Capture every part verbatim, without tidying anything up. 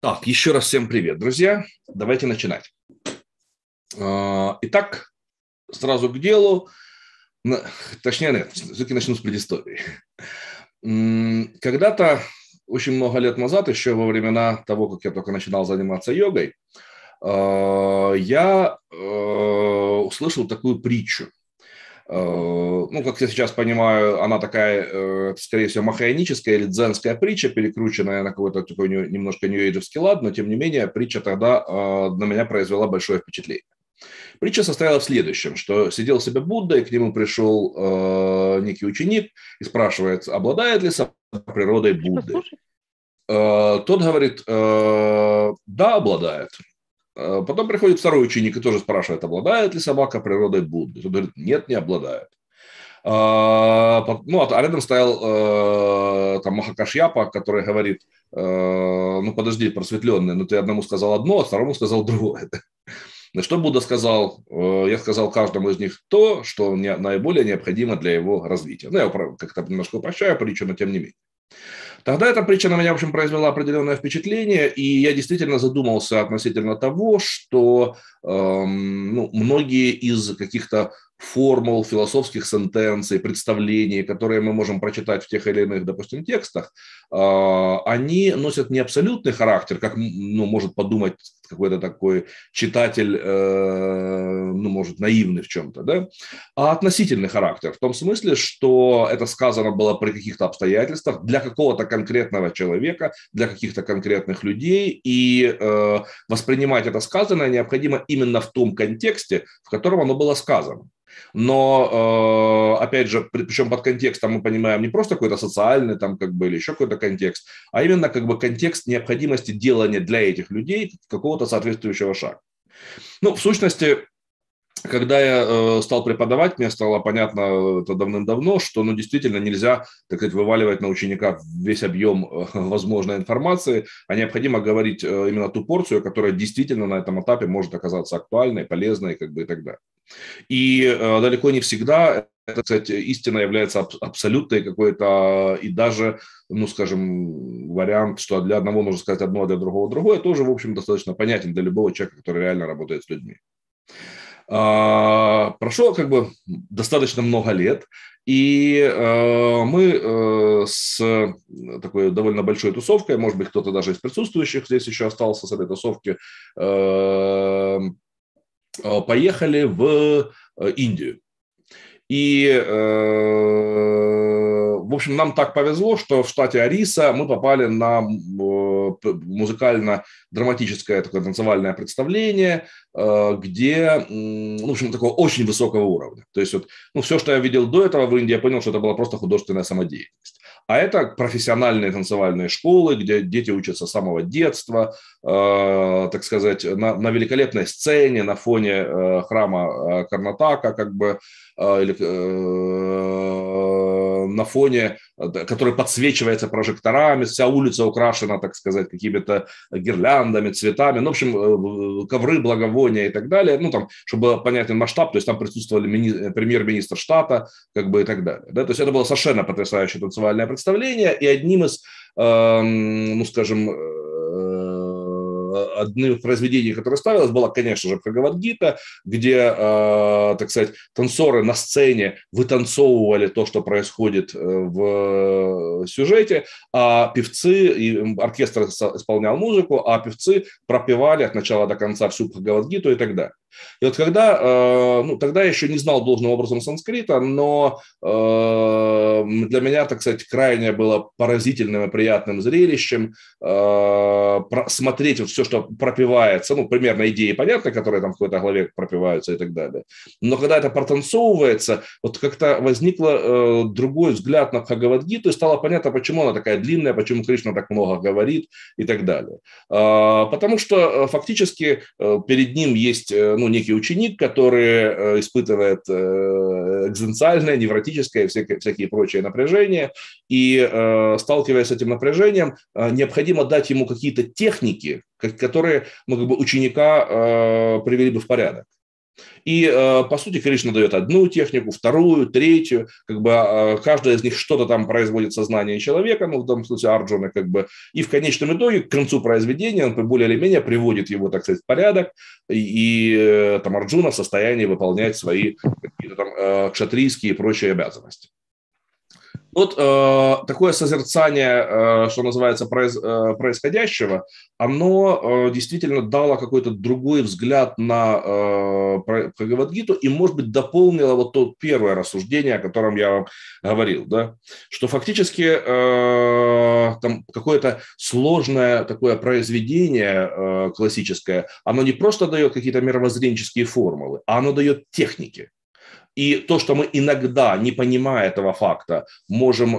Так, еще раз всем привет, друзья. Давайте начинать. Итак, сразу к делу. Точнее, нет, все-таки начну с предыстории. Когда-то, очень много лет назад, еще во времена того, как я только начинал заниматься йогой, я услышал такую притчу. Ну, как я сейчас понимаю, она такая, скорее всего, махаяническая или дзенская притча, перекрученная на какой-то такой немножко нью-эйджевский лад, но, тем не менее, притча тогда на меня произвела большое впечатление. Притча состояла в следующем, что сидел себе Будда, и к нему пришел некий ученик и спрашивает, обладает ли собака природой Будды. Тот говорит, да, обладает. Потом приходит второй ученик и тоже спрашивает, обладает ли собака природой Будды. Он говорит, нет, не обладает. Ну, а рядом стоял там Махакашьяпа, который говорит, ну, подожди, просветленный, ну, ты одному сказал одно, а второму сказал другое. На что Будда сказал, я сказал каждому из них то, что наиболее необходимо для его развития. Ну, я как-то немножко упрощаю притчу, но тем не менее. Тогда эта притча на меня, в общем, произвела определенное впечатление, и я действительно задумался относительно того, что эм, ну, многие из каких-то формул, философских сентенций, представлений, которые мы можем прочитать в тех или иных, допустим, текстах, э, они носят не абсолютный характер, как ну, может подумать какой-то такой читатель, э, ну, может, наивный в чем-то, да, а относительный характер, в том смысле, что это сказано было при каких-то обстоятельствах, для какого-то конкретного человека, для каких-то конкретных людей, и э, воспринимать это сказанное необходимо именно в том контексте, в котором оно было сказано. Но, опять же, причем под контекстом мы понимаем не просто какой-то социальный там, как бы, или еще какой-то контекст, а именно как бы контекст необходимости делания для этих людей какого-то соответствующего шага. Ну, в сущности, когда я стал преподавать, мне стало понятно это давным-давно, что ну, действительно нельзя, так сказать, вываливать на ученика весь объем возможной информации, а необходимо говорить именно ту порцию, которая действительно на этом этапе может оказаться актуальной, полезной, как бы, и так далее. И э, далеко не всегда эта, кстати, истина является аб- абсолютной какой-то, и даже, ну, скажем, вариант, что для одного можно сказать одно, а для другого другое, тоже, в общем, достаточно понятен для любого человека, который реально работает с людьми. А, прошло как бы достаточно много лет, и э, мы э, с такой довольно большой тусовкой, может быть, кто-то даже из присутствующих здесь еще остался с этой тусовки, э, поехали в Индию. И, в общем, нам так повезло, что в штате Ориса мы попали на музыкально-драматическое такое танцевальное представление, где, в общем, такого очень высокого уровня. То есть вот, ну, все, что я видел до этого в Индии, я понял, что это была просто художественная самодеятельность. А это профессиональные танцевальные школы, где дети учатся с самого детства, э, так сказать, на, на великолепной сцене, на фоне э, храма Карнатака, как бы, э, или, э, на фоне, который подсвечивается прожекторами, вся улица украшена, так сказать, какими-то гирляндами, цветами, ну, в общем, ковры, благовония и так далее, ну, там, чтобы понятен масштаб, то есть там присутствовали мини- премьер-министр штата, как бы, и так далее. Да? То есть это было совершенно потрясающее танцевальное представление, и одним из, э, ну, скажем, одним из произведений, которое ставилось, была, конечно же, Бхагавад-гита, где, э, так сказать, танцоры на сцене вытанцовывали то, что происходит в сюжете, а певцы, и оркестр исполнял музыку, а певцы пропевали от начала до конца всю Бхагавад-гиту и так далее. И вот когда, э, ну, тогда я еще не знал должным образом санскрита, но э, для меня, так сказать, крайне было поразительным и приятным зрелищем э, смотреть вот все, что пропевается, ну, примерно идеи понятны, которые там в какой-то главе пропеваются и так далее. Но когда это протанцовывается, вот как-то возникло э, другой взгляд на Бхагавад-гиту, и стало понятно, почему она такая длинная, почему Кришна так много говорит и так далее. Э, потому что фактически э, перед ним есть, э, ну, некий ученик, который испытывает экзистенциальное, невротическое, всякие, всякие прочие напряжения, и, сталкиваясь с этим напряжением, необходимо дать ему какие-то техники, которые, ну, как бы, ученика привели бы в порядок. И, по сути, Кришна дает одну технику, вторую, третью, как бы каждая из них что-то там производит в сознании человека, ну, в данном случае Арджуна, как бы, и в конечном итоге, к концу произведения, он более или менее приводит его, так сказать, в порядок, и, и там Арджуна в состоянии выполнять свои какие-то там кшатрийские и прочие обязанности. Вот э, такое созерцание, э, что называется, произ, э, происходящего, оно э, действительно дало какой-то другой взгляд на э, Бхагавад-гиту и, может быть, дополнило вот то первое рассуждение, о котором я вам говорил, да? Что фактически э, там какое-то сложное такое произведение э, классическое, оно не просто дает какие-то мировоззренческие формулы, а оно дает техники. И то, что мы иногда, не понимая этого факта, можем,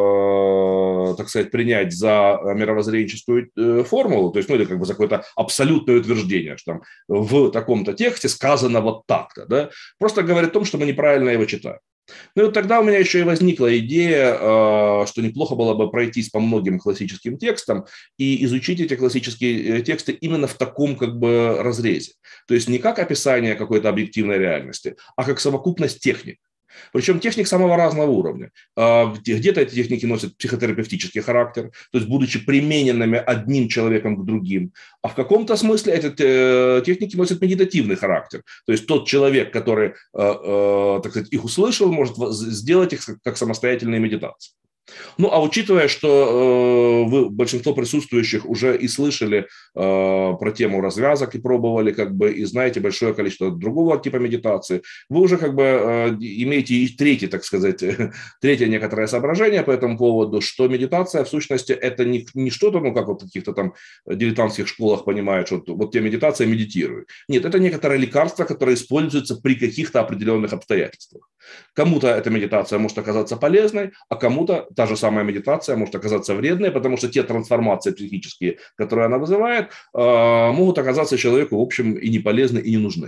э, так сказать, принять за мировоззренческую э, формулу, то есть, ну, или как бы за какое-то абсолютное утверждение, что там в таком-то тексте сказано вот так-то, да, просто говорит о том, что мы неправильно его читаем. Ну и вот тогда у меня еще и возникла идея, что неплохо было бы пройтись по многим классическим текстам и изучить эти классические тексты именно в таком как бы разрезе. То есть не как описание какой-то объективной реальности, а как совокупность техник. Причем техник самого разного уровня. Где-то эти техники носят психотерапевтический характер, то есть будучи примененными одним человеком к другим. А в каком-то смысле эти техники носят медитативный характер. То есть тот человек, который, так сказать, их услышал, может сделать их как самостоятельные медитации. Ну, а учитывая, что э, вы, большинство присутствующих уже и слышали э, про тему развязок и пробовали, как бы, и знаете большое количество другого типа медитации, вы уже как бы э, имеете и третье, так сказать, третье некоторое соображение по этому поводу, что медитация в сущности это не, не что-то, ну, как вот в каких-то там дилетантских школах понимают, что вот те медитация медитируют. Нет, это некоторое лекарство, которое используется при каких-то определенных обстоятельствах. Кому-то эта медитация может оказаться полезной, а кому-то та же самая медитация может оказаться вредной, потому что те трансформации психические, которые она вызывает, могут оказаться человеку, в общем, и не полезны, и не нужны.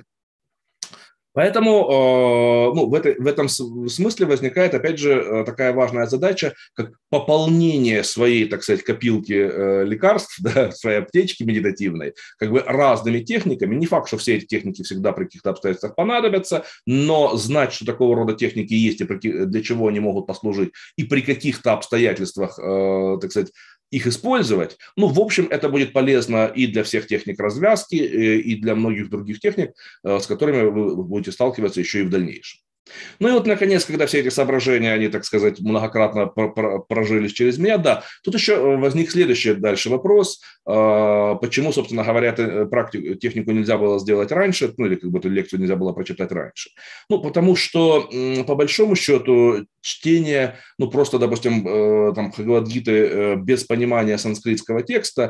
Поэтому ну, в, этой, в этом смысле возникает, опять же, такая важная задача, как пополнение своей, так сказать, копилки лекарств, да, своей аптечки медитативной, как бы разными техниками. Не факт, что все эти техники всегда при каких-то обстоятельствах понадобятся, но знать, что такого рода техники есть и для чего они могут послужить, и при каких-то обстоятельствах, так сказать, их использовать, ну, в общем, это будет полезно и для всех техник развязки, и для многих других техник, с которыми вы будете сталкиваться еще и в дальнейшем. Ну и вот, наконец, когда все эти соображения, они, так сказать, многократно прожились через меня, да, тут еще возник следующий дальше вопрос, почему, собственно говоря, практику, технику нельзя было сделать раньше, ну или как бы эту лекцию нельзя было прочитать раньше. Ну, потому что, по большому счету, чтение, ну, просто, допустим, там, Бхагавад-гиты без понимания санскритского текста,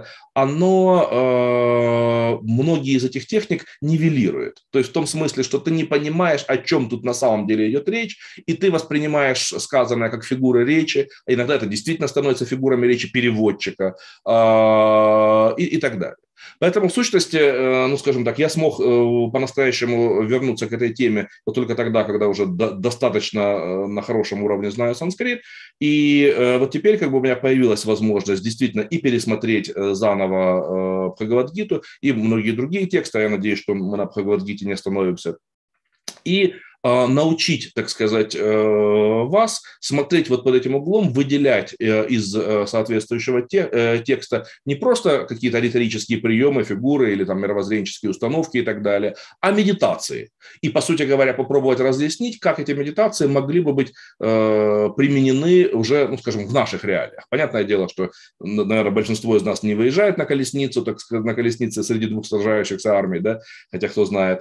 оно многие из этих техник нивелирует. То есть в том смысле, что ты не понимаешь, о чем тут на самом деле идет речь, и ты воспринимаешь сказанное как фигуры речи, а иногда это действительно становится фигурами речи переводчика и, и так далее. Поэтому в сущности, ну, скажем так, я смог по-настоящему вернуться к этой теме только тогда, когда уже достаточно на хорошем уровне знаю санскрит. И вот теперь как бы у меня появилась возможность действительно и пересмотреть заново Бхагавад-гиту и многие другие тексты. Я надеюсь, что мы на Бхагавад-гите не остановимся. И научить, так сказать, вас смотреть вот под этим углом, выделять из соответствующего текста не просто какие-то риторические приемы, фигуры или там мировоззренческие установки и так далее, а медитации. И, по сути говоря, попробовать разъяснить, как эти медитации могли бы быть применены уже, ну, скажем, в наших реалиях. Понятное дело, что, наверное, большинство из нас не выезжает на колесницу, так сказать, на колеснице среди двух сражающихся армий, да, хотя кто знает.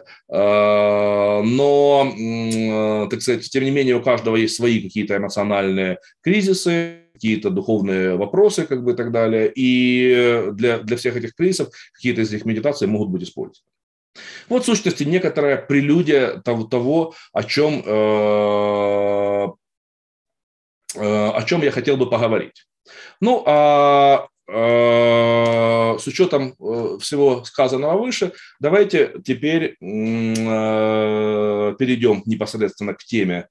Но так сказать, тем не менее, у каждого есть свои какие-то эмоциональные кризисы, какие-то духовные вопросы, как бы, и так далее. И для, для всех этих кризисов какие-то из этих медитаций могут быть использованы. Вот, в сущности, некоторая прелюдия того, того о чем, э, э, о чем я хотел бы поговорить. Ну, а с учетом всего сказанного выше, давайте теперь перейдем непосредственно к теме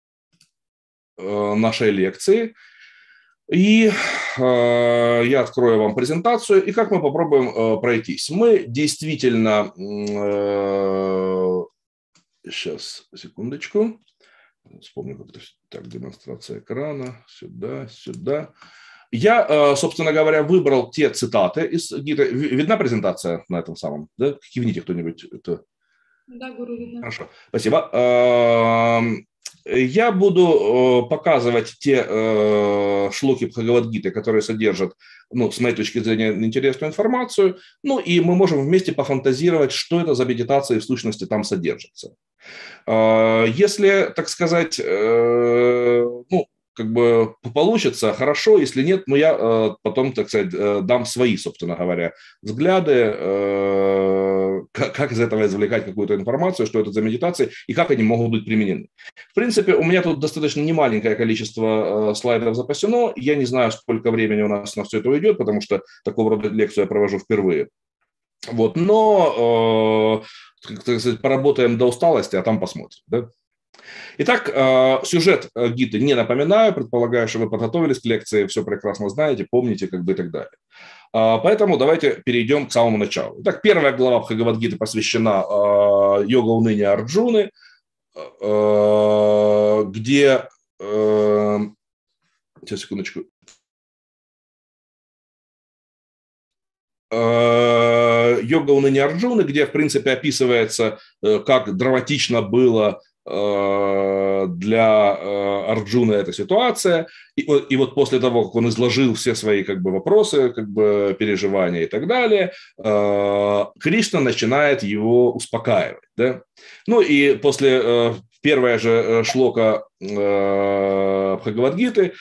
нашей лекции. И я открою вам презентацию, и как мы попробуем пройтись. Мы действительно сейчас, секундочку. Вспомню, как это. Так, демонстрация экрана. Сюда, сюда. Я, собственно говоря, выбрал те цитаты из гида. Видна презентация на этом самом? Да? Кивните кто-нибудь. Это... Да, гуру, видно. Хорошо, спасибо. Я буду показывать те шлоки Бхагавад-гиты, которые содержат, ну, с моей точки зрения, интересную информацию. Ну, и мы можем вместе пофантазировать, что это за медитация в сущности там содержится. Если, так сказать, ну, как бы получится, хорошо, если нет, но я э, потом, так сказать, э, дам свои, собственно говоря, взгляды, э, как, как из этого извлекать какую-то информацию, что это за медитации и как они могут быть применены. В принципе, у меня тут достаточно немаленькое количество э, слайдов запасено, я не знаю, сколько времени у нас на все это уйдет, потому что такого рода лекцию я провожу впервые. Вот, но, э, так сказать, поработаем до усталости, а там посмотрим, да? Итак, сюжет гиды не напоминаю, предполагаю, что вы подготовились к лекции, все прекрасно знаете, помните, как бы и так далее. Поэтому давайте перейдем к самому началу. Итак, первая глава Бхагавад-гиты посвящена йога уныния Арджуны, где... Сейчас, секундочку. Йога уныния Арджуны, где, в принципе, описывается, как драматично было для Арджуны эта ситуация, и, и вот после того, как он изложил все свои как бы вопросы, как бы переживания и так далее, Кришна начинает его успокаивать, да? Ну и после первая же шлока Бхагавад-гиты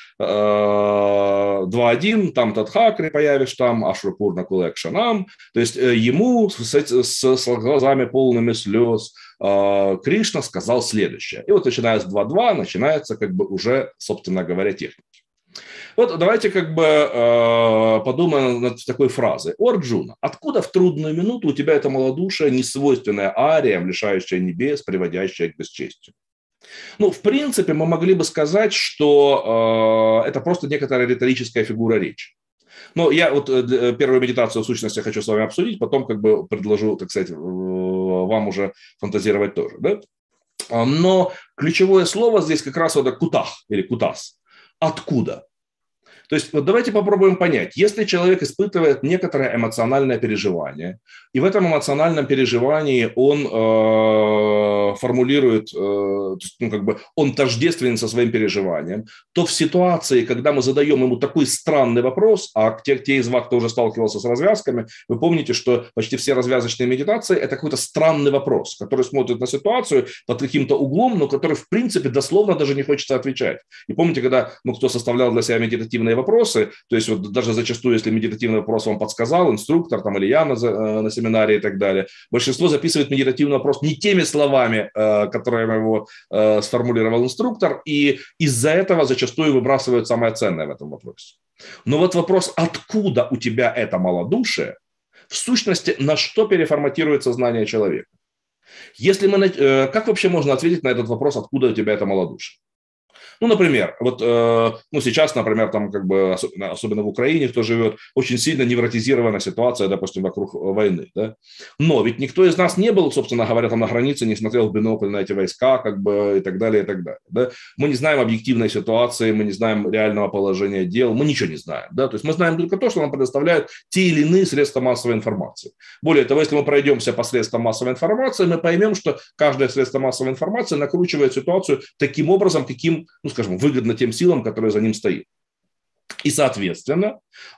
два один, там Тадхакри появишь, там Ашрапурна Кулекшанам, то есть ему с, с, с глазами полными слез Кришна сказал следующее. И вот начиная с два два начинается как бы уже, собственно говоря, техника. Вот давайте как бы э, подумаем над такой фразой. О, Арджуна, откуда в трудную минуту у тебя это малодушие, несвойственная ариям, лишающая небес, приводящая к бесчестию? Ну, в принципе, мы могли бы сказать, что э, это просто некоторая риторическая фигура речи. Но я вот первую медитацию в сущности хочу с вами обсудить, потом как бы предложу, так сказать, вам уже фантазировать тоже. Да? Но ключевое слово здесь как раз вот кутах или кутас. Откуда? То есть вот давайте попробуем понять, если человек испытывает некоторое эмоциональное переживание, и в этом эмоциональном переживании он э, формулирует, э, ну, как бы он тождественен со своим переживанием, то в ситуации, когда мы задаем ему такой странный вопрос, а те, те из вас, кто уже сталкивался с развязками, вы помните, что почти все развязочные медитации – это какой-то странный вопрос, который смотрит на ситуацию под каким-то углом, но который в принципе дословно даже не хочется отвечать. И помните, когда ну, кто составлял для себя медитативные вопросы, то есть вот даже зачастую, если медитативный вопрос вам подсказал, инструктор там, или я на, на семинаре и так далее, большинство записывает медитативный вопрос не теми словами, которыми его сформулировал инструктор, и из-за этого зачастую выбрасывают самое ценное в этом вопросе. Но вот вопрос, откуда у тебя это малодушие, в сущности, на что переформатирует сознание человека? Если мы, как вообще можно ответить на этот вопрос, откуда у тебя это малодушие? Ну, например, вот э, ну, сейчас, например, там как бы, особенно, особенно в Украине, кто живет, очень сильно невротизирована ситуация, допустим, вокруг войны, да? Но ведь никто из нас не был, собственно говоря, там на границе, не смотрел в бинокль на эти войска, как бы, и так далее, и так далее, да? Мы не знаем объективной ситуации, мы не знаем реального положения дел, мы ничего не знаем, да? То есть мы знаем только то, что нам предоставляют те или иные средства массовой информации. Более того, если мы пройдемся по средствам массовой информации, мы поймем, что каждое средство массовой информации накручивает ситуацию таким образом, каким, ну, скажем, выгодно тем силам, которые за ним стоят. И, соответственно,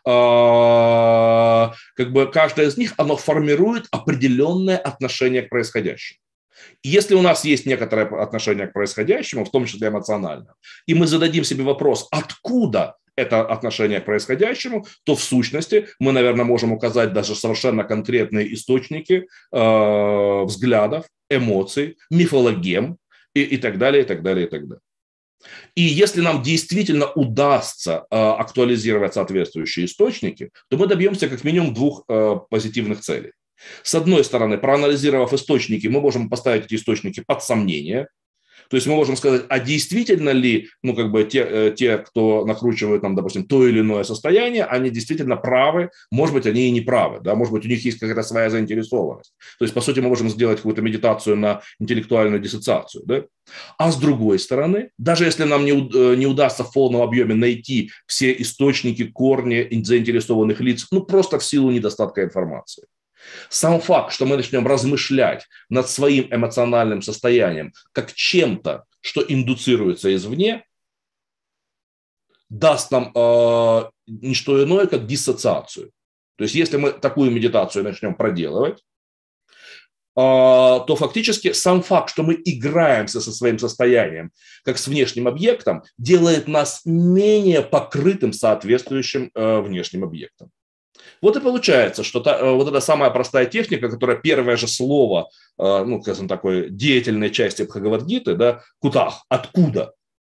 как бы каждая из них, оно формирует определенное отношение к происходящему. И если у нас есть некоторое отношение к происходящему, в том числе эмоционально, и мы зададим себе вопрос, откуда это отношение к происходящему, то в сущности мы, наверное, можем указать даже совершенно конкретные источники э, взглядов, эмоций, мифологем и, и так далее, и так далее, и так далее. И если нам действительно удастся э, актуализировать соответствующие источники, то мы добьемся как минимум двух э, позитивных целей. С одной стороны, проанализировав источники, мы можем поставить эти источники под сомнение, То есть мы можем сказать, а действительно ли, ну, как бы те, те, кто накручивает нам, допустим, то или иное состояние, они действительно правы, может быть, они и не правы, да, может быть, у них есть какая-то своя заинтересованность. То есть, по сути, мы можем сделать какую-то медитацию на интеллектуальную диссоциацию, да. А с другой стороны, даже если нам не, не удастся в полном объеме найти все источники, корни заинтересованных лиц, ну, просто в силу недостатка информации, сам факт, что мы начнем размышлять над своим эмоциональным состоянием как чем-то, что индуцируется извне, даст нам э, не что иное, как диссоциацию. То есть если мы такую медитацию начнем проделывать, э, то фактически сам факт, что мы играемся со своим состоянием как с внешним объектом, делает нас менее покрытым соответствующим э, внешним объектом. Вот и получается, что та, вот эта самая простая техника, которая первое же слово, ну, скажем, такой деятельной части Бхагавад-гиты, да, кутах, откуда,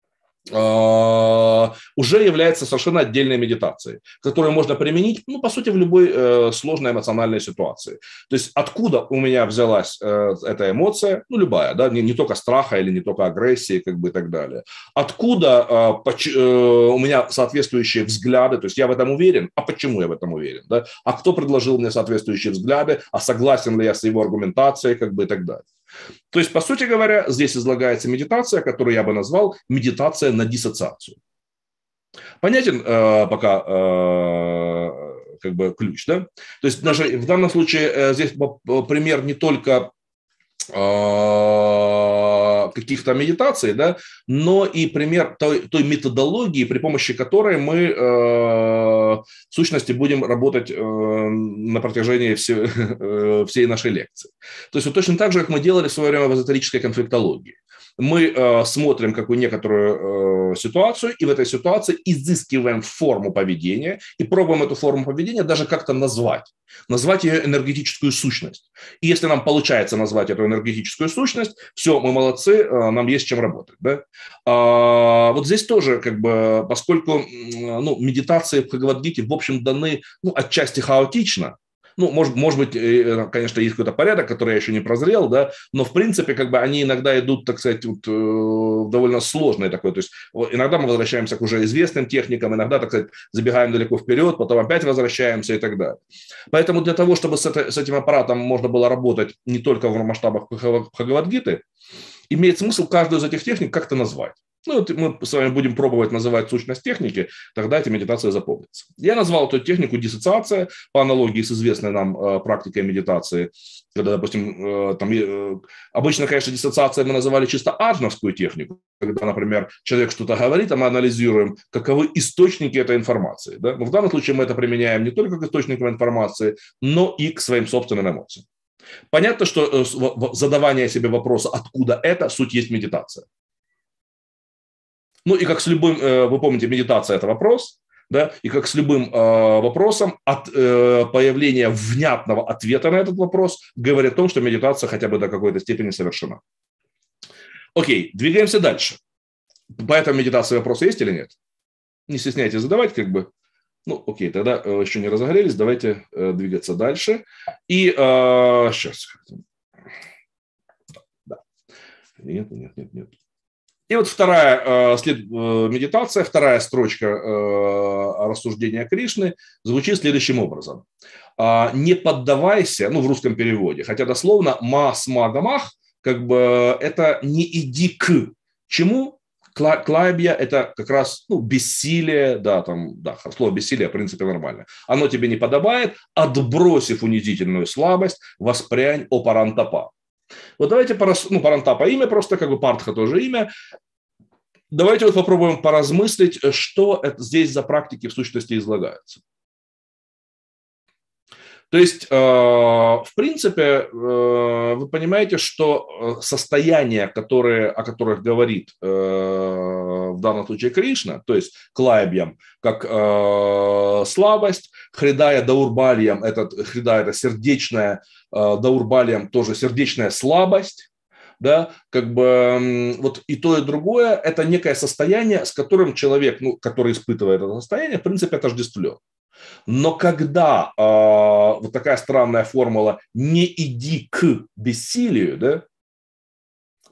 уже является совершенно отдельной медитацией, которую можно применить, ну, по сути, в любой э, сложной эмоциональной ситуации. То есть откуда у меня взялась э, эта эмоция, ну, любая, да, не, не только страха или не только агрессии, как бы и так далее. Откуда э, поч, э, у меня соответствующие взгляды, то есть я в этом уверен, а почему я в этом уверен, да? А кто предложил мне соответствующие взгляды, а согласен ли я с его аргументацией, как бы и так далее. То есть, по сути говоря, здесь излагается медитация, которую я бы назвал медитация на диссоциацию. Понятен э, пока э, как бы ключ, да? То есть даже в данном случае э, здесь пример не только э, каких-то медитаций, да, но и пример той, той методологии, при помощи которой мы э, в сущности будем работать э, на протяжении все, э, всей нашей лекции. То есть вот точно так же, как мы делали в свое время в эзотерической конфликтологии. Мы э, смотрим какую некоторую э, ситуацию, и в этой ситуации изыскиваем форму поведения и пробуем эту форму поведения даже как-то назвать. Назвать ее энергетическую сущность. И если нам получается назвать эту энергетическую сущность, все, мы молодцы, э, нам есть чем работать. Да? А, вот здесь тоже, как бы, поскольку ну, медитации в Бхагавад-гите, в общем, даны ну, отчасти хаотично. Ну, может, может быть, конечно, есть какой-то порядок, который я еще не прозрел, да, но в принципе, как бы они иногда идут, так сказать, вот, довольно сложные такой. То есть иногда мы возвращаемся к уже известным техникам, иногда, так сказать, забегаем далеко вперед, потом опять возвращаемся и так далее. Поэтому для того, чтобы с, это, с этим аппаратом можно было работать не только в масштабах Бхагавад-гиты, имеет смысл каждую из этих техник как-то назвать. Ну, вот мы с вами будем пробовать называть сущность техники, тогда эта медитация запомнится. Я назвал эту технику диссоциация по аналогии с известной нам э, практикой медитации. Когда, допустим, э, там, э, обычно, конечно, диссоциация мы называли чисто аджновскую технику. Когда, например, человек что-то говорит, а мы анализируем, каковы источники этой информации. Да? Но в данном случае мы это применяем не только к источникам информации, но и к своим собственным эмоциям. Понятно, что э, задавание себе вопроса, откуда это, суть есть медитация. Ну и как с любым, вы помните, медитация – это вопрос, да, и как с любым э, вопросом от э, появления внятного ответа на этот вопрос говорит о том, что медитация хотя бы до какой-то степени совершена. Окей, двигаемся дальше. По этой медитации вопросы есть или нет? Не стесняйтесь задавать, как бы. Ну, окей, тогда э, еще не разогрелись, давайте э, двигаться дальше. И э, сейчас. Да. Нет, нет, нет, нет. И вот вторая э, след, э, медитация, вторая строчка э, рассуждения Кришны звучит следующим образом. Э, не поддавайся, ну в русском переводе, хотя дословно «ма смагамах», как бы это не иди к чему. Клайбья – это как раз ну, бессилие, да, там, да, слово бессилие в принципе нормально. Оно тебе не подобает, отбросив унизительную слабость, воспрянь о парантапа. Вот давайте, ну, парантапа имя просто, как бы партха тоже имя. Давайте вот попробуем поразмыслить, что это здесь за практики в сущности излагаются. То есть, в принципе, вы понимаете, что состояния, которые, о которых говорит в данном случае Кришна, то есть клайбьям, как слабость, хридая даурбальям, это, хрида это сердечная, даурбальям тоже сердечная слабость, да, как бы вот и то, и другое – это некое состояние, с которым человек, ну, который испытывает это состояние, в принципе, отождествлен. Но когда э, вот такая странная формула «не иди к бессилию», да,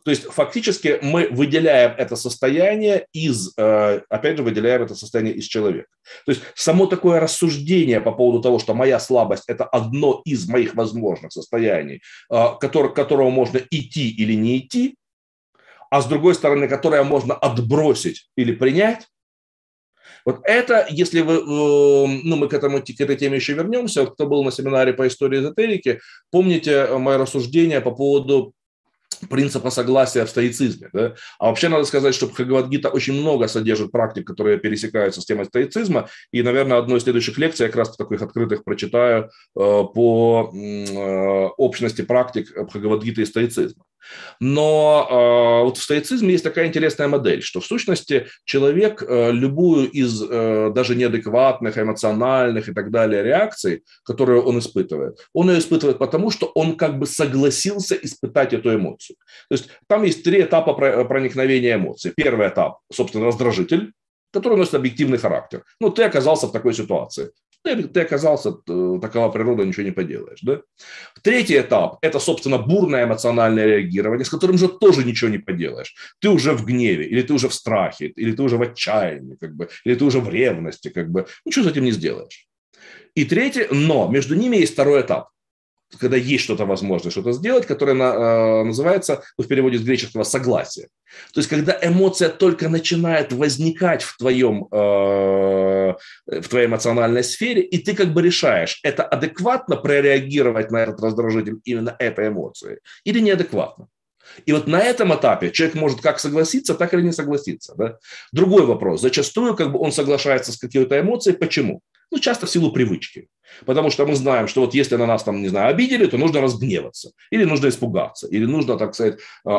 То есть фактически мы выделяем это состояние из, опять же, выделяем это состояние из человека. То есть само такое рассуждение по поводу того, что моя слабость – это одно из моих возможных состояний, к которому можно идти или не идти, а с другой стороны, которое можно отбросить или принять. Вот это, если вы, ну, мы к, этому, к этой теме еще вернемся, кто был на семинаре по истории эзотерики, помните мое рассуждение по поводу принципа согласия в стоицизме. Да? А вообще надо сказать, что Бхагавад-гита очень много содержит практик, которые пересекаются с темой стоицизма, и, наверное, одной из следующих лекций я как раз таких открытых прочитаю по общности практик Бхагавад-гиты и стоицизма. Но э, вот в стоицизме есть такая интересная модель, что в сущности человек э, любую из э, даже неадекватных, эмоциональных и так далее реакций, которые он испытывает, он ее испытывает потому, что он как бы согласился испытать эту эмоцию. То есть там есть три этапа проникновения эмоций. Первый этап, собственно, раздражитель, который носит объективный характер. Ну, ты оказался в такой ситуации. Ты, ты оказался, такова природа, ничего не поделаешь. Да? Третий этап – это, собственно, бурное эмоциональное реагирование, с которым же тоже ничего не поделаешь. Ты уже в гневе, или ты уже в страхе, или ты уже в отчаянии, как бы, или ты уже в ревности. Как бы. Ничего с этим не сделаешь. И третий, но между ними есть второй этап, когда есть что-то возможно, что-то сделать, которое на, называется, в переводе с греческого, согласие. То есть, когда эмоция только начинает возникать в, твоем, э, в твоей эмоциональной сфере, и ты как бы решаешь, это адекватно прореагировать на этот раздражитель именно этой эмоцией или неадекватно. И вот на этом этапе человек может как согласиться, так или не согласиться. Да? Другой вопрос. Зачастую как бы он соглашается с какой-то эмоцией. Почему? Ну, часто в силу привычки. Потому что мы знаем, что вот если на нас там, не знаю, обидели, то нужно разгневаться. Или нужно испугаться. Или нужно, так сказать,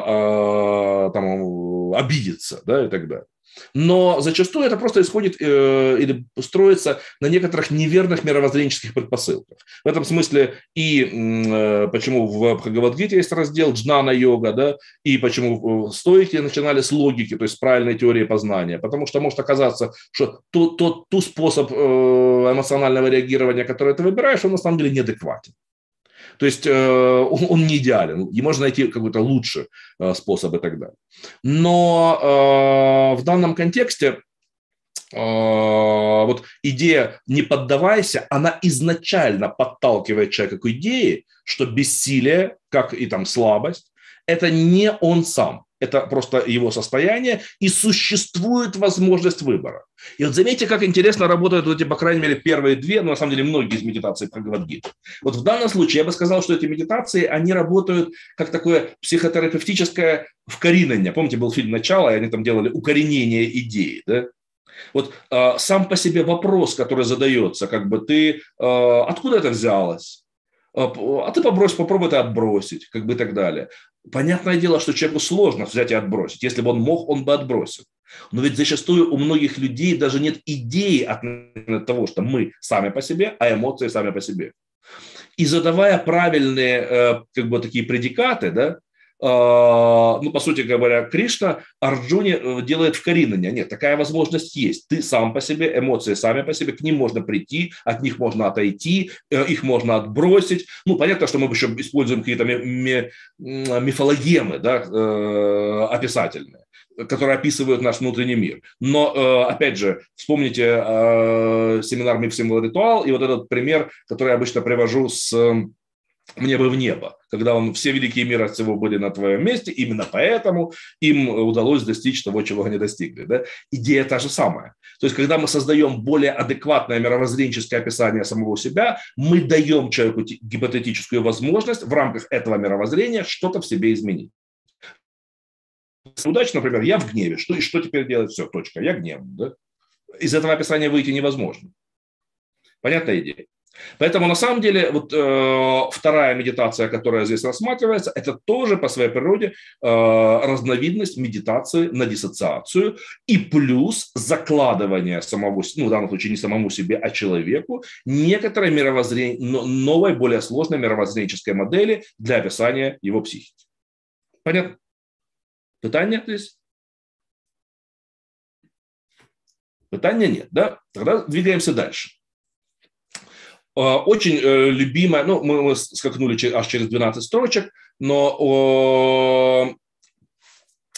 там, обидеться, да, и так далее. Но зачастую это просто исходит э, или строится на некоторых неверных мировоззренческих предпосылках. В этом смысле и э, почему в Бхагавад-гите есть раздел джнана-йога, да, и почему стоики начинали с логики, то есть с правильной теории познания. Потому что может оказаться, что тот, тот, тот способ э, эмоционального реагирования, который ты выбираешь, он на самом деле неадекватен. То есть э, он, он не идеален, и можно найти какой-то лучший э, способ и так далее. Но э, в данном контексте э, вот идея «не поддавайся», она изначально подталкивает человека к идее, что бессилие, как и там слабость, это не он сам. Это просто его состояние, и существует возможность выбора. И вот заметьте, как интересно работают эти, по крайней мере, первые две, но на самом деле многие из медитаций Бхагавад-гиты. Вот в данном случае я бы сказал, что эти медитации, они работают как такое психотерапевтическое вкоренение. Помните, был фильм «Начало», и они там делали укоренение идеи, да? Вот э, сам по себе вопрос, который задается, как бы ты, э, откуда это взялось? А ты побрось, попробуй это отбросить, как бы и так далее. Понятное дело, что человеку сложно взять и отбросить. Если бы он мог, он бы отбросил. Но ведь зачастую у многих людей даже нет идеи относительно того, что мы сами по себе, а эмоции сами по себе. И задавая правильные как бы, такие предикаты, да, ну, по сути говоря, Кришна Арджуне делает вкоренение. Нет, такая возможность есть. Ты сам по себе, эмоции сами по себе, к ним можно прийти, от них можно отойти, их можно отбросить. Ну, понятно, что мы еще используем какие-то мифологемы, да, описательные, которые описывают наш внутренний мир. Но, опять же, вспомните семинар «Миф, символ, ритуал» и вот этот пример, который я обычно привожу с «Мне бы в небо», когда он, все великие мира всего были на твоем месте, именно поэтому им удалось достичь того, чего они достигли. Да? Идея та же самая. То есть, когда мы создаем более адекватное мировоззренческое описание самого себя, мы даем человеку гипотетическую возможность в рамках этого мировоззрения что-то в себе изменить. Удача, например, я в гневе. Что, и что теперь делать? Все, точка. Я гневный. Да? Из этого описания выйти невозможно. Понятная идея? Поэтому на самом деле вот, э, вторая медитация, которая здесь рассматривается, это тоже по своей природе э, разновидность медитации на диссоциацию и плюс закладывание самого, ну в данном случае не самому себе, а человеку, некоторой мировоззрен... новой, более сложной мировоззренческой модели для описания его психики. Понятно? Питания здесь? Питания нет, да? Тогда двигаемся дальше. Очень любимая, ну, мы, мы скакнули аж через двенадцать строчек, но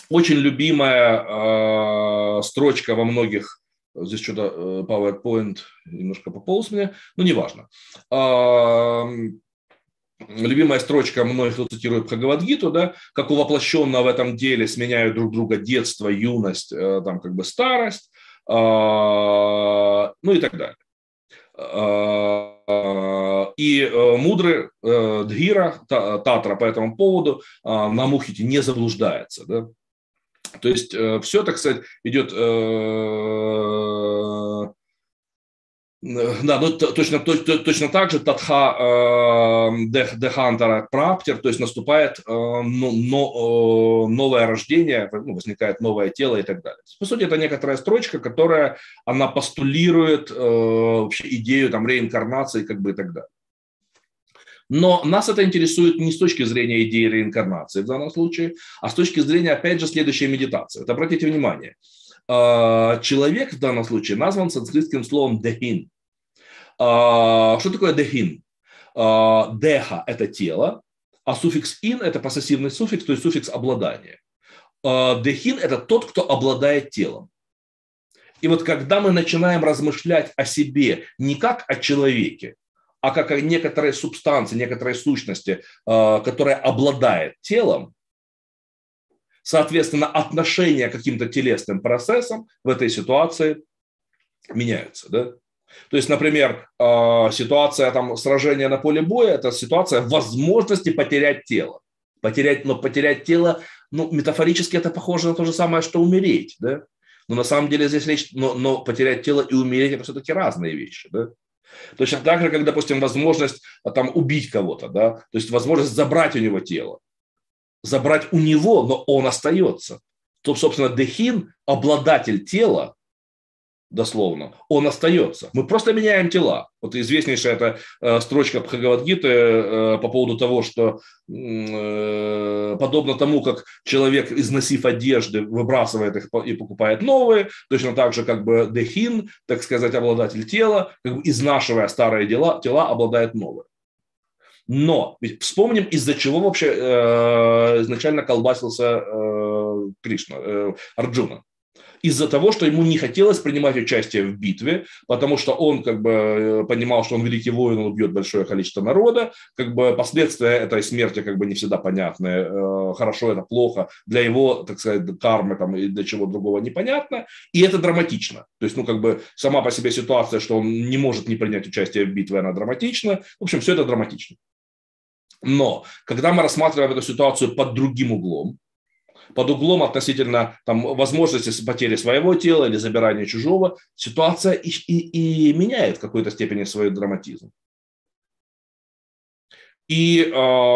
очень любимая э, строчка во многих, здесь что-то э, PowerPoint немножко пополз мне, но неважно. Э, любимая строчка многих, кто цитирует Бхагавад-гиту, да, как у воплощенного в этом деле сменяют друг друга детство, юность, э, там как бы старость, э, ну и так далее. И мудрый Дхира, Татра по этому поводу на Мухите не заблуждается. Да? То есть все, так сказать, идет... Да, ну точно, точно, точно так же Татха э, Дехантара Праптер, то есть наступает э, но, но, новое рождение, ну, возникает новое тело и так далее. По сути, это некоторая строчка, которая она постулирует э, вообще идею там, реинкарнации как бы и так далее. Но нас это интересует не с точки зрения идеи реинкарнации в данном случае, а с точки зрения, опять же, следующей медитации. Вот обратите внимание, э, человек в данном случае назван санскритским словом «дехин». Что такое дехин? Деха – это тело, а суффикс ин – это поссессивный суффикс, то есть суффикс обладания. Дехин – это тот, кто обладает телом. И вот когда мы начинаем размышлять о себе не как о человеке, а как о некоторой субстанции, некоторой сущности, которая обладает телом, соответственно, отношения к каким-то телесным процессам в этой ситуации меняются, да? То есть, например, ситуация там, сражения на поле боя – это ситуация возможности потерять тело. Потерять, но потерять тело, ну, метафорически это похоже на то же самое, что умереть. Да? Но на самом деле здесь речь, но, но потерять тело и умереть – это все-таки разные вещи. Да? Точно так же, как, допустим, возможность там, убить кого-то, да? То есть возможность забрать у него тело. Забрать у него, но он остается. То, собственно, Дехин, обладатель тела, дословно, он остается. Мы просто меняем тела. Вот известнейшая эта э, строчка Бхагавад-гиты э, по поводу того, что э, подобно тому, как человек, износив одежды, выбрасывает их и покупает новые, точно так же, как бы Дехин, так сказать, обладатель тела, как бы изнашивая старые дела, тела, обладает новые. Но ведь вспомним, из-за чего вообще э, изначально колбасился э, Кришна, э, Арджуна. Из-за того, что ему не хотелось принимать участие в битве, потому что он как бы понимал, что он великий воин, он убьет большое количество народа, как бы последствия этой смерти как бы не всегда понятны, хорошо это плохо, для его, так сказать, кармы там, и для чего другого непонятно, и это драматично. То есть, ну, как бы сама по себе ситуация, что он не может не принять участие в битве, она драматична. В общем, все это драматично. Но когда мы рассматриваем эту ситуацию под другим углом, под углом относительно там, возможности потери своего тела или забирания чужого, ситуация и, и, и меняет в какой-то степени свой драматизм. И,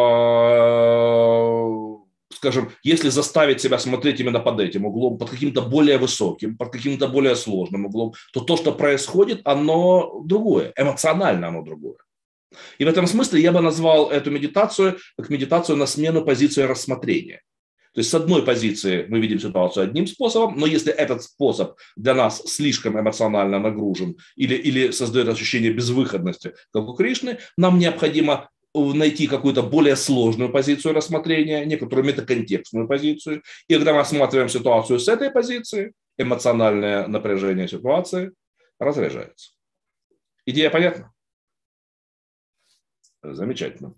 э, скажем, если заставить себя смотреть именно под этим углом, под каким-то более высоким, под каким-то более сложным углом, то то, что происходит, оно другое, эмоционально оно другое. И в этом смысле я бы назвал эту медитацию как медитацию на смену позиции рассмотрения. То есть с одной позиции мы видим ситуацию одним способом, но если этот способ для нас слишком эмоционально нагружен или, или создает ощущение безвыходности, как у Кришны, нам необходимо найти какую-то более сложную позицию рассмотрения, некоторую метаконтекстную позицию. И когда мы рассматриваем ситуацию с этой позиции, эмоциональное напряжение ситуации разряжается. Идея понятна? Замечательно.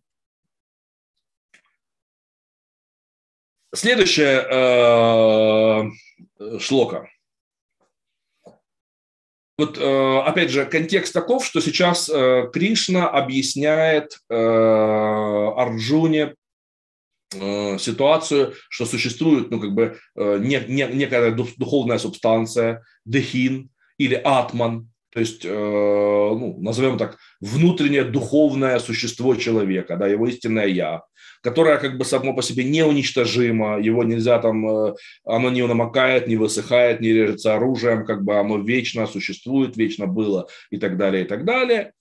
Следующая э, шлока. Вот э, опять же, контекст таков, что сейчас э, Кришна объясняет э, Арджуне э, ситуацию, что существует, ну, как бы, э, не, не, некая духовная субстанция, дехин или атман, то есть, э, ну, назовем так, внутреннее духовное существо человека, да, его истинное я, которое как бы само по себе неуничтожимо, его нельзя там, оно не намокает, не высыхает, не режется оружием, как бы оно вечно существует, вечно было и так далее, и так далее.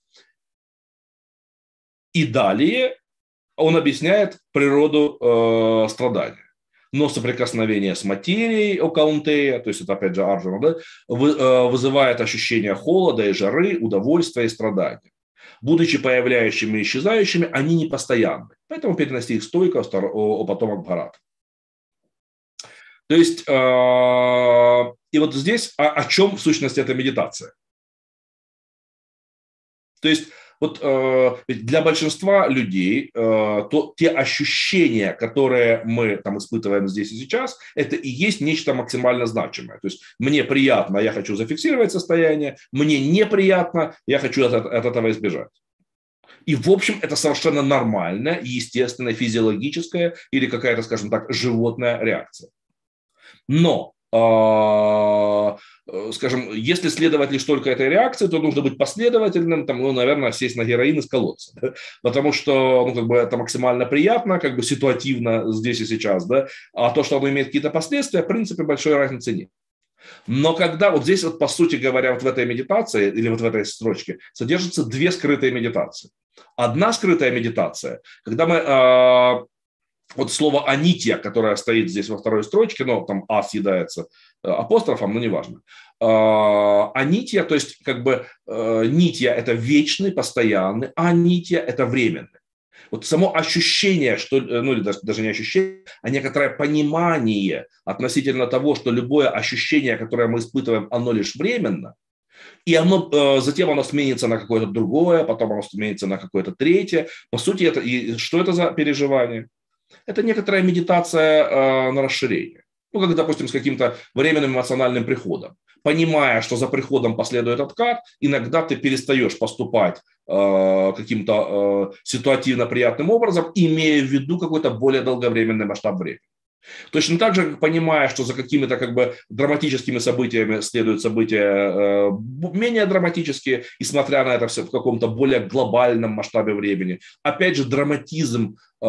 И далее он объясняет природу э, страдания. Но соприкосновение с материей у Каунтея, то есть это опять же Арджуна, да, вызывает ощущение холода и жары, удовольствия и страдания. Будучи появляющими и исчезающими, они непостоянны. Поэтому перенести их стойко о потомок Бхарата. То есть, э, и вот здесь о, о чем в сущности эта медитация? То есть, вот э, для большинства людей э, то, те ощущения, которые мы там испытываем здесь и сейчас, это и есть нечто максимально значимое. То есть мне приятно, я хочу зафиксировать состояние, мне неприятно, я хочу от, от этого избежать. И, в общем, это совершенно нормальная, естественная, физиологическая или какая-то, скажем так, животная реакция. Но, э, скажем, если следовать лишь только этой реакции, то нужно быть последовательным, там, ну, наверное, сесть на героин и сколоться. Да? Потому что ну, как бы это максимально приятно, как бы ситуативно здесь и сейчас. Да? А то, что оно имеет какие-то последствия, в принципе, большой разницы нет. Но когда вот здесь, вот, по сути говоря, вот в этой медитации или вот в этой строчке содержатся две скрытые медитации. Одна скрытая медитация, когда мы... Э, вот слово «анитья», которое стоит здесь во второй строчке, но там «а» съедается апострофом, но неважно. Анитья, то есть как бы нитья – это вечный, постоянный, а нитья – это временный. Вот само ощущение, что, ну или даже, даже не ощущение, а некоторое понимание относительно того, что любое ощущение, которое мы испытываем, оно лишь временно, и оно, затем оно сменится на какое-то другое, потом оно сменится на какое-то третье. По сути, это, и что это за переживание? Это некоторая медитация э, на расширение. Ну, как, допустим, с каким-то временным эмоциональным приходом. Понимая, что за приходом последует откат, иногда ты перестаешь поступать э, каким-то э, ситуативно приятным образом, имея в виду какой-то более долговременный масштаб времени. Точно так же, понимая, что за какими-то как бы драматическими событиями следуют события э, менее драматические, и смотря на это все в каком-то более глобальном масштабе времени. Опять же, драматизм э,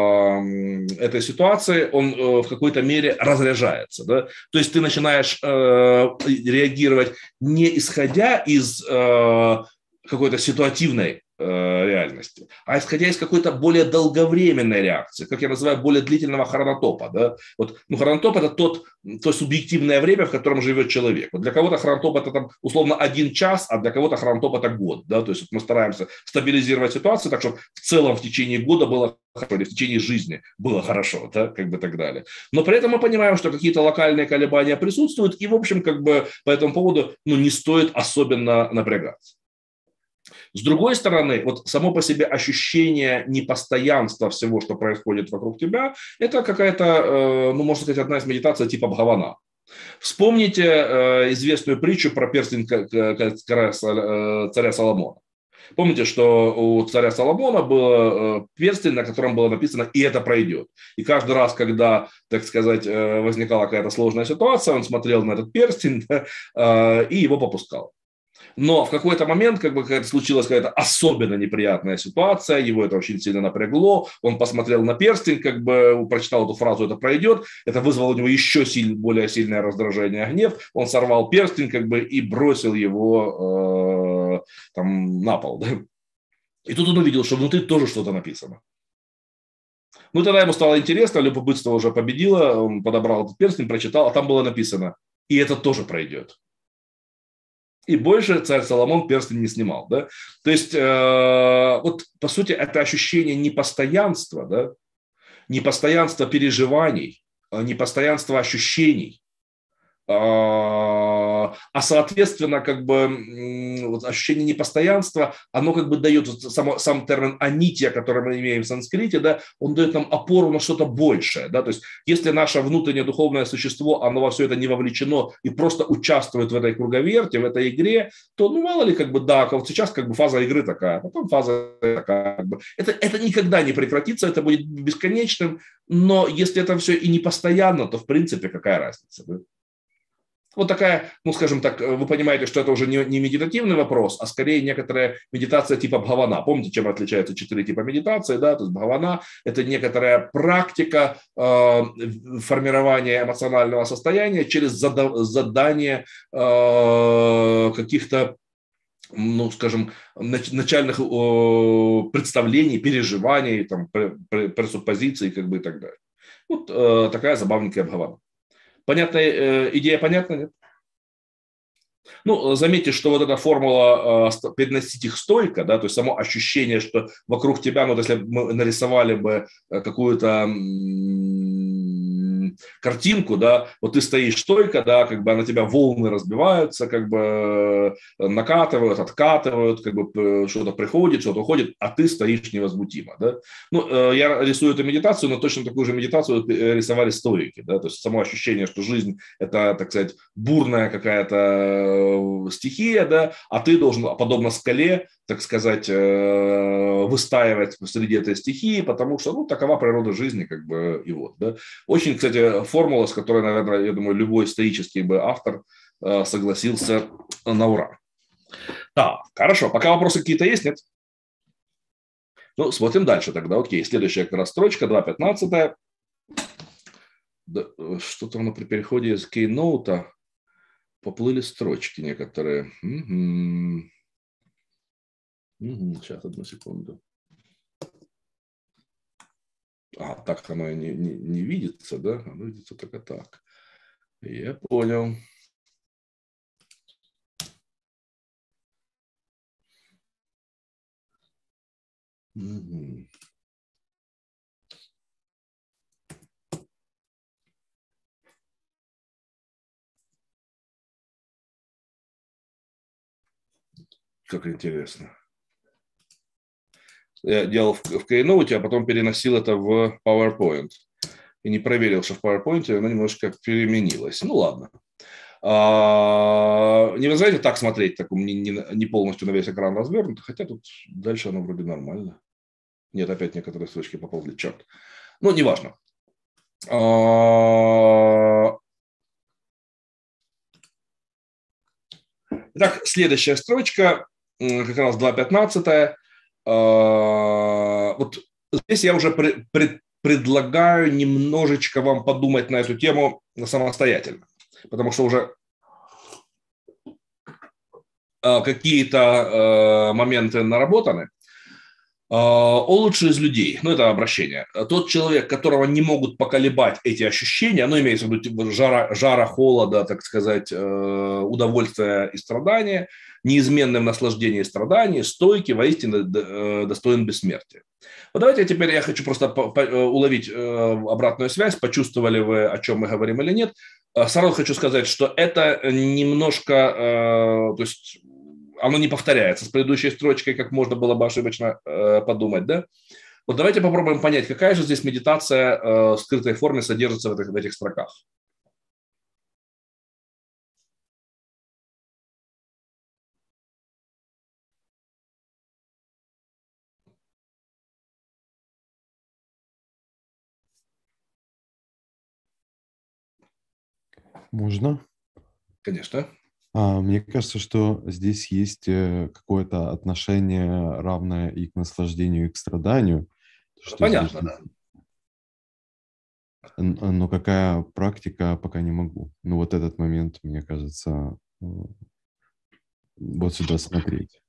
этой ситуации, он э, в какой-то мере разряжается. Да? То есть ты начинаешь э, реагировать не исходя из э, какой-то ситуативной реальности, а исходя из какой-то более долговременной реакции, как я называю, более длительного хронотопа. Да? Вот, ну, хронотоп – это тот, то субъективное время, в котором живет человек. Вот для кого-то хронотоп – это там, условно один час, а для кого-то хронотоп – это год. Да? То есть вот мы стараемся стабилизировать ситуацию так, чтобы в целом в течение года было хорошо, или в течение жизни было хорошо, да? Как бы так далее. Но при этом мы понимаем, что какие-то локальные колебания присутствуют, и, в общем, как бы по этому поводу ну, не стоит особенно напрягаться. С другой стороны, вот само по себе ощущение непостоянства всего, что происходит вокруг тебя, это какая-то, ну, можно сказать, одна из медитаций типа Бхавана. Вспомните известную притчу про перстень царя Соломона. Помните, что у царя Соломона был перстень, на котором было написано «и это пройдет». И каждый раз, когда, так сказать, возникала какая-то сложная ситуация, он смотрел на этот перстень, да, и его попускал. Но в какой-то момент как бы, какая-то случилась какая-то особенно неприятная ситуация, его это очень сильно напрягло, он посмотрел на перстень, как бы прочитал эту фразу «это пройдет», это вызвало у него еще силь, более сильное раздражение, гнев, он сорвал перстень как бы, и бросил его э, там, на пол. Да? И тут он увидел, что внутри тоже что-то написано. Ну, тогда ему стало интересно, любопытство уже победило, он подобрал этот перстень, прочитал, а там было написано «и это тоже пройдет». И больше царь Соломон перстень не снимал. Да? То есть, э, вот, по сути, это ощущение непостоянства, да? Непостоянства переживаний, непостоянства ощущений. А соответственно, как бы вот ощущение непостоянства, оно как бы дает вот само, сам термин анитья, который мы имеем в санскрите, да, он дает нам опору на что-то большее. Да? То есть, если наше внутреннее духовное существо, оно во все это не вовлечено и просто участвует в этой круговерте, в этой игре, то, ну, мало ли, как бы, да, вот сейчас как бы фаза игры такая, потом фаза такая. Как бы. Это, это никогда не прекратится, это будет бесконечным, но если это все и не постоянно, то, в принципе, какая разница, да? Вот такая, ну, скажем так, вы понимаете, что это уже не, не медитативный вопрос, а скорее некоторая медитация типа Бхавана. Помните, чем отличаются четыре типа медитации? Да? То есть Бхавана – это некоторая практика э, формирования эмоционального состояния через зада, задание э, каких-то, ну, скажем, начальных э, представлений, переживаний, там, пресуппозиций, как бы и так далее. Вот э, такая забавненькая Бхавана. Понятная э, идея, понятна, нет? Ну, заметьте, что вот эта формула э, переносить их стойко, да, то есть само ощущение, что вокруг тебя, ну, вот если мы нарисовали бы какую-то м- картинку, да, вот ты стоишь стойко, да, как бы на тебя волны разбиваются, как бы накатывают, откатывают, как бы что-то приходит, что-то уходит, а ты стоишь невозмутимо, да. Ну, я рисую эту медитацию, но точно такую же медитацию рисовали стоики, да, то есть само ощущение, что жизнь – это, так сказать, бурная какая-то стихия, да, а ты должен, подобно скале, так сказать, выстаивать среди этой стихии, потому что, ну, такова природа жизни, как бы, и вот, да. Очень, кстати, формула, с которой, наверное, я думаю, любой стоический бы автор согласился на ура. Так, хорошо, пока вопросы какие-то есть, нет? Ну, смотрим дальше тогда, окей. Следующая как раз строчка, два пятнадцать. Да, что-то оно при переходе из Keynote поплыли строчки некоторые. Угу. Угу. Сейчас, одну секунду. А, так оно не, не, не видится, да? Оно видится только так. Я понял. Угу. Как интересно. Я делал в, в Keynote, а потом переносил это в PowerPoint. И не проверил, что в PowerPoint оно немножко переменилось. Ну, ладно. А, не вы знаете, так смотреть, так, не, не, не полностью на весь экран развернут, хотя тут дальше оно вроде нормально. Нет, опять некоторые строчки поползли. Черт. Ну, неважно. А... Итак, следующая строчка, как раз два пятнадцать. А... Вот здесь я уже при, при, предлагаю немножечко вам подумать на эту тему самостоятельно. Потому что уже какие-то моменты наработаны. О лучший из людей, ну это обращение, тот человек, которого не могут поколебать эти ощущения, ну имеется в виду жара, жара, холода, так сказать, удовольствия и страдания, неизменным наслаждение и страдания, стойкий, воистину достоин бессмертия. Вот давайте теперь я хочу просто уловить обратную связь, почувствовали вы, о чем мы говорим или нет. Сразу хочу сказать, что это немножко, то есть оно не повторяется с предыдущей строчкой, как можно было бы ошибочно э, подумать, да? Вот давайте попробуем понять, какая же здесь медитация э, в скрытой форме содержится в этих, в этих строках. Можно? Конечно. А, мне кажется, что здесь есть какое-то отношение равное и к наслаждению, и к страданию. Что Понятно, здесь... да. Но какая практика, пока не могу. Ну вот этот момент, мне кажется, вот сюда смотреть.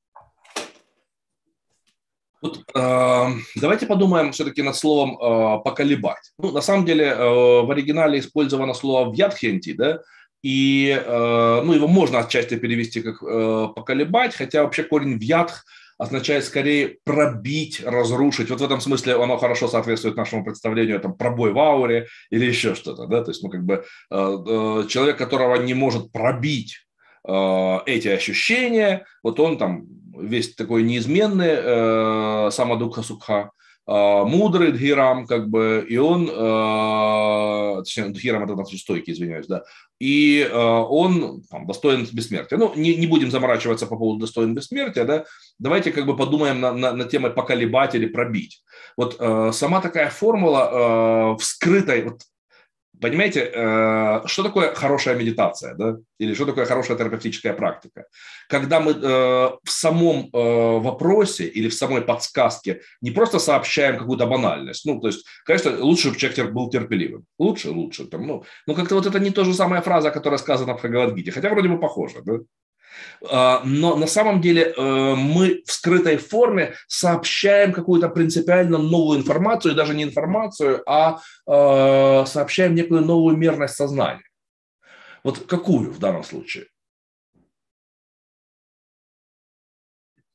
Вот, э, давайте подумаем все-таки над словом э, «поколебать». Ну, на самом деле э, в оригинале использовано слово «вьятхенти», да, и э, ну, его можно отчасти перевести как э, «поколебать», хотя вообще корень «вьятх» означает скорее пробить, разрушить. Вот в этом смысле оно хорошо соответствует нашему представлению, там, пробой в ауре или еще что-то, да, то есть, ну, как бы э, э, человек, которого не может пробить э, эти ощущения, вот он там весь такой неизменный, э, самадукха сукха, э, мудрый дхирам, как бы, и он, э, точнее, дхирам это значит стойкий, извиняюсь, да, и э, он там, достоин бессмертия. Ну, не, не будем заморачиваться по поводу достоин бессмертия, да, давайте как бы подумаем на, на, на темой поколебать или пробить. Вот э, сама такая формула э, вскрытой, вот, понимаете, э, что такое хорошая медитация, да? Или что такое хорошая терапевтическая практика? Когда мы э, в самом э, вопросе или в самой подсказке не просто сообщаем какую-то банальность, ну, то есть, конечно, лучше, чтобы человек был терпеливым. Лучше, лучше. Там, ну, но как-то вот это не та же самая фраза, которая сказана в Бхагавад-гите, хотя вроде бы похоже, да? Но на самом деле мы в скрытой форме сообщаем какую-то принципиально новую информацию, даже не информацию, а сообщаем некую новую мерность сознания. Вот какую в данном случае?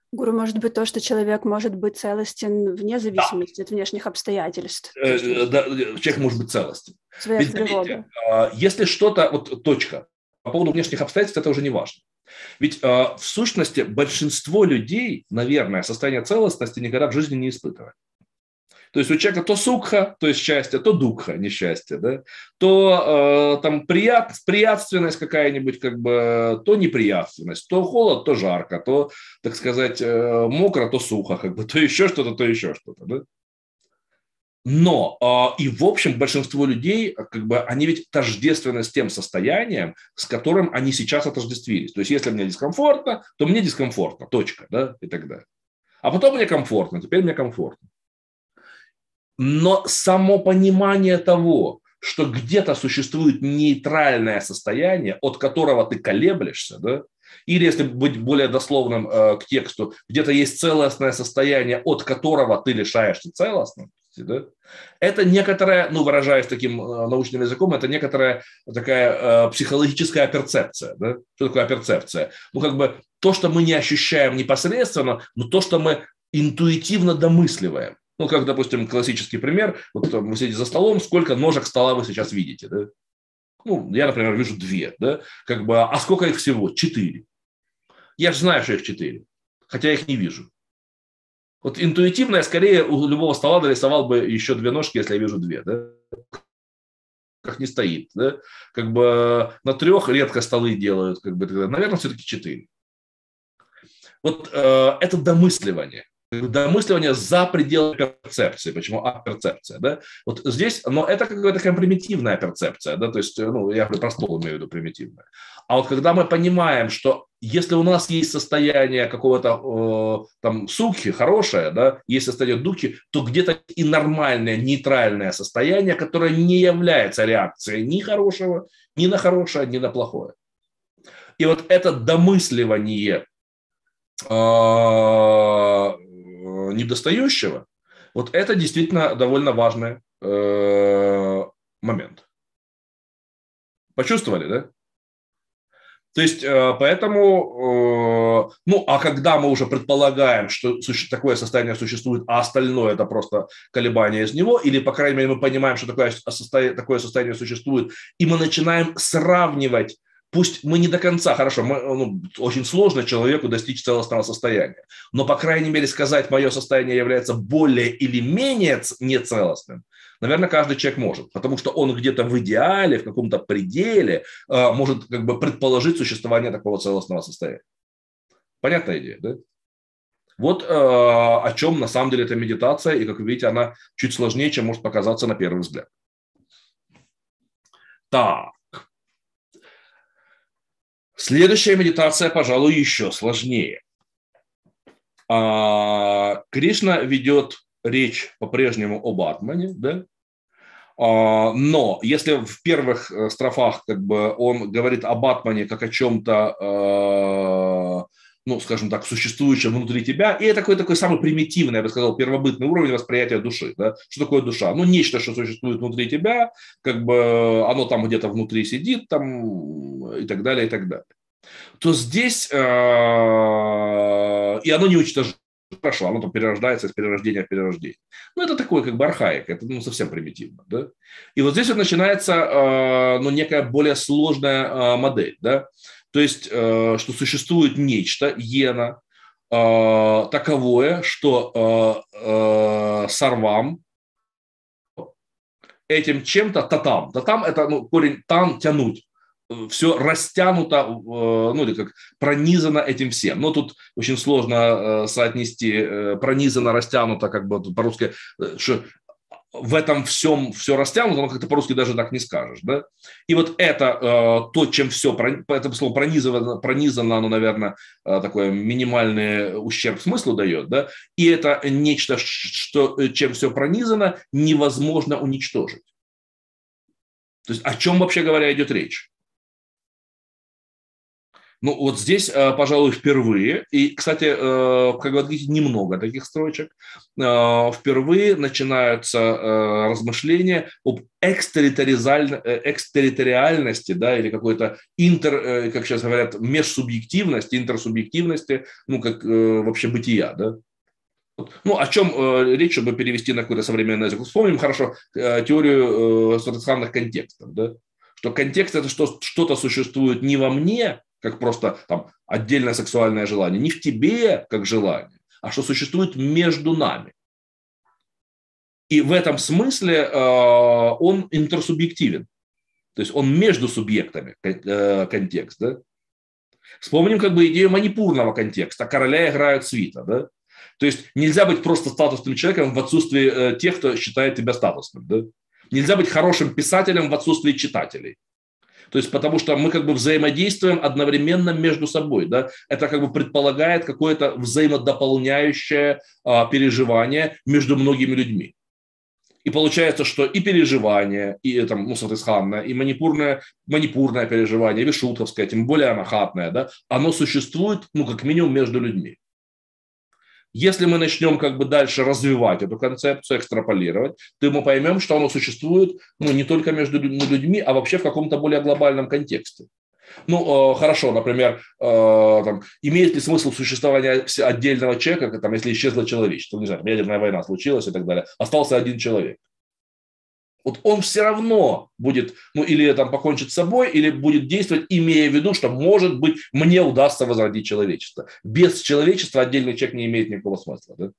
Гуру, может быть, то, что человек может быть целостен вне зависимости да. от внешних обстоятельств. Э, да, человек может быть целостен. Своя Ведь, природа. Заметьте, если что-то, вот точка, по поводу внешних обстоятельств, это уже не важно. Ведь в сущности большинство людей, наверное, состояние целостности никогда в жизни не испытывает. То есть у человека то сукха, то есть счастье, то дукха, несчастье, да? То э, там прият, приятственность какая-нибудь, как бы, то неприятственность, то холод, то жарко, то, так сказать, э, мокро, то сухо, как бы, то еще что-то, то еще что-то. Да? Но э, и в общем большинство людей, как бы, они ведь тождественны с тем состоянием, с которым они сейчас отождествились. То есть если мне дискомфортно, то мне дискомфортно, точка, да, и так далее. А потом мне комфортно, теперь мне комфортно. Но само понимание того, что где-то существует нейтральное состояние, от которого ты колеблешься, да, или, если быть более дословным э, к тексту, где-то есть целостное состояние, от которого ты лишаешься целостности, да, это некоторая, ну, выражаясь таким э, научным языком, это некоторая такая э, психологическая перцепция. Да? Что такое перцепция? Ну, как бы то, что мы не ощущаем непосредственно, но то, что мы интуитивно домысливаем. Ну, как, допустим, классический пример. Вот вы сидите за столом, сколько ножек стола вы сейчас видите? Да? Ну, я, например, вижу две. Да? Как бы, а сколько их всего? Четыре. Я же знаю, что их четыре, хотя я их не вижу. Вот интуитивно я скорее у любого стола дорисовал бы еще две ножки, если я вижу две. Да? Как не стоит. Да? Как бы на трех редко столы делают. Как бы, наверное, все-таки четыре. Вот э, это домысливание. Домысливание за пределами перцепции. Почему перцепция? Да? Вот здесь, но это какая-то такая примитивная перцепция. Да? То есть, ну, я про стол имею в виду примитивная. А вот когда мы понимаем, что если у нас есть состояние какого-то э, там сукхи, хорошее, да, есть состояние духи, то где-то и нормальное, нейтральное состояние, которое не является реакцией ни хорошего, ни на хорошее, ни на плохое. И вот это домысливание э, недостающего, вот это действительно довольно важный э, момент. Почувствовали, да? То есть, э, поэтому, э, ну, а когда мы уже предполагаем, что суще- такое состояние существует, а остальное это просто колебания из него, или, по крайней мере, мы понимаем, что такое состояние, такое состояние существует, и мы начинаем сравнивать. Пусть мы не до конца, хорошо, мы, ну, очень сложно человеку достичь целостного состояния, но, по крайней мере, сказать, мое состояние является более или менее нецелостным, наверное, каждый человек может, потому что он где-то в идеале, в каком-то пределе э, может как бы предположить существование такого целостного состояния. Понятная идея, да? Вот э, о чем на самом деле эта медитация, и, как вы видите, она чуть сложнее, чем может показаться на первый взгляд. Так. Следующая медитация, пожалуй, еще сложнее. А, Кришна ведет речь по-прежнему об атмане, да? А, но если в первых строфах как бы он говорит об атмане как о чем-то, э, ну, скажем так, существующем внутри тебя, и это такой, такой самый примитивный, я бы сказал, первобытный уровень восприятия души. Да? Что такое душа? Ну, нечто, что существует внутри тебя, как бы оно там где-то внутри сидит, там, и так далее, и так далее. То здесь, э, и оно не уничтожено. Хорошо, оно там перерождается из перерождения в перерождение. Ну, это такое как бы архаик, это ну, совсем примитивно. Да? И вот здесь вот начинается э, ну, некая более сложная э, модель. Да? То есть, э, что существует нечто, иена, э, таковое, что э, э, сарвам, этим чем-то татам. Татам – это ну, корень тан, тянуть. Все растянуто, ну или как пронизано этим всем. Но тут очень сложно соотнести пронизано, растянуто, как бы по-русски, что в этом всем все растянуто, но как-то по-русски даже так не скажешь. Да? И вот это то, чем все, это слово пронизано, пронизано, оно, наверное, такой минимальный ущерб смыслу дает. Да? И это нечто, что, чем все пронизано, невозможно уничтожить. То есть о чем, вообще говоря, идет речь? Ну, вот здесь, пожалуй, впервые, и, кстати, в Бхагавад-гите немного таких строчек, впервые начинаются размышления об экстерриториальности, да, или какой-то интер, как сейчас говорят, межсубъективности, интерсубъективности, ну, как вообще бытия, да. Ну, о чем речь, чтобы перевести на какой-то современный язык. Вспомним хорошо теорию социальных контекстов, да, что контекст – это что что-то существует не во мне, как просто там отдельное сексуальное желание, не в тебе, как желание, а что существует между нами. И в этом смысле э, он интерсубъективен, то есть он между субъектами э, контекст. Да? Вспомним как бы идею манипурного контекста. Короля играют свита. Да? То есть нельзя быть просто статусным человеком в отсутствии э, тех, кто считает тебя статусным. Да? Нельзя быть хорошим писателем в отсутствии читателей. То есть потому что мы как бы взаимодействуем одновременно между собой. Да? Это как бы предполагает какое-то взаимодополняющее а, переживание между многими людьми. И получается, что и переживание, и там, ну, сатисханное, и манипурное, манипурное переживание, вишутховское, тем более анахатное, да, оно существует, ну, как минимум, между людьми. Если мы начнем как бы дальше развивать эту концепцию, экстраполировать, то мы поймем, что оно существует, ну, не только между людьми, а вообще в каком-то более глобальном контексте. Ну, э, хорошо, например, э, там, имеет ли смысл существования отдельного человека, там, если исчезло человечество, не знаю, ядерная война случилась и так далее, остался один человек. Вот он все равно будет, ну, или там покончит с собой, или будет действовать, имея в виду, что, может быть, мне удастся возродить человечество. Без человечества отдельный человек не имеет никакого смысла. Да?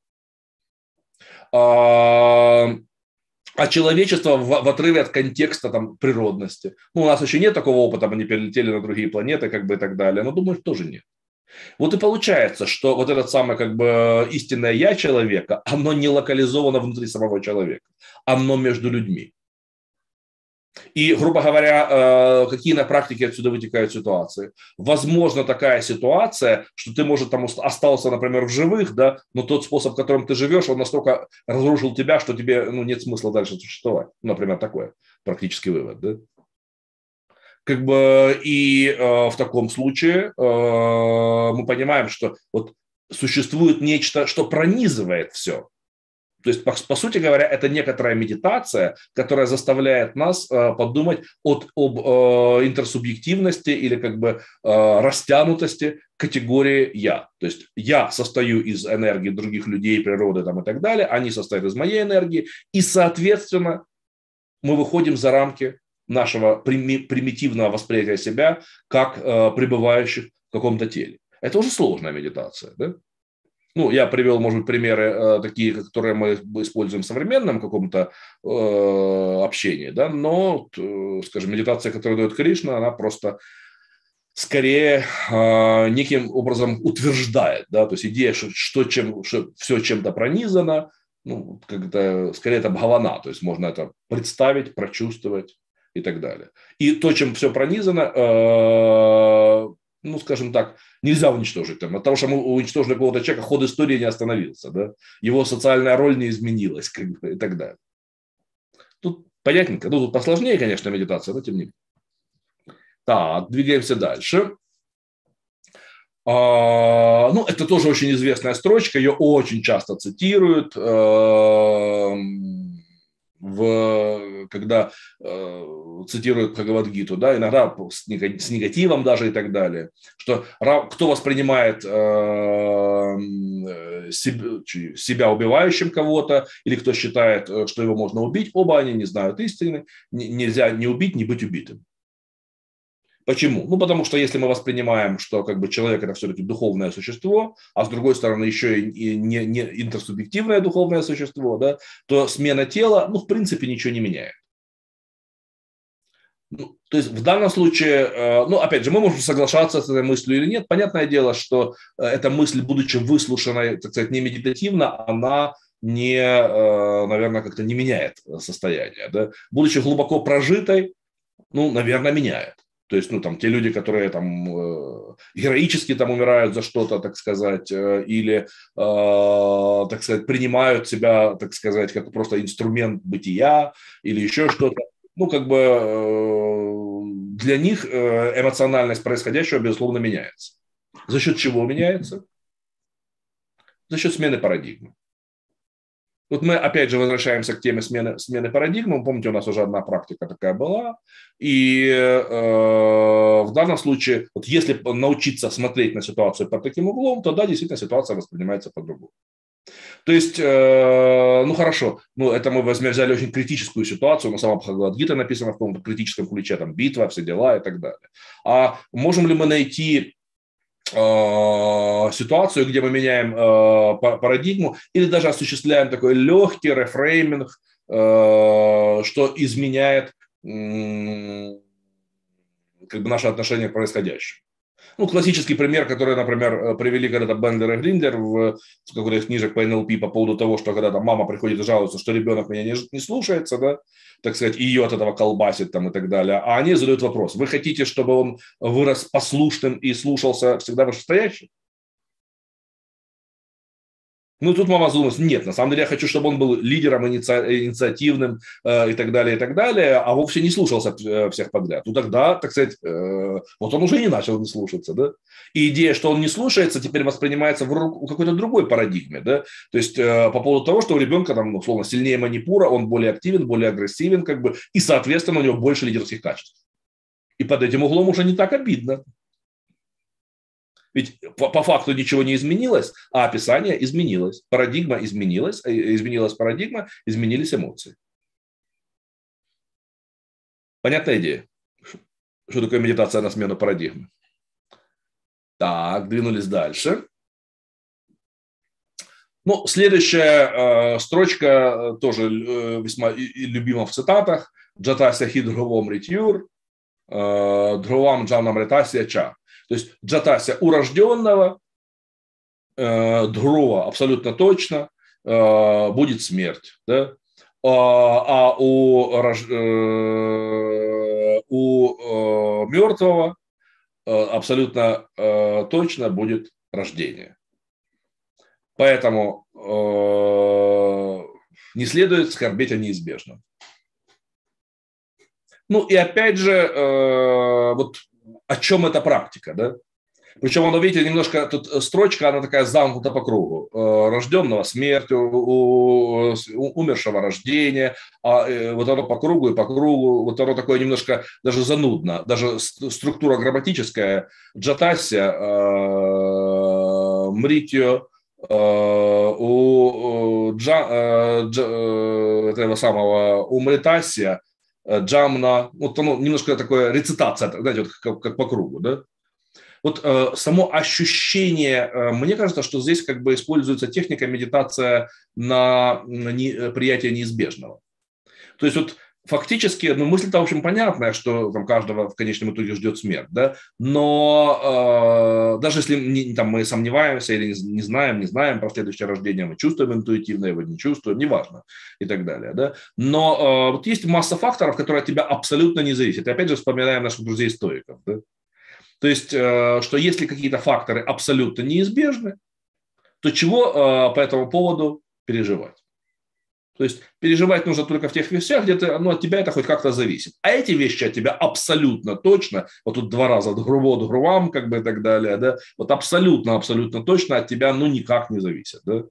А, а человечество в, в отрыве от контекста там, природности. Ну, у нас еще нет такого опыта, мы не перелетели на другие планеты, как бы и так далее, но, думаю, тоже нет. Вот и получается, что вот это самое как бы истинное я человека, оно не локализовано внутри самого человека, оно между людьми. И, грубо говоря, какие на практике отсюда вытекают ситуации? Возможно, такая ситуация, что ты, может, там остался, например, в живых, да, но тот способ, которым ты живешь, он настолько разрушил тебя, что тебе, ну, нет смысла дальше существовать. Например, такой практический вывод, да? Как бы и э, в таком случае э, мы понимаем, что вот существует нечто, что пронизывает все. То есть, по, по сути говоря, это некоторая медитация, которая заставляет нас э, подумать от, об э, интерсубъективности или как бы э, растянутости категории «я». То есть я состою из энергии других людей, природы там, и так далее, они состоят из моей энергии, и, соответственно, мы выходим за рамки нашего примитивного восприятия себя как э, пребывающих в каком-то теле. Это уже сложная медитация, да? Ну, я привел, может быть, примеры э, такие, которые мы используем в современном каком-то э, общении, да, но, э, скажем, медитация, которую дает Кришна, она просто скорее э, неким образом утверждает, да, то есть идея, что, что, чем, что все чем-то пронизано, ну, как-то, скорее это бхавана, то есть можно это представить, прочувствовать и так далее. И то, чем все пронизано, э, ну, скажем так, нельзя уничтожить. Там, от того, что мы уничтожили какого-то человека, ход истории не остановился. Да? Его социальная роль не изменилась как бы, и так далее. Тут понятненько. Ну, тут посложнее, конечно, медитация, но тем не менее. Так, двигаемся дальше. А, ну, это тоже очень известная строчка. Ее очень часто цитируют. А, В, когда э, цитируют Бхагавад-гиту, да, иногда с, с негативом даже и так далее, что кто воспринимает э, себя, себя убивающим кого-то, или кто считает, что его можно убить, оба они не знают истины, нельзя не убить, не быть убитым. Почему? Ну, потому что если мы воспринимаем, что как бы человек – это все-таки духовное существо, а с другой стороны еще и не, не интерсубъективное духовное существо, да, то смена тела, ну, в принципе, ничего не меняет. Ну, то есть в данном случае, ну, опять же, мы можем соглашаться с этой мыслью или нет. Понятное дело, что эта мысль, будучи выслушанной, так сказать, не медитативно, она не, наверное, как-то не меняет состояние. Да? Будучи глубоко прожитой, ну, наверное, меняет. То есть, ну, там, те люди, которые там э, героически там умирают за что-то, так сказать, э, или, э, так сказать, принимают себя, так сказать, как просто инструмент бытия, или еще что-то. ну, как бы для них эмоциональность происходящего, безусловно, меняется. За счет чего меняется? За счет смены парадигмы. Вот мы опять же возвращаемся к теме смены, смены парадигмы. Помните, у нас уже одна практика такая была. И э, в данном случае, вот если научиться смотреть на ситуацию под таким углом, то да, действительно ситуация воспринимается по-другому. То есть, э, ну хорошо, ну это мы возьмем, взяли очень критическую ситуацию, на самом Бхагавад-гите написано в каком-то критическом ключе, там битва, все дела и так далее. А можем ли мы найти ситуацию, где мы меняем э, парадигму или даже осуществляем такой легкий рефрейминг, э, что изменяет э, как бы наше отношение к происходящему. Ну, классический пример, который, например, привели когда-то Бендлер и Гриндлер в какой-то из книжек по эн эл пи по поводу того, что когда там мама приходит и жалуется, что ребенок меня не, не слушается, да, так сказать, ее от этого колбасит там и так далее. А они задают вопрос: вы хотите, чтобы он вырос послушным и слушался всегда вышестоящим? Ну, тут мама задумалась: нет, на самом деле я хочу, чтобы он был лидером, иници... инициативным э, и так далее, и так далее, а вовсе не слушался всех подряд. Ну, тогда, так сказать, э, вот он уже не начал не слушаться, да. И идея, что он не слушается, теперь воспринимается в, в какой-то другой парадигме, да. То есть э, по поводу того, что у ребенка, там, условно, сильнее манипура, он более активен, более агрессивен, как бы, и, соответственно, у него больше лидерских качеств. И под этим углом уже не так обидно. Ведь по, по факту ничего не изменилось, а описание изменилось. Парадигма изменилась, изменилась парадигма, изменились эмоции. Понятная идея? Что такое медитация на смену парадигмы? Так, двинулись дальше. Ну, следующая э, строчка тоже э, весьма любима в цитатах. Джатася хи дхрувам ритюр, дхрувам джанам ретасия ча. То есть джатася урожденного, э, дхрува абсолютно точно, э, будет смерть. Да? А, а у, э, у э, мертвого э, абсолютно э, точно будет рождение. Поэтому э, не следует скорбеть о неизбежном. Ну и опять же, э, вот о чем эта практика, да? Причем, она, видите, немножко тут строчка, она такая замкнута по кругу. Э, рожденного смерть, у, у, умершего рождение, а э, вот оно по кругу и по кругу, вот оно такое немножко даже занудно, даже структура грамматическая. Джатася, э, мритьо, у джа, джа, этого самого умритасия, джамна, вот оно немножко такое рецитация, знаете, вот как, как по кругу, да? Вот э, само ощущение, э, мне кажется, что здесь как бы используется техника медитация на, на не, приятие неизбежного. То есть вот фактически, ну, мысль-то, в общем, понятная, что там каждого в конечном итоге ждет смерть, да, но э, даже если не, там, мы сомневаемся или не, не знаем, не знаем про следующее рождение, мы чувствуем интуитивно его, не чувствуем, неважно и так далее, да, но э, вот есть масса факторов, которые от тебя абсолютно не зависят. И опять же вспоминаем наших друзей-стоиков, да. То есть, э, что если какие-то факторы абсолютно неизбежны, то чего э, по этому поводу переживать? То есть переживать нужно только в тех вещах, где ты, ну, от тебя это хоть как-то зависит. А эти вещи от тебя абсолютно точно, вот тут два раза дхруво дхрувам, как бы и так далее, да, вот абсолютно, абсолютно точно от тебя, ну, никак не зависят, да.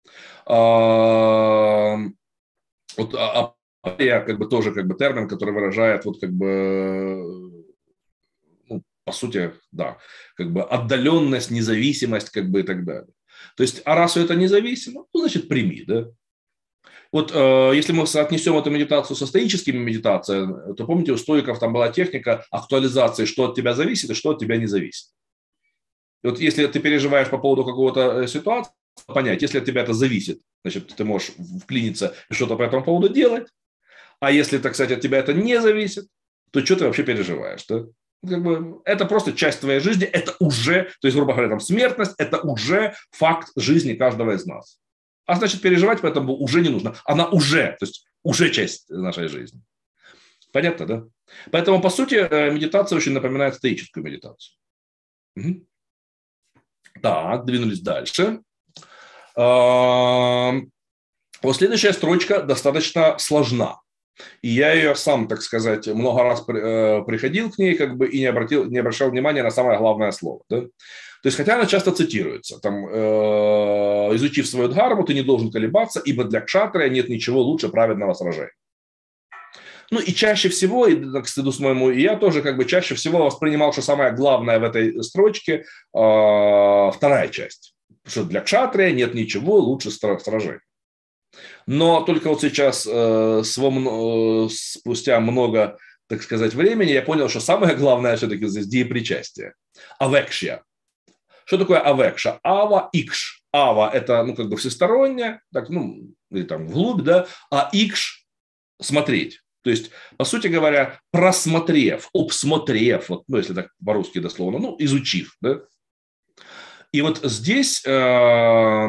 А, вот а, я как бы тоже как бы термин, который выражает вот как бы, ну, по сути, да, как бы отдаленность, независимость, как бы и так далее. То есть, а раз это независимо, ну, значит, прими, да. Вот э, если мы соотнесем эту медитацию со стоическими медитациями, то помните, у стоиков там была техника актуализации, что от тебя зависит и что от тебя не зависит. И вот если ты переживаешь по поводу какого-то ситуации, понять, если от тебя это зависит, значит, ты можешь вклиниться и что-то по этому поводу делать. А если, так сказать, от тебя это не зависит, то что ты вообще переживаешь? Да? Как бы, это просто часть твоей жизни, это уже, то есть, грубо говоря, там, смертность, это уже факт жизни каждого из нас. А значит, переживать поэтому уже не нужно. Она уже, то есть уже часть нашей жизни. Понятно, да? Поэтому, по сути, медитация очень напоминает стоическую медитацию. Угу. Так, двинулись дальше. Вот следующая строчка достаточно сложна. И я ее сам, так сказать, много раз э, приходил к ней, как бы, и не, обратил, не обращал внимания на самое главное слово. Да? То есть, хотя она часто цитируется, там, э, изучив свою дхарму, ты не должен колебаться, ибо для кшатрия нет ничего лучше праведного сражения. Ну и чаще всего, и к стыду моему, и я тоже как бы чаще всего воспринимал, что самое главное в этой строчке э, вторая часть, что для кшатрия нет ничего лучше сражения. Но только вот сейчас, э, свом, э, спустя много, так сказать, времени, я понял, что самое главное все-таки здесь деепричастие. Авекшия. Что такое авекша? Ава, икш. Ава – это, ну, как бы всестороннее, так, ну, или там вглубь, да, а икш – смотреть. То есть, по сути говоря, просмотрев, обсмотрев, вот, ну, если так по-русски дословно, ну, изучив, да. И вот здесь э, э,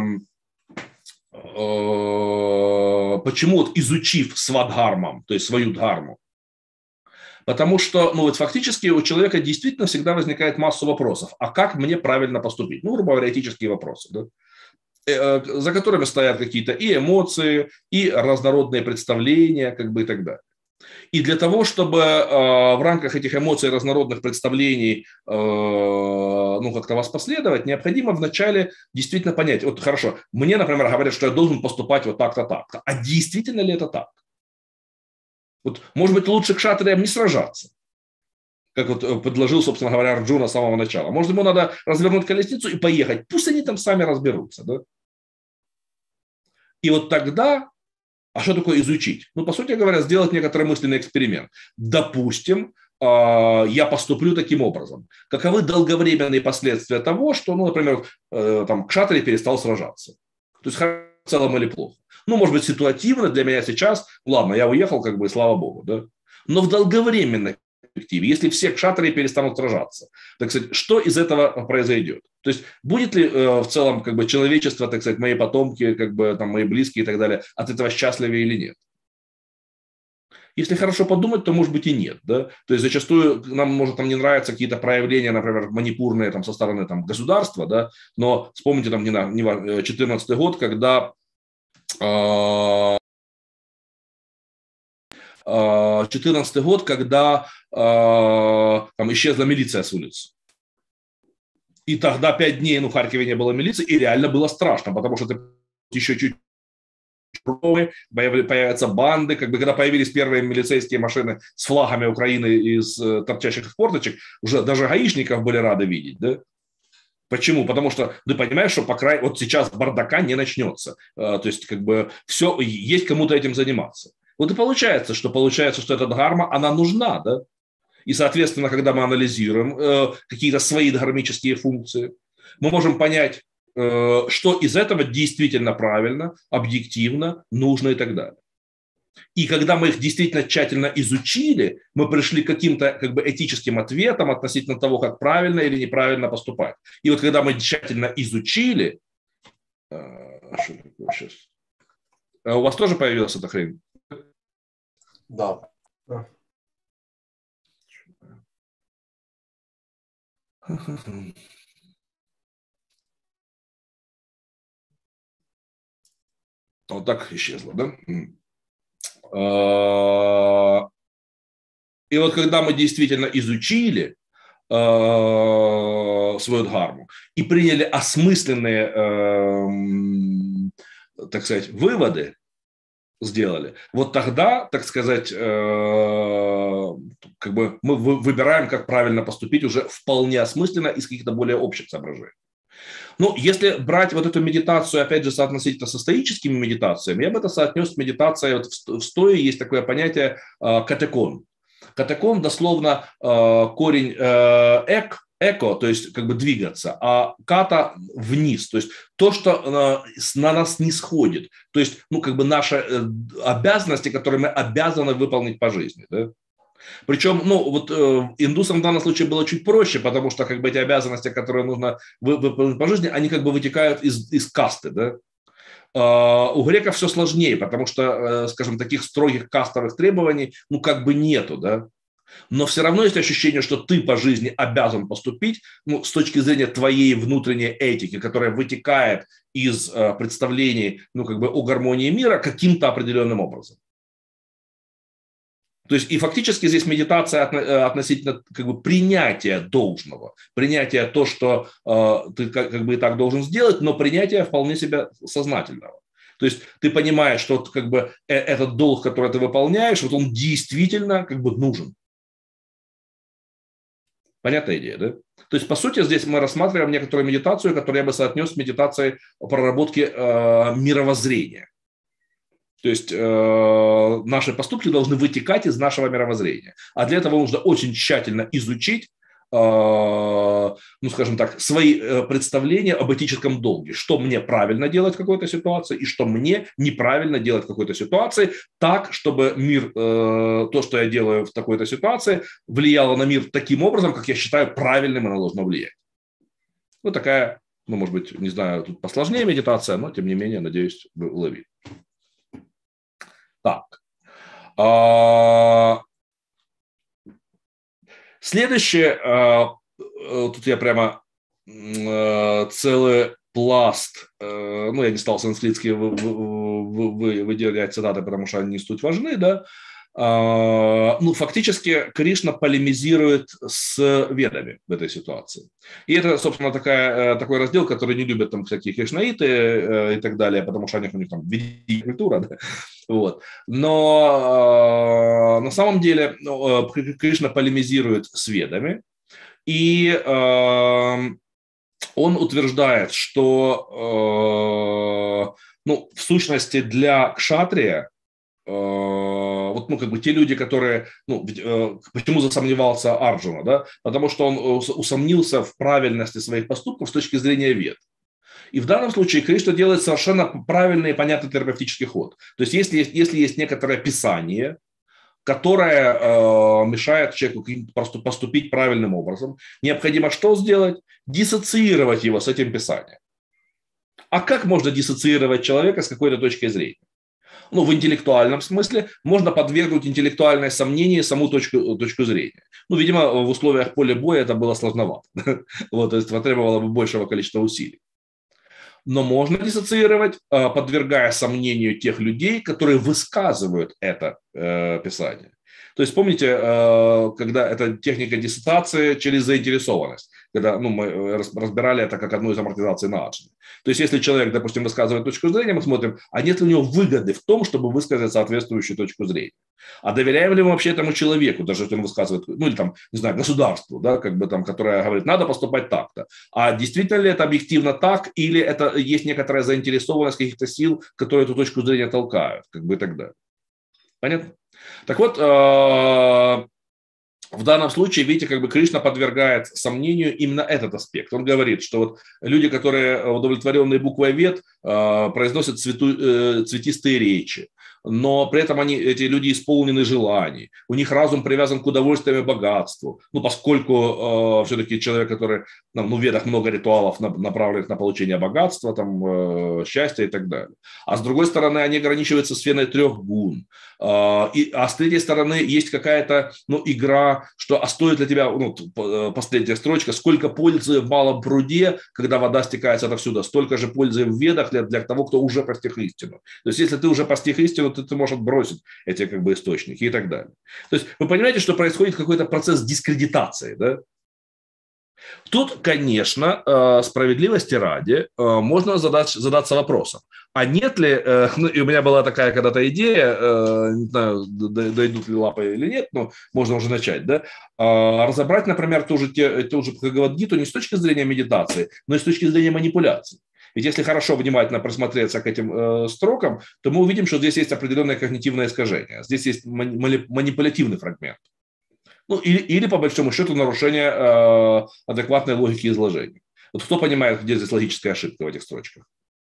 почему вот изучив свадхармам, то есть свою дхарму, потому что, ну, вот фактически у человека действительно всегда возникает масса вопросов. А как мне правильно поступить? Ну, грубо говоря, этические вопросы, да? За которыми стоят какие-то и эмоции, и разнородные представления, как бы и так далее. И для того, чтобы э, в рамках этих эмоций и разнородных представлений э, ну, как-то воспоследовать, необходимо вначале действительно понять, вот хорошо, мне, например, говорят, что я должен поступать вот так-то, так-то. А действительно ли это так? Вот, может быть, лучше кшатриям не сражаться, как вот предложил, собственно говоря, Арджуна с самого начала. Может, ему надо развернуть колесницу и поехать. Пусть они там сами разберутся. Да? И вот тогда... А что такое изучить? Ну, по сути говоря, сделать некоторый мысленный эксперимент. Допустим, я поступлю таким образом. Каковы долговременные последствия того, что, ну, например, там, кшатрий перестал сражаться? То есть, в целом или плохо? Ну, может быть, ситуативно для меня сейчас, ладно, я уехал, как бы, слава богу, да? Но в долговременной перспективе, если все кшатрии перестанут сражаться, так сказать, что из этого произойдет? То есть будет ли э, в целом как бы человечество, так сказать, мои потомки, как бы там мои близкие и так далее, от этого счастливее или нет? Если хорошо подумать, то может быть и нет, да? То есть зачастую нам может там не нравятся какие-то проявления, например, манипурные там со стороны там государства, да? Но вспомните там не четырнадцатый год, когда э, четырнадцатый год, когда э, там исчезла милиция с улиц. И тогда пять дней, ну, в Харькове не было милиции, и реально было страшно, потому что ты еще чуть появятся банды, как бы когда появились первые милицейские машины с флагами Украины из торчащих форточек, уже даже гаишников были рады видеть, да? Почему? Потому что ты понимаешь, что по крайней вот сейчас бардака не начнется, то есть как бы все, есть кому-то этим заниматься. Вот и получается, что получается, что эта дхарма, она нужна, да? И, соответственно, когда мы анализируем э, какие-то свои дхармические функции, мы можем понять, э, что из этого действительно правильно, объективно, нужно и так далее. И когда мы их действительно тщательно изучили, мы пришли к каким-то как бы этическим ответам относительно того, как правильно или неправильно поступать. И вот когда мы тщательно изучили... Э, что такое сейчас? А у вас тоже появилась эта хрень? Да. Вот так исчезло, да? И вот когда мы действительно изучили свою дхарму и приняли осмысленные, так сказать, выводы, сделали, вот тогда, так сказать, как бы мы выбираем, как правильно поступить уже вполне осмысленно из каких-то более общих соображений. Ну, если брать вот эту медитацию, опять же, соотносительно со стоическими медитациями, я бы это соотнес с медитацией, вот в стое есть такое понятие катекон. Катекон дословно корень эк, эко, то есть как бы двигаться, а ката вниз, то есть то, что на нас не сходит, то есть, ну, как бы наши обязанности, которые мы обязаны выполнить по жизни, да? Причем, ну, вот э, индусам в данном случае было чуть проще, потому что как бы эти обязанности, которые нужно выполнить по жизни, они как бы вытекают из, из касты, да. Э, у греков все сложнее, потому что, э, скажем, таких строгих кастовых требований, ну, как бы нету, да. Но все равно есть ощущение, что ты по жизни обязан поступить, ну, с точки зрения твоей внутренней этики, которая вытекает из э, представлений, ну, как бы о гармонии мира каким-то определенным образом. То есть и фактически здесь медитация относительно как бы принятия должного, принятия то, что э, ты как, как бы и так должен сделать, но принятия вполне себе сознательного. То есть ты понимаешь, что как бы этот долг, который ты выполняешь, вот он действительно как бы нужен. Понятная идея, да? То есть, по сути, здесь мы рассматриваем некоторую медитацию, которую я бы соотнес с медитацией проработки э, мировоззрения. То есть э, наши поступки должны вытекать из нашего мировоззрения. А для этого нужно очень тщательно изучить, э, ну, скажем так, свои э, представления об этическом долге. Что мне правильно делать в какой-то ситуации и что мне неправильно делать в какой-то ситуации, так, чтобы мир, э, то, что я делаю в такой-то ситуации, влияло на мир таким образом, как я считаю правильным, оно должно влиять. Вот такая, ну, может быть, не знаю, тут посложнее медитация, но, тем не менее, надеюсь, вы уловили. Так. Следующее, тут я прямо целый пласт, ну, я не стал санскритские выделять цитаты, потому что они не суть важны, да. Ну, фактически Кришна полемизирует с ведами в этой ситуации. И это, собственно, такая, такой раздел, который не любят там всякие кришнаиты и так далее, потому что у них, у них там ведическая культура, да? Вот. Но на самом деле Кришна полемизирует с ведами, и он утверждает, что, ну, в сущности для кшатрия, вот, ну, как бы те люди, которые, ну, почему засомневался Арджуна, да, потому что он усомнился в правильности своих поступков с точки зрения вед. И в данном случае Кришна делает совершенно правильный и понятный терапевтический ход. То есть если, если есть некоторое писание, которое э, мешает человеку поступить правильным образом, необходимо что сделать? Диссоциировать его с этим писанием. А как можно диссоциировать человека с какой-то точки зрения? Ну, в интеллектуальном смысле можно подвергнуть интеллектуальное сомнение саму точку, точку зрения. Ну, видимо, в условиях поля боя это было сложновато. Вот, то есть потребовало бы большего количества усилий. Но можно диссоциировать, подвергая сомнению тех людей, которые высказывают это э, писание. То есть помните, э, когда это техника диссоциации через заинтересованность, когда, ну, мы разбирали это как одну из амортизаций на аджне. То есть если человек, допустим, высказывает точку зрения, мы смотрим, а нет ли у него выгоды в том, чтобы высказать соответствующую точку зрения. А доверяем ли мы вообще этому человеку, даже если он высказывает, ну или там, не знаю, государству, да, как бы там, которое говорит, надо поступать так-то. А действительно ли это объективно так, или это есть некоторая заинтересованность каких-то сил, которые эту точку зрения толкают, как бы и так далее. Понятно? Так вот, в данном случае, видите, как бы Кришна подвергает сомнению именно этот аспект. Он говорит, что вот люди, которые удовлетворенные буквой вед, произносят цвету, цветистые речи, но при этом они, эти люди исполнены желаний, у них разум привязан к удовольствиям и богатству, ну, поскольку все-таки человек, который, ну, в ведах много ритуалов, направленных на получение богатства, там, счастья и так далее. А с другой стороны, они ограничиваются сферой трех гун. И, а с третьей стороны, есть какая-то, ну, игра, что а стоит для тебя, ну, последняя строчка, сколько пользы в малом пруде, когда вода стекается отовсюду, столько же пользы в ведах для, для того, кто уже постиг истину. То есть, если ты уже постиг истину, то ты можешь отбросить эти как бы источники и так далее. То есть, вы понимаете, что происходит какой-то процесс дискредитации, да? Тут, конечно, справедливости ради, можно задать, задаться вопросом, а нет ли, ну, и у меня была такая когда-то идея, не знаю, дойдут ли лапы или нет, но можно уже начать, да, разобрать, например, ту же, ту же Бхагавад-гиту не с точки зрения медитации, но и с точки зрения манипуляции. Ведь если хорошо, внимательно присмотреться к этим э, строкам, то мы увидим, что здесь есть определенное когнитивное искажение, здесь есть манипулятивный фрагмент. Ну, или, или, по большому счету, нарушение э, адекватной логики изложения. Вот кто понимает, где здесь логическая ошибка в этих строчках?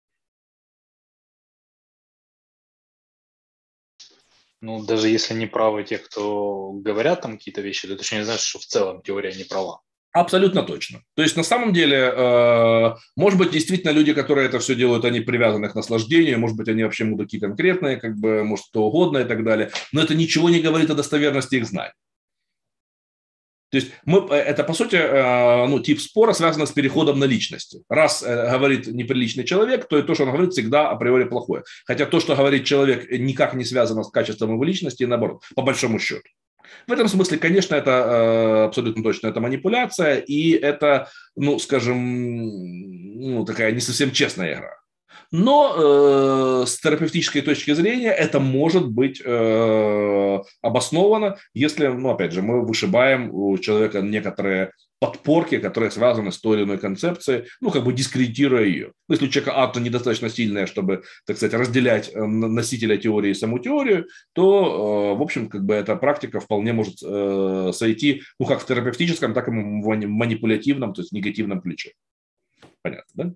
Ну, даже если не правы те, кто говорят там какие-то вещи, то это еще не значит, что в целом теория не права. Абсолютно точно. То есть, на самом деле, э, может быть, действительно люди, которые это все делают, они привязаны к наслаждению, может быть, они вообще мудаки конкретные, как бы, может, что угодно и так далее, но это ничего не говорит о достоверности их знаний. То есть мы, это, по сути, ну, тип спора связан с переходом на личности. Раз говорит неприличный человек, то и то, что он говорит, всегда априори плохое. Хотя то, что говорит человек, никак не связано с качеством его личности, и наоборот, по большому счету. В этом смысле, конечно, это абсолютно точно, это манипуляция, и это, ну, скажем, ну, такая не совсем честная игра. Но э, с терапевтической точки зрения это может быть э, обосновано, если, ну, опять же, мы вышибаем у человека некоторые подпорки, которые связаны с той или иной концепцией, ну, как бы дискредитируя ее. Ну, если у человека атом недостаточно сильная, чтобы, так сказать, разделять носителя теории и саму теорию, то, э, в общем, как бы эта практика вполне может э, сойти, ну, как в терапевтическом, так и в манипулятивном, то есть в негативном ключе. Понятно, да?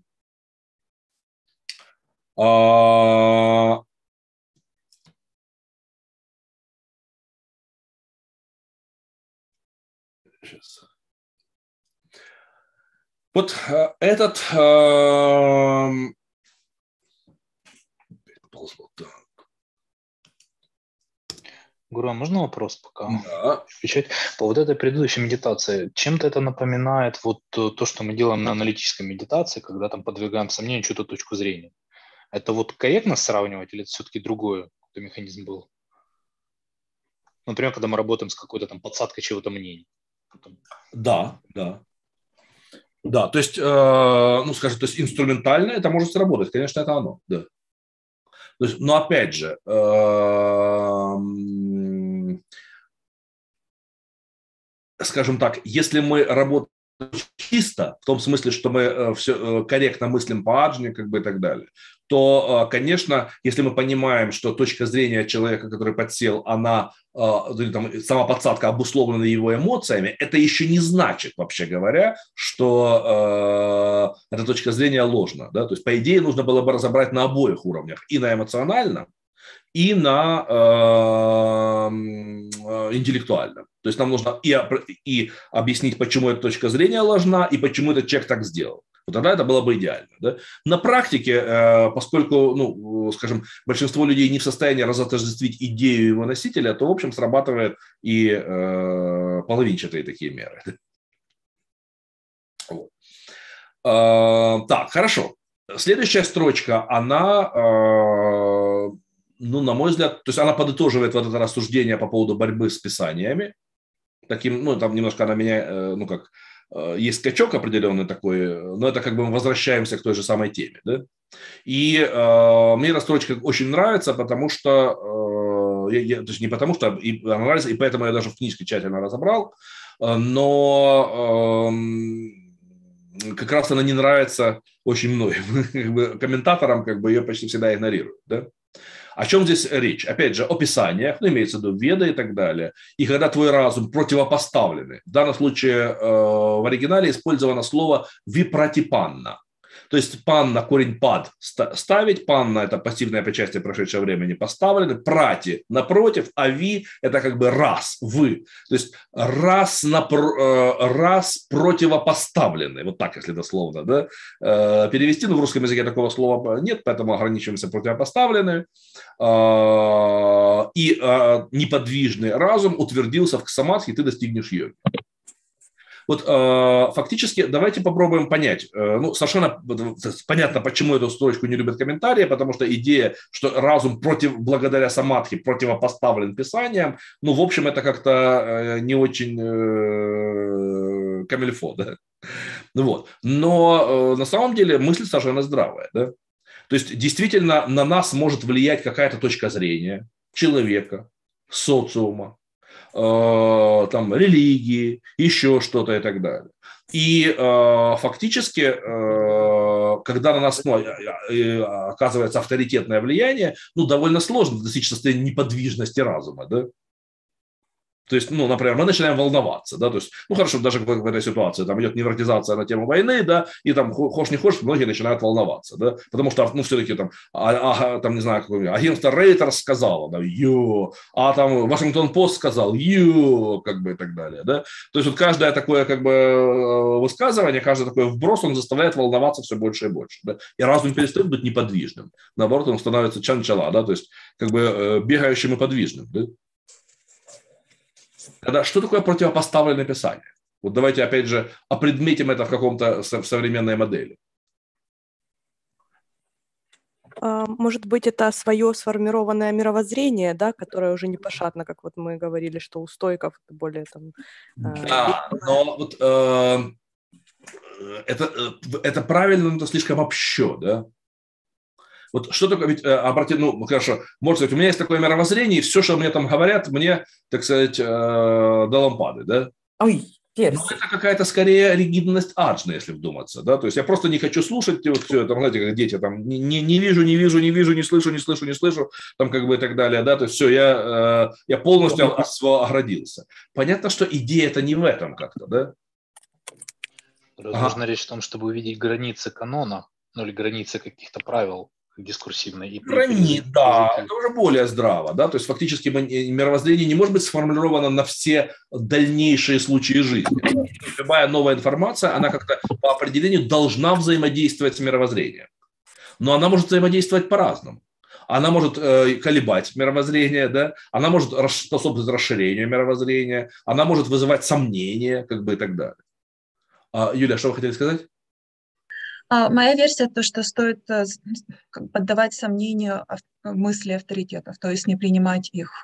А... Сейчас. Вот этот... Э... Гуру, а можно вопрос пока? Да. По вот этой предыдущей медитации, чем-то это напоминает вот то, что мы делаем на аналитической медитации, когда там подвигаем сомнению чью-то точку зрения. Это вот корректно сравнивать или это все-таки другой какой-то механизм был? Например, когда мы работаем с какой-то там подсадкой чего-то мнения. Да, да. Да, то есть, э, ну, скажем, то есть инструментально это может сработать, конечно, это оно, да. То есть, но опять же, э, скажем так, если мы работаем чисто, в том смысле, что мы все корректно мыслим по Аджне, как бы и так далее, то, конечно, если мы понимаем, что точка зрения человека, который подсел, она, там, сама подсадка обусловлена его эмоциями, это еще не значит, вообще говоря, что э, эта точка зрения ложна. Да? То есть, по идее, нужно было бы разобрать на обоих уровнях, и на эмоциональном, и на э, интеллектуальном. То есть нам нужно и, и объяснить, почему эта точка зрения ложна, и почему этот человек так сделал. Вот тогда это было бы идеально. Да? На практике, э, поскольку, ну, скажем, большинство людей не в состоянии разотождествить идею его носителя, то, в общем, срабатывают и э, половинчатые такие меры. Вот. Э, так, хорошо. Следующая строчка, она... Э, ну, на мой взгляд, то есть она подытоживает вот это рассуждение по поводу борьбы с писаниями. Таким, ну, там немножко она меня, ну, как, есть скачок определенный такой, но это как бы мы возвращаемся к той же самой теме, да. И э, мне эта строчка очень нравится, потому что, э, я, то есть не потому что и, она нравится, и поэтому я даже в книжке тщательно разобрал, но э, как раз она не нравится очень многим как бы, комментаторам, как бы ее почти всегда игнорируют, да. О чем здесь речь? Опять же, о писаниях, ну, имеется в виду веда и так далее. И когда твой разум противопоставлены. В данном случае э, в оригинале использовано слово «випратипанна». То есть панна, корень пад, ставить, панна – это пассивное причастие прошедшего времени, поставлены, прати – напротив, а ви – это как бы раз, вы. То есть раз, напро, раз противопоставлены, вот так, если дословно, да? Перевести, но в русском языке такого слова нет, поэтому ограничиваемся противопоставлены. И неподвижный разум утвердился в самадхи, ты достигнешь йоги. Вот э, фактически давайте попробуем понять. Э, ну, совершенно понятно, почему эту строчку не любят комментарии, потому что идея, что разум против, благодаря самадхи противопоставлен писаниям, ну, в общем, это как-то э, не очень э, камильфо, да? Ну, вот. Но э, на самом деле мысль совершенно здравая, да? То есть действительно на нас может влиять какая-то точка зрения человека, социума, там, религии, еще что-то и так далее. И э, фактически, э, когда на нас, ну, э, оказывается авторитетное влияние, ну, довольно сложно достичь состояния неподвижности разума, да? То есть, ну, например, мы начинаем волноваться, да, то есть, ну, хорошо, даже в, в этой ситуации там идет невротизация на тему войны, да, и там, хочешь не хочешь, многие начинают волноваться, да, потому что, ну, все-таки там, а, а, там, не знаю, агентство Reuters сказало, да, ё, а там Вашингтон Пост сказал, ё, как бы и так далее, да, то есть вот каждое такое, как бы, высказывание, каждый такой вброс, он заставляет волноваться все больше и больше, да, и разум перестает быть неподвижным, наоборот, он становится чанчала, да, то есть, как бы, бегающим и подвижным, да. Когда, что такое противопоставленное писание? Вот давайте, опять же, опредметим это в каком-то в современной модели. Может быть, это свое сформированное мировоззрение, да, которое уже не пошатно, как вот мы говорили, что у стоиков это более там... Да, э, но вот э, это, это правильно, но это слишком общо, да? Вот что такое, ведь, обрати, ну, хорошо, можно сказать, у меня есть такое мировоззрение, и все, что мне там говорят, мне, так сказать, э, до лампады, да? Ой, но это какая-то скорее ригидность аджна, если вдуматься, да, то есть я просто не хочу слушать вот все это, знаете, как дети, там, не, не вижу, не вижу, не вижу, не слышу, не слышу, не слышу, там, как бы и так далее, да, то есть все, я, э, я полностью от всего оградился. Понятно, что идея это не в этом как-то, да? Возможно, ага. Речь о том, чтобы увидеть границы канона, ну, или границы каких-то правил дискурсивной. И Гранит, да, это уже более здраво, да, то есть фактически мировоззрение не может быть сформулировано на все дальнейшие случаи жизни. Любая новая информация, она как-то по определению должна взаимодействовать с мировоззрением, но она может взаимодействовать по-разному. Она может э, колебать мировоззрение, да, она может способствовать расширению мировоззрения, она может вызывать сомнения, как бы и так далее. А, Юля, что вы хотели сказать? Моя версия то, что стоит поддавать сомнению мысли авторитетов, то есть не принимать их.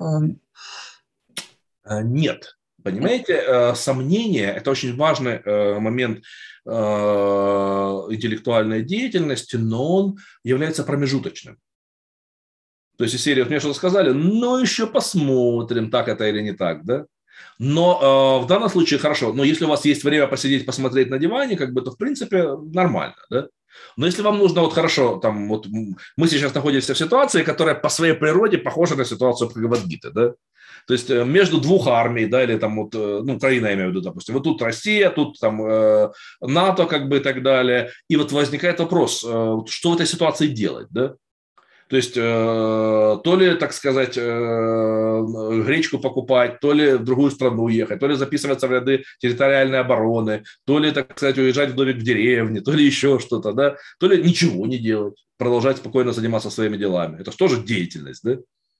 Нет. Понимаете, сомнение – это очень важный момент интеллектуальной деятельности, но он является промежуточным. То есть из серии вот мне что-то сказали, ну еще посмотрим, так это или не так, да? Но э, в данном случае хорошо, но если у вас есть время посидеть, посмотреть на диване, как бы, то в принципе нормально, да? Но если вам нужно, вот хорошо, там, вот мы сейчас находимся в ситуации, которая по своей природе похожа на ситуацию Бхагавад-гиты, да? То есть между двух армий, да, или там вот, ну, Украина, я имею в виду, допустим, вот тут Россия, тут там э, НАТО, как бы, и так далее, и вот возникает вопрос, э, что в этой ситуации делать, да? То есть э, то ли, так сказать, э, гречку покупать, то ли в другую страну ехать, то ли записываться в ряды территориальной обороны, то ли, так сказать, уезжать в домик в деревне, то ли еще что-то, да, то ли ничего не делать, продолжать спокойно заниматься своими делами. Это же тоже деятельность, да?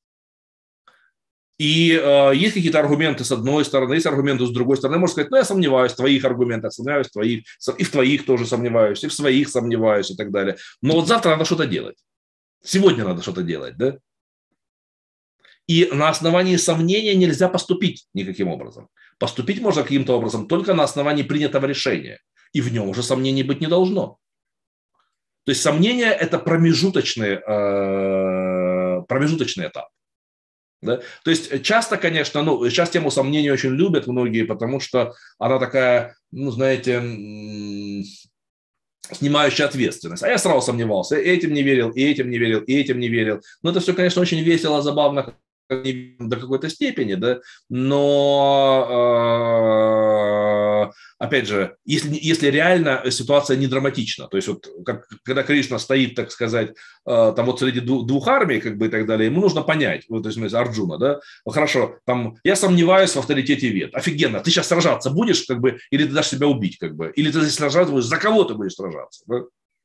И э, есть какие-то аргументы с одной стороны, есть аргументы с другой стороны. Можно сказать, ну, я сомневаюсь в твоих аргументах, сомневаюсь в твоих, и в твоих тоже сомневаюсь, и в своих сомневаюсь, и так далее. Но вот завтра надо что-то делать. Сегодня надо что-то делать, да? И на основании сомнения нельзя поступить никаким образом. Поступить можно каким-то образом только на основании принятого решения. И в нем уже сомнений быть не должно. То есть сомнение – это промежуточный, э, промежуточный этап. Да? То есть часто, конечно, ну, сейчас тему сомнений очень любят многие, потому что она такая, ну, знаете, снимающая ответственность. А я сразу сомневался, и этим не верил, и этим не верил, и этим не верил. Но это все, конечно, очень весело, забавно до какой-то степени, да, но, э, опять же, если, если реально ситуация не драматична, то есть вот как, когда Кришна стоит, так сказать, э, там вот среди двух, двух армий, как бы и так далее, ему нужно понять, вот, то есть Арджуна, да, ну, хорошо, там, я сомневаюсь в авторитете Вед, офигенно, ты сейчас сражаться будешь, как бы, или ты дашь себя убить, как бы, или ты здесь сражаться будешь, за кого ты будешь сражаться, да?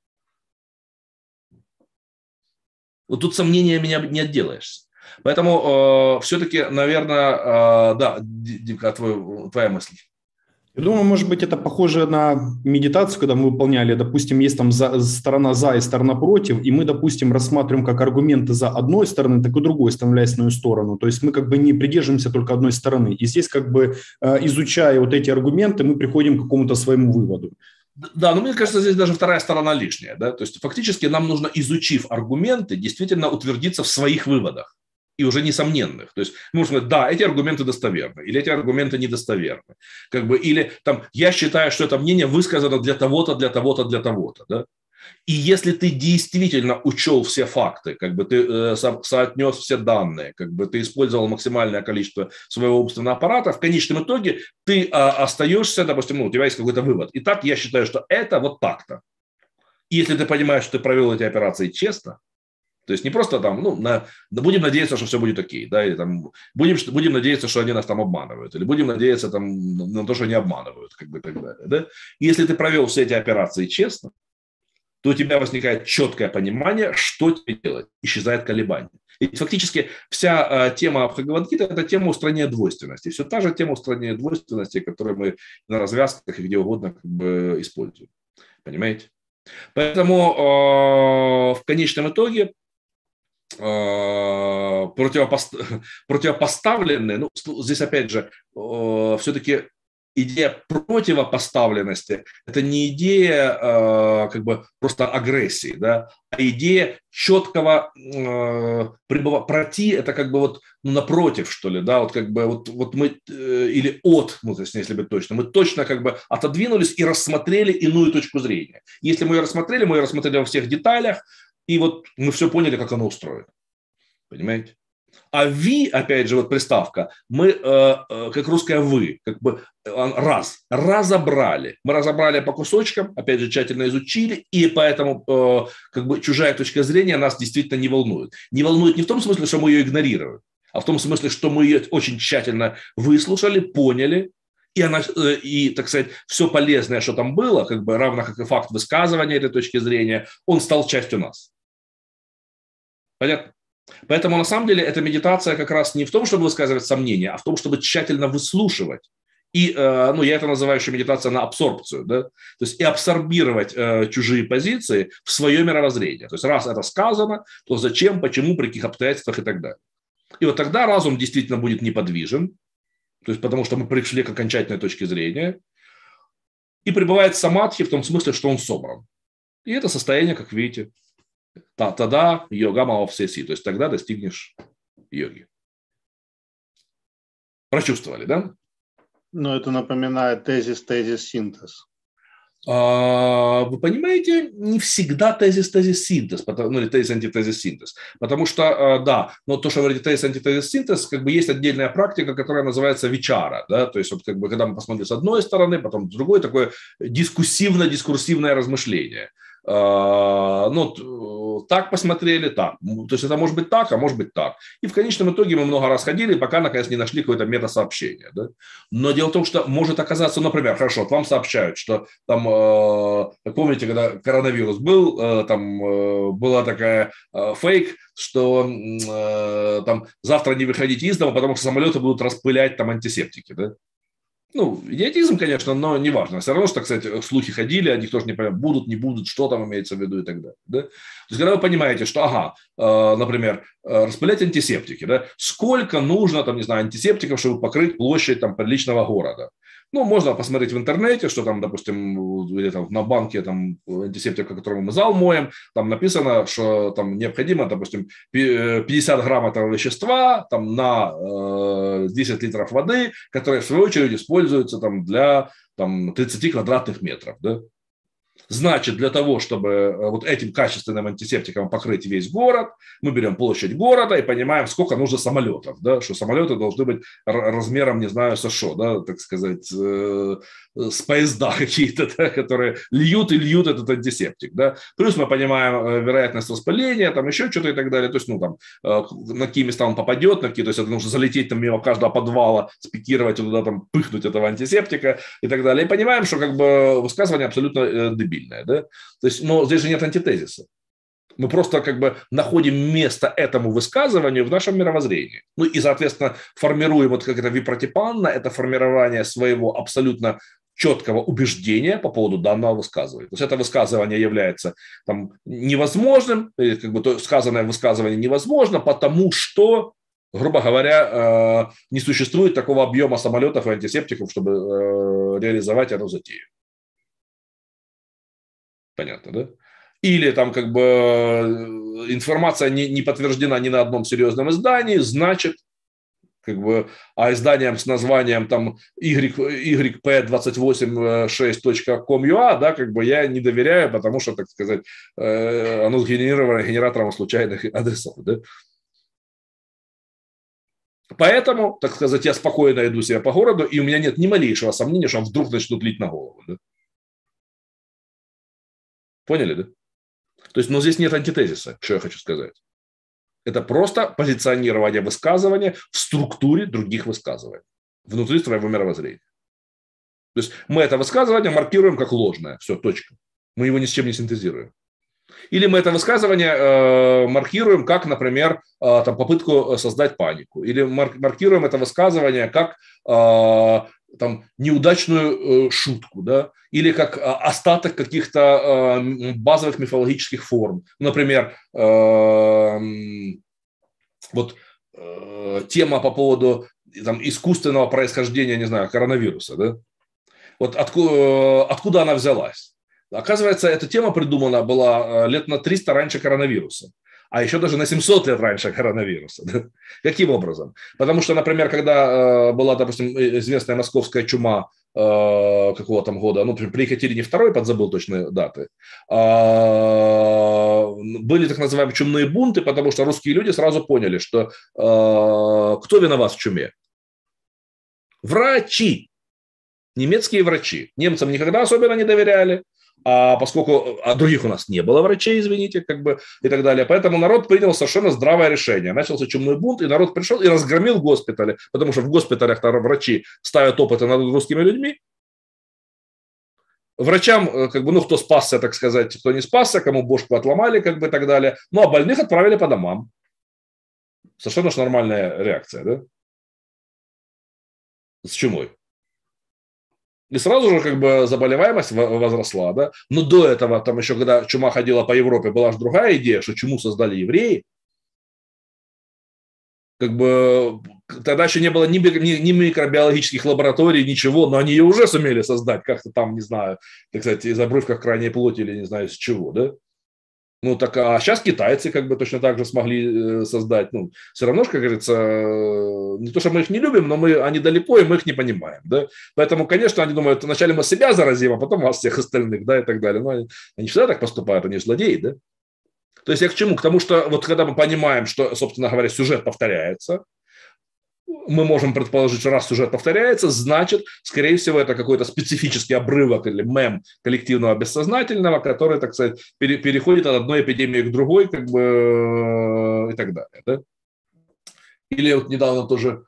Вот тут сомнения меня не отделаешься. Поэтому э, все-таки, наверное, э, да, Димка, твой, твоя мысль. Я думаю, может быть, это похоже на медитацию, когда мы выполняли, допустим, есть там за, сторона за и сторона против, и мы, допустим, рассматриваем как аргументы за одной стороны, так и другой, становляясь на ее сторону. То есть мы как бы не придерживаемся только одной стороны. И здесь как бы, э, изучая вот эти аргументы, мы приходим к какому-то своему выводу. Да, но мне кажется, здесь даже вторая сторона лишняя. Да? То есть фактически нам нужно, изучив аргументы, действительно утвердиться в своих выводах. И уже несомненных. То есть мы можем сказать, да, эти аргументы достоверны, или эти аргументы недостоверны. Как бы, или там, я считаю, что это мнение высказано для того-то, для того-то, для того-то. Да? И если ты действительно учел все факты, как бы ты э, со- соотнес все данные, как бы ты использовал максимальное количество своего умственного аппарата, в конечном итоге ты э, остаешься, допустим, ну, у тебя есть какой-то вывод. Итак, я считаю, что это вот так-то. И если ты понимаешь, что ты провел эти операции честно, то есть не просто там, ну, на, будем надеяться, что все будет окей, да, или там будем, будем надеяться, что они нас там обманывают, или будем надеяться там на то, что они обманывают, как бы и так далее, да. И если ты провел все эти операции честно, то у тебя возникает четкое понимание, что тебе делать, исчезает колебание. И фактически вся э, тема Бхагавад-гиты – это тема устранения двойственности. Все та же тема устранения двойственности, которую мы на развязках и где угодно как бы используем. Понимаете? Поэтому э, в конечном итоге э, противопост... противопоставленные, ну, здесь опять же, э, все-таки идея противопоставленности – это не идея э, как бы просто агрессии, да, а идея четкого э, пребыва... пройти – это как бы вот ну, напротив, что ли, да, вот как бы вот, вот мы, э, или от, ну, то есть, если быть точно, мы точно как бы отодвинулись и рассмотрели иную точку зрения. Если мы ее рассмотрели, мы ее рассмотрели во всех деталях, и вот мы все поняли, как оно устроено. Понимаете? А «ви», опять же, вот приставка, мы, э, э, как русское «вы», как бы раз, разобрали. Мы разобрали по кусочкам, опять же, тщательно изучили, и поэтому э, как бы чужая точка зрения нас действительно не волнует. Не волнует не в том смысле, что мы ее игнорируем, а в том смысле, что мы ее очень тщательно выслушали, поняли, и, она, э, и так сказать, все полезное, что там было, как бы равно как и факт высказывания этой точки зрения, он стал частью нас. Понятно? Поэтому, на самом деле, эта медитация как раз не в том, чтобы высказывать сомнения, а в том, чтобы тщательно выслушивать. И, ну, я это называю еще медитация на абсорбцию, да? То есть и абсорбировать э, чужие позиции в свое мировоззрение. То есть раз это сказано, то зачем, почему, при каких обстоятельствах и так далее. И вот тогда разум действительно будет неподвижен, то есть потому что мы пришли к окончательной точке зрения, и пребывает самадхи в том смысле, что он собран. И это состояние, как видите, тогда йога мававсеси, то есть тогда достигнешь йоги. Прочувствовали, да? Но это напоминает тезис, тезис, синтез. А, вы понимаете, не всегда тезис, тезис, синтез, ну или тезис, антитезис, синтез. Потому что, да, но то, что вы говорите тезис, антитезис, синтез, как бы есть отдельная практика, которая называется вичара, да, то есть вот как бы когда мы посмотрим с одной стороны, потом с другой, такое дискуссивно-дискурсивное размышление. Ну, так посмотрели, так. То есть это может быть так, а может быть так. И в конечном итоге мы много раз ходили, пока наконец не нашли какое-то метасообщение. Да? Но дело в том, что может оказаться, например, хорошо, вот вам сообщают, что там, э, помните, когда коронавирус был, э, там э, была такая э, фейк, что э, там завтра не выходите из дома, потому что самолеты будут распылять там антисептики, да? Ну, идиотизм, конечно, но не важно. Все равно, что, кстати, слухи ходили, о них тоже не понимают, будут, не будут, что там имеется в виду и так далее. Да? То есть, когда вы понимаете, что, ага, э, например, э, распылять антисептики, да, сколько нужно, там, не знаю, антисептиков, чтобы покрыть площадь там, приличного города. Ну, можно посмотреть в интернете, что там, допустим, или, там, на банке там, антисептика, которым мы зал моем, там написано, что там необходимо, допустим, пятьдесят грамм этого вещества там, на э, десять литров воды, которые, в свою очередь, используются там, для там, тридцать квадратных метров. Да? Значит, для того, чтобы вот этим качественным антисептиком покрыть весь город, мы берем площадь города и понимаем, сколько нужно самолетов, да, что самолеты должны быть размером, не знаю, США, да, так сказать, э, с поезда какие-то, да, которые льют и льют этот антисептик. Да. Плюс мы понимаем вероятность распыления, там еще что-то и так далее, то есть, ну, там, э, на какие места он попадет, на какие, то есть это нужно залететь там мимо каждого подвала, спикировать туда, там, пыхнуть этого антисептика и так далее. И понимаем, что как бы высказывание абсолютно э, дебильное. Да? То есть, но здесь же нет антитезиса. Мы просто как бы находим место этому высказыванию в нашем мировоззрении. Ну и, соответственно, формируем вот как это випратипанна, это формирование своего абсолютно четкого убеждения по поводу данного высказывания. То есть это высказывание является там, невозможным, или как бы то сказанное высказывание невозможно, потому что, грубо говоря, не существует такого объема самолетов и антисептиков, чтобы реализовать эту затею. Понятно, да? Или там как бы информация не, не подтверждена ни на одном серьезном издании, значит, как бы, а изданием с названием там уай пи двадцать восемь шесть точка ком точка ю а, да, как бы я не доверяю, потому что, так сказать, оно сгенерировано генератором случайных адресов, да? Поэтому, так сказать, я спокойно иду себе по городу, и у меня нет ни малейшего сомнения, что вдруг начнут лить на голову, да? Поняли, да? То есть, но здесь нет антитезиса, что я хочу сказать. Это просто позиционирование высказывания в структуре других высказываний, внутри своего мировоззрения. То есть мы это высказывание маркируем как ложное. Все, точка. Мы его ни с чем не синтезируем. Или мы это высказывание э, маркируем как, например, э, там, попытку создать панику. Или мар- маркируем это высказывание как э, там, неудачную э, шутку, да? Или как э, остаток каких-то э, базовых мифологических форм. Например, э, вот э, тема по поводу там, искусственного происхождения, не знаю, коронавируса. Да? Вот откуда, откуда она взялась? Оказывается, эта тема придумана была лет на триста раньше коронавируса, а еще даже на семьсот лет раньше коронавируса. Да? Каким образом? Потому что, например, когда была, допустим, известная московская чума какого там года, ну, при Екатерине второй, подзабыл точные даты, были так называемые чумные бунты, потому что русские люди сразу поняли, что кто виноват в чуме? Врачи. Немецкие врачи. Немцам никогда особенно не доверяли. А поскольку а других у нас не было врачей, извините, как бы и так далее, поэтому народ принял совершенно здравое решение. Начался чумной бунт, и народ пришел и разгромил госпитали, потому что в госпиталях врачи ставят опыты над русскими людьми. Врачам, как бы, ну, кто спасся, так сказать, кто не спасся, кому бошку отломали, как бы и так далее. Ну, а больных отправили по домам. Совершенно же нормальная реакция, да? С чумой. И сразу же как бы заболеваемость возросла, да. Но до этого, там еще когда чума ходила по Европе, была же другая идея, что чуму создали евреи. Как бы тогда еще не было ни, ни, ни микробиологических лабораторий, ничего, но они ее уже сумели создать как-то там, не знаю, так сказать, из обрывков крайней плоти или не знаю из чего, да. Ну, так, а сейчас китайцы как бы точно так же смогли создать. Ну, все равно, как говорится, не то, что мы их не любим, но мы, они далеко, и мы их не понимаем, да. Поэтому, конечно, они думают, вначале мы себя заразим, а потом вас всех остальных, да, и так далее. Но они, они всегда так поступают, они злодеи, да. То есть я к чему? К тому, что вот когда мы понимаем, что, собственно говоря, сюжет повторяется, мы можем предположить, что раз сюжет повторяется, значит, скорее всего, это какой-то специфический обрывок или мем коллективного бессознательного, который, так сказать, пере- переходит от одной эпидемии к другой, как бы, и так далее. Да? Или вот недавно тоже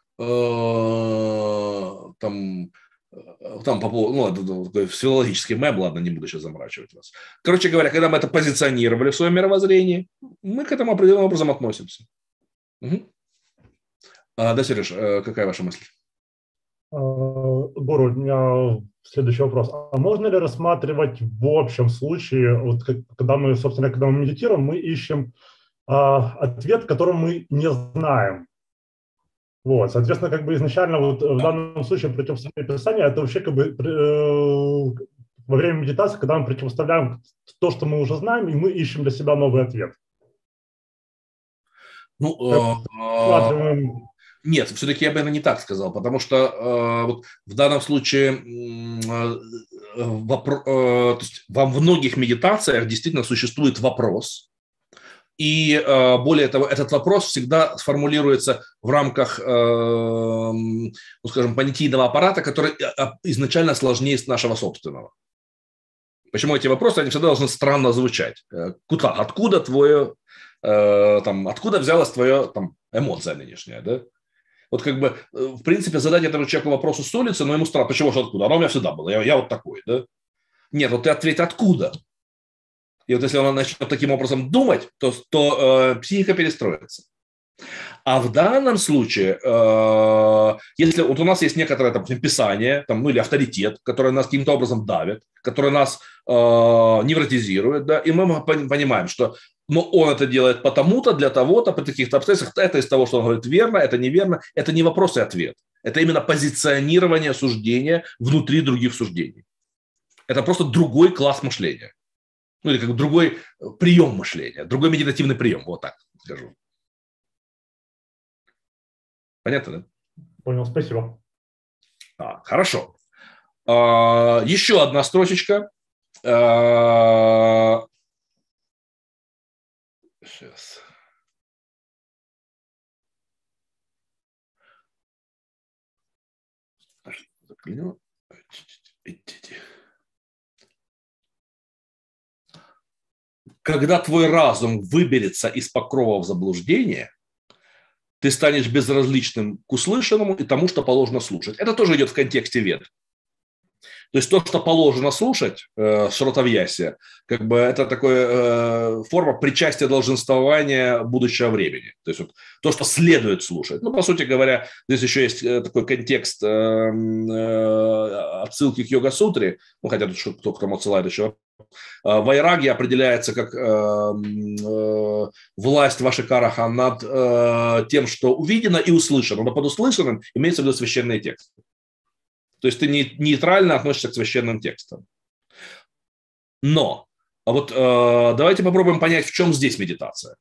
э, там, там по поводу, ну, это такой филологический мем, ладно, не буду сейчас заморачивать вас. Короче говоря, когда мы это позиционировали в своем мировоззрении, мы к этому определенным образом относимся. Угу. А, да, Сереж, какая ваша мысль? Гуру, у меня следующий вопрос. А можно ли рассматривать в общем случае, вот когда мы, собственно, когда мы медитируем, мы ищем а, ответ, который мы не знаем. Вот, соответственно, как бы изначально вот в данном случае противостояние Писания, это вообще как бы э, во время медитации, когда мы противоставляем то, что мы уже знаем, и мы ищем для себя новый ответ. Ну, э, нет, все-таки я бы это не так сказал, потому что э, вот в данном случае э, вопро- э, то есть во многих медитациях действительно существует вопрос, и э, более того, этот вопрос всегда сформулируется в рамках, э, ну, скажем, понятийного аппарата, который изначально сложнее нашего собственного. Почему эти вопросы, они всегда должны странно звучать. Куда, откуда твое, э, там, откуда взялась твоя там, эмоция нынешняя, да? Вот как бы, в принципе, задать этому человеку вопрос с улицы, но ему странно, почему же откуда? Оно у меня всегда было, я, я вот такой, да? Нет, вот ты ответь, откуда? И вот если он начнет таким образом думать, то, то э, психика перестроится. А в данном случае, э, если вот у нас есть некоторое там, писание там, ну, или авторитет, которое нас каким-то образом давит, которое нас э, невротизирует, да, и мы понимаем, что но он это делает потому-то, для того-то, при таких-то обстоятельствах, это из того, что он говорит верно, это неверно, это не вопрос и ответ. Это именно позиционирование суждения внутри других суждений. Это просто другой класс мышления. Ну, или как другой прием мышления, другой медитативный прием, вот так скажу. Понятно, да? Понял, спасибо. А, хорошо. А, еще одна строчечка. А, сейчас. Заклинил. Когда твой разум выберется из покровов заблуждения, ты станешь безразличным к услышанному и тому, что положено слушать. Это тоже идет в контексте вед. То есть то, что положено слушать, э, шротовьясия, как бы это такая э, форма причастия долженствования будущего времени. То есть вот то, что следует слушать. Ну, по сути говоря, здесь еще есть такой контекст э, э, отсылки к йога-сутре, ну, хотя тут кто к тому отсылает еще. Вайраги определяется как э, э, власть Вашикараха над э, тем, что увидено и услышано. Но под услышанным имеется в виду священные тексты. То есть ты нейтрально относишься к священным текстам. Но а вот э, давайте попробуем понять, в чем здесь медитация.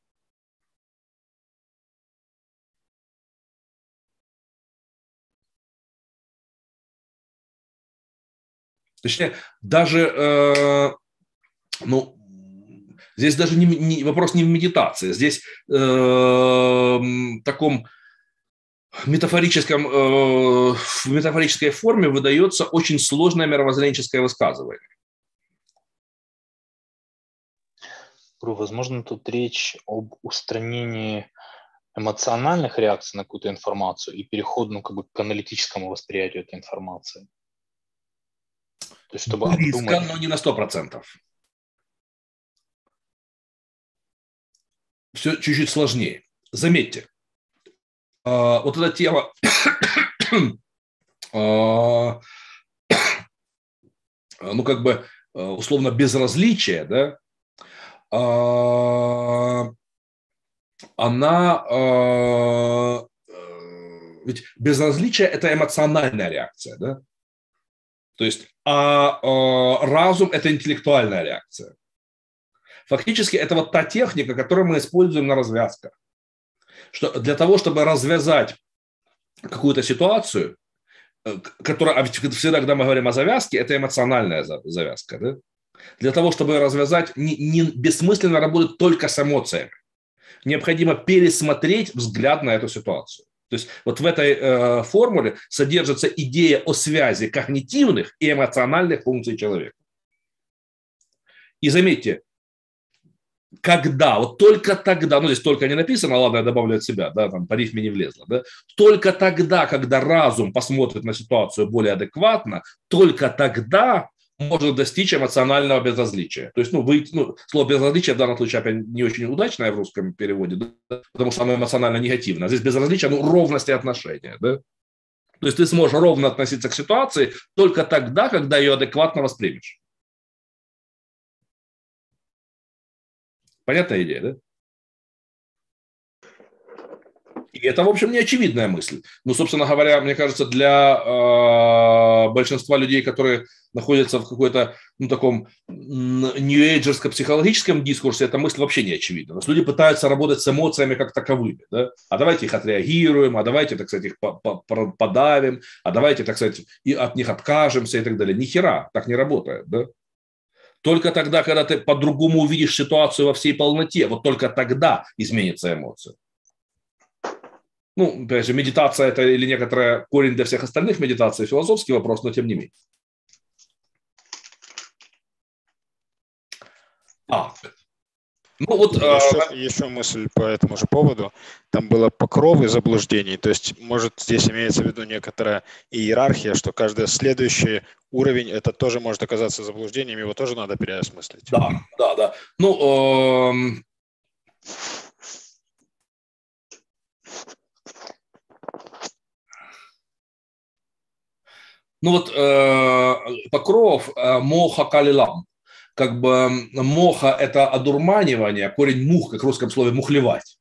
Точнее, даже, э, ну, здесь даже не, не, вопрос не в медитации, здесь э, в таком метафорическом, э, в метафорической форме выдается очень сложное мировоззренческое высказывание. Возможно, тут речь об устранении эмоциональных реакций на какую-то информацию и переходу, ну, как бы к аналитическому восприятию этой информации. То есть, чтобы близко, обдумать... но не на сто процентов. Все чуть-чуть сложнее. Заметьте, вот эта тема ну, как бы, условно, безразличия, да, она, ведь безразличие – это эмоциональная реакция, да, то есть, а разум – это интеллектуальная реакция. Фактически, это вот та техника, которую мы используем на развязках. Что для того, чтобы развязать какую-то ситуацию, которая, а всегда, когда мы говорим о завязке, это эмоциональная завязка, да? Для того, чтобы развязать, не, не бессмысленно работать только с эмоциями. Необходимо пересмотреть взгляд на эту ситуацию. То есть вот в этой э, формуле содержится идея о связи когнитивных и эмоциональных функций человека. И заметьте, когда, вот только тогда, ну здесь только не написано, ладно, я добавлю от себя, да, там по рифме не влезло, да, только тогда, когда разум посмотрит на ситуацию более адекватно, только тогда можно достичь эмоционального безразличия. То есть, ну, выйти, ну, слово безразличие в данном случае опять не очень удачное в русском переводе, да, потому что оно эмоционально негативно. А здесь безразличие, ну, ровности отношения, да. То есть ты сможешь ровно относиться к ситуации только тогда, когда ее адекватно воспримешь. Понятная идея, да? И это, в общем, не очевидная мысль. Ну, собственно говоря, мне кажется, для э, большинства людей, которые находятся в какой-то, ну, таком нью-эйджерско-психологическом дискурсе, эта мысль вообще не очевидна. Но люди пытаются работать с эмоциями как таковыми. Да? А давайте их отреагируем, а давайте, так сказать, их подавим, а давайте, так сказать, и от них откажемся и так далее. Ни хера, так не работает, да? Только тогда, когда ты по-другому увидишь ситуацию во всей полноте, вот только тогда изменится эмоция. Ну, опять же, медитация – это или некоторый корень для всех остальных медитаций, философский вопрос, но тем не менее. А, ну вот, еще, э... еще мысль по этому же поводу. Там было покровы заблуждений, то есть, может, здесь имеется в виду некоторая иерархия, что каждый следующий уровень, это тоже может оказаться заблуждением, его тоже надо переосмыслить. Да, да, да. Ну, э... ну вот э... покров э, моха калилам. Как бы моха – это одурманивание, корень мух, как в русском слове мухлевать.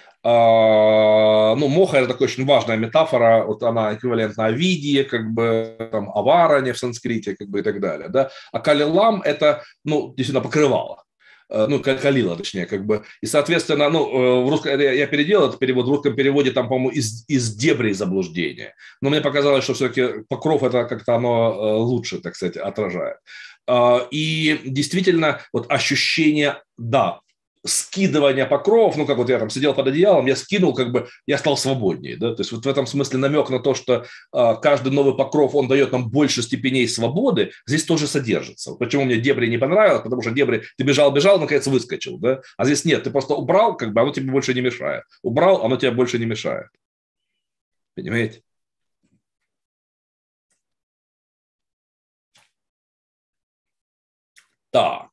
Ну, моха – это такая очень важная метафора, вот она эквивалентна авидии, как бы там аваране в санскрите, как бы и так далее. Да? А калилам – это, ну, действительно покрывало. Ну, калила, точнее, как бы. И, соответственно, ну, в русском, я переделал этот перевод, в русском переводе там, по-моему, из, из дебрей заблуждения. Но мне показалось, что все-таки покров это как-то оно лучше, так сказать, отражает. И действительно, вот ощущение, да, скидывания покровов, ну, как вот я там сидел под одеялом, я скинул, как бы, я стал свободнее, да, то есть вот в этом смысле намек на то, что а, каждый новый покров, он дает нам больше степеней свободы, здесь тоже содержится. Почему мне дебри не понравилось? Потому что дебри, ты бежал-бежал, наконец выскочил, да, а здесь нет, ты просто убрал, как бы, оно тебе больше не мешает. Убрал, оно тебе больше не мешает. Понимаете? Так.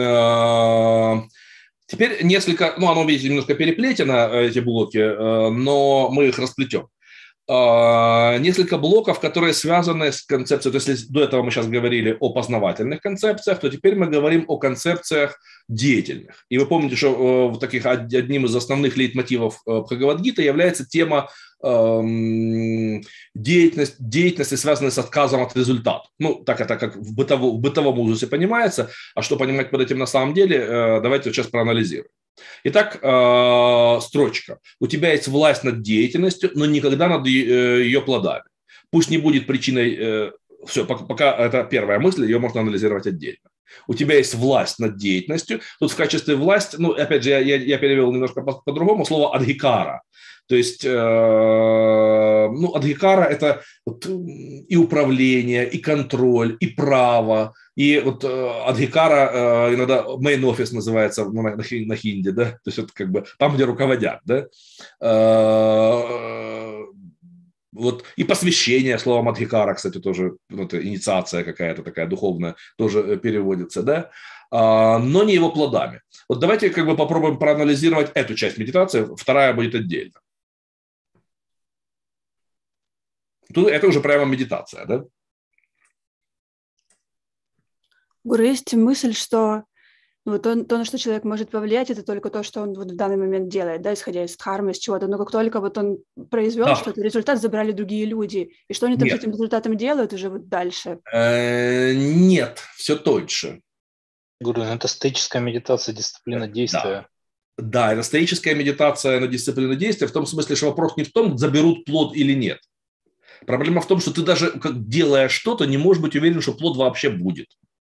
Теперь несколько, ну, оно, видите, немножко переплетено, эти блоки, но мы их расплетем. Несколько блоков, которые связаны с концепцией, то есть если до этого мы сейчас говорили о познавательных концепциях, то теперь мы говорим о концепциях деятельных. И вы помните, что в таких, одним из основных лейтмотивов Бхагавад-гиты является тема деятельности, деятельности, связанной с отказом от результата. Ну, так это как в бытовом, в бытовом узусе понимается. А что понимать под этим на самом деле, давайте сейчас проанализируем. Итак, строчка. У тебя есть власть над деятельностью, но никогда над ее плодами. Пусть не будет причиной... Все, пока это первая мысль, ее можно анализировать отдельно. У тебя есть власть над деятельностью. Тут в качестве власти, ну, опять же, я, я, я перевел немножко по- по-другому, слово адхикара. То есть, э, ну, адхикара – это вот и управление, и контроль, и право. И вот э, адхикара э, иногда main office называется ну, на, на хинди, да, то есть это как бы там, где руководят, да. Э, Вот. И посвящение словом адхикара, кстати, тоже ну, это инициация какая-то такая духовная, тоже переводится, да, а, но не его плодами. Вот давайте как бы попробуем проанализировать эту часть медитации, вторая будет отдельно. Тут это уже прямо медитация, да? Гуру, есть мысль, что вот то, то, на что человек может повлиять, это только то, что он вот в данный момент делает, да, исходя из дхармы, из чего-то. Но как только вот он произвел Да. что-то, результат забрали другие люди. И что они там Нет. с этим результатом делают уже вот дальше? Э, Нет, все тоньше. Гуру, ну это стоическая медитация, дисциплина действия. Да, это стоическая медитация на дисциплину действия, в том смысле, что вопрос не в том, заберут плод или нет. Проблема в том, что ты даже, как делая что-то, не можешь быть уверен, что плод вообще будет.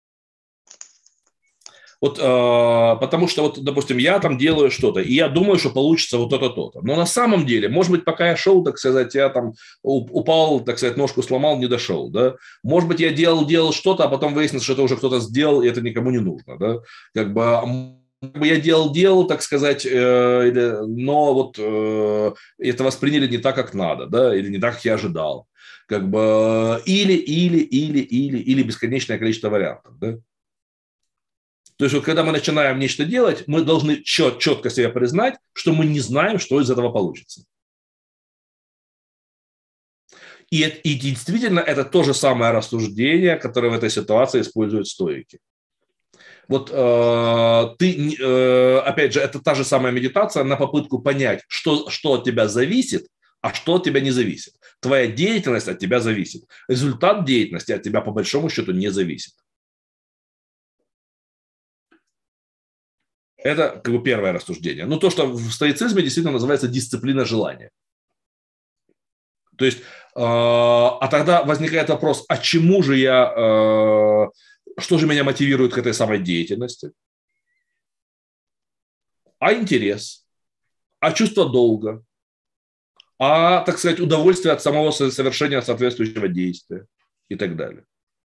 Вот, э, потому что, вот, допустим, я там делаю что-то, и я думаю, что получится вот это, то-то. Но на самом деле, может быть, пока я шел, так сказать, я там упал, так сказать, ножку сломал, не дошел, да. Может быть, я делал, делал что-то, а потом выяснилось, что это уже кто-то сделал, и это никому не нужно, да. Как бы я делал, делал, так сказать, э, но вот э, это восприняли не так, как надо, да, или не так, как я ожидал. Как бы или, или, или, или, или бесконечное количество вариантов, да. То есть вот когда мы начинаем нечто делать, мы должны чет, четко себе признать, что мы не знаем, что из этого получится. И, и действительно это то же самое рассуждение, которое в этой ситуации используют стоики. Вот э, ты, э, опять же, это та же самая медитация на попытку понять, что, что от тебя зависит, а что от тебя не зависит. Твоя деятельность от тебя зависит. Результат деятельности от тебя по большому счету не зависит. Это как бы первое рассуждение. Ну, то, что в стоицизме действительно называется дисциплина желания. То есть, э, а тогда возникает вопрос, а чему же я, э, что же меня мотивирует к этой самой деятельности? А интерес, а чувство долга, а, так сказать, удовольствие от самого совершения соответствующего действия и так далее.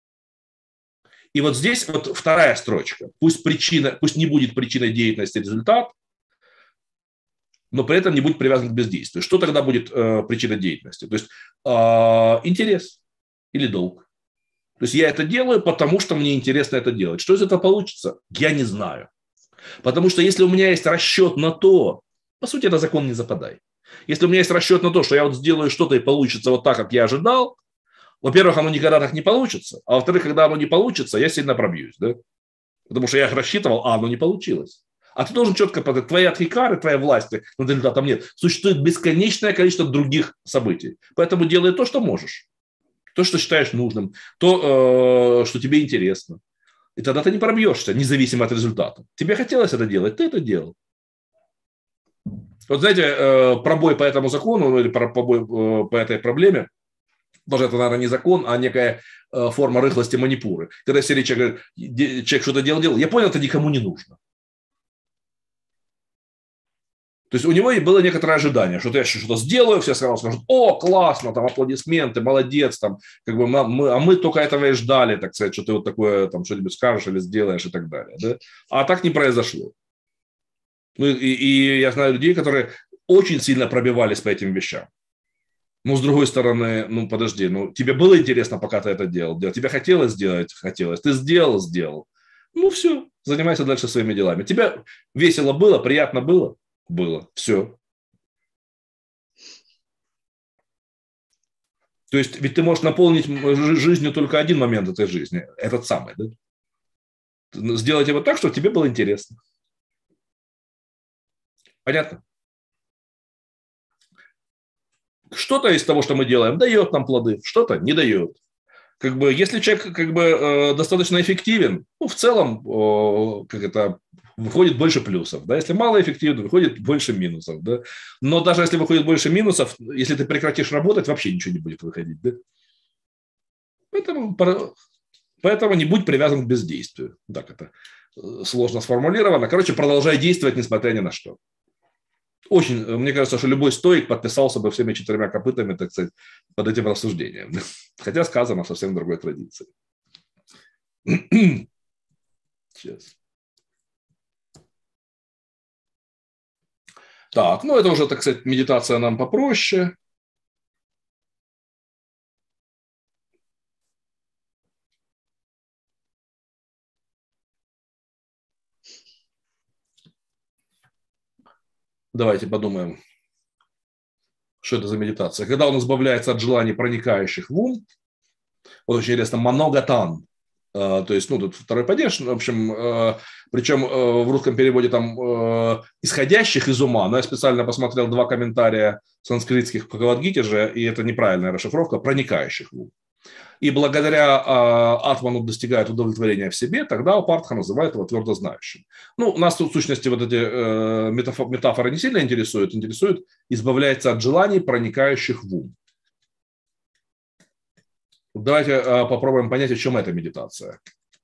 И вот здесь вот вторая строчка. Пусть, причина, пусть не будет причиной деятельности результат, но при этом не будет привязан к бездействию. Что тогда будет э, причиной деятельности? То есть э, интерес или долг. То есть я это делаю, потому что мне интересно это делать. Что из этого получится? Я не знаю. Потому что если у меня есть расчет на то, по сути, это закон не западай. Если у меня есть расчет на то, что я вот сделаю что-то и получится вот так, как я ожидал, во-первых, оно никогда так не получится, а во-вторых, когда оно не получится, я сильно пробьюсь, да? Потому что я их рассчитывал, а оно не получилось. А ты должен четко понять, твои адхикары, твоей власти над результатом нет. Существует бесконечное количество других событий. Поэтому делай то, что можешь, то, что считаешь нужным, то, что тебе интересно. И тогда ты не пробьешься, независимо от результата. Тебе хотелось это делать, ты это делал. Вот знаете, пробой по этому закону или пробой по этой проблеме, даже это, наверное, не закон, а некая э, форма рыхлости манипуры. Когда серия человек говорит, человек что-то делал, делал, я понял, это никому не нужно. То есть у него и было некоторое ожидание, что я что-то сделаю, все сразу скажут, о, классно, там аплодисменты, молодец, там, как бы мы, а мы только этого и ждали, так сказать, что ты вот такое, там, что-нибудь скажешь или сделаешь и так далее. Да? А так не произошло. Ну, и, и я знаю людей, которые очень сильно пробивались по этим вещам. Но с другой стороны, ну подожди, ну тебе было интересно, пока ты это делал, тебе хотелось сделать, хотелось, ты сделал, сделал. Ну все, занимайся дальше своими делами. Тебе весело было, приятно было? Было. Все. То есть ведь ты можешь наполнить жизнью только один момент этой жизни. Этот самый, да? Сделать его так, чтобы тебе было интересно. Понятно? Что-то из того, что мы делаем, дает нам плоды, что-то не дает. Как бы, если человек как бы, э, достаточно эффективен, ну, в целом э, как это, выходит больше плюсов. Да? Если мало эффективен, выходит больше минусов. Да? Но даже если выходит больше минусов, если ты прекратишь работать, вообще ничего не будет выходить. Да? Поэтому, поэтому не будь привязан к бездействию. Так это сложно сформулировано. Короче, продолжай действовать, несмотря ни на что. Очень, мне кажется, что любой стоик подписался бы всеми четырьмя копытами, так сказать, под этим рассуждением. Хотя сказано в совсем другой традиции. Сейчас. Так, ну это уже, так сказать, медитация нам попроще. Давайте подумаем, что это за медитация. Когда он избавляется от желаний, проникающих в ум, вот очень интересно, маногатан, то есть, ну, тут второй падеж, в общем, причем в русском переводе там исходящих из ума, но я специально посмотрел два комментария санскритских в Бхагавад-гите же, и это неправильная расшифровка, проникающих в ум. И благодаря э, атману достигает удовлетворения в себе, тогда Апартха называет его твердо знающим. Ну, нас тут в сущности вот эти э, метафоры, метафоры не сильно интересуют, интересует избавляется от желаний, проникающих в ум. Давайте э, попробуем понять, о чем эта медитация.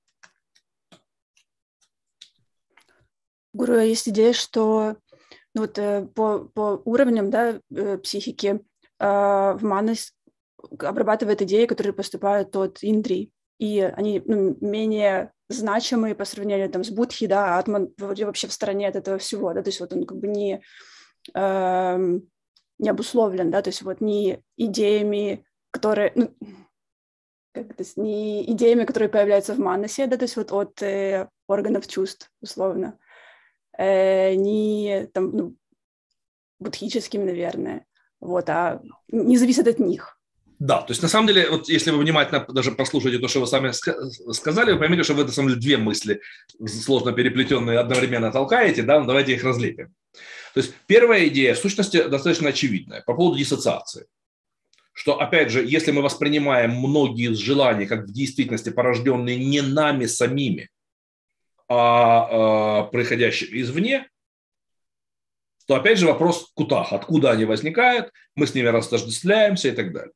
Гуру, есть идея, что ну, вот, э, по, по уровням да, э, психики э, в манас обрабатывает идеи, которые поступают от индрий, и они ну, менее значимые по сравнению там, с будхи, да, атман вообще в стороне от этого всего, да, то есть вот он как бы не, э, не обусловлен, да, то есть вот не идеями, которые, ну, как это, не идеями, которые появляются в манасе, да, то есть вот от э, органов чувств, условно, э, не там, ну, будхическими, наверное, вот, а не зависит от них. Да, то есть на самом деле, вот если вы внимательно даже прослушаете то, что вы сами сказали, вы поймете, что вы на самом деле две мысли сложно переплетенные одновременно толкаете, да, ну, давайте их разлепим. То есть первая идея, в сущности, достаточно очевидная по поводу диссоциации. Что, опять же, если мы воспринимаем многие из желаний как в действительности порожденные не нами самими, а, а приходящими извне, то опять же вопрос кутах, откуда они возникают, мы с ними растождествляемся и так далее.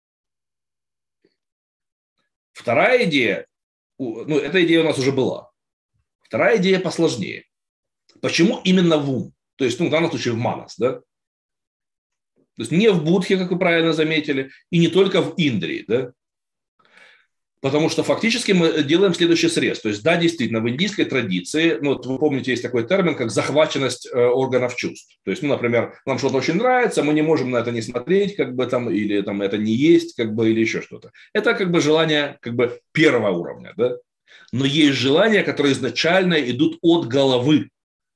Вторая идея, ну, эта идея у нас уже была. Вторая идея посложнее. Почему именно в ум? То есть, ну, в данном случае в манас, да? То есть не в будхе, как вы правильно заметили, и не только в индрии, да? Потому что фактически мы делаем следующий срез. То есть, да, действительно, в индийской традиции, ну, вот вы помните, есть такой термин, как захваченность э, органов чувств. То есть, ну, например, нам что-то очень нравится, мы не можем на это не смотреть, как бы там, или там это не есть, как бы, или еще что-то. Это как бы желание, как бы, первого уровня, да. Но есть желания, которые изначально идут от головы.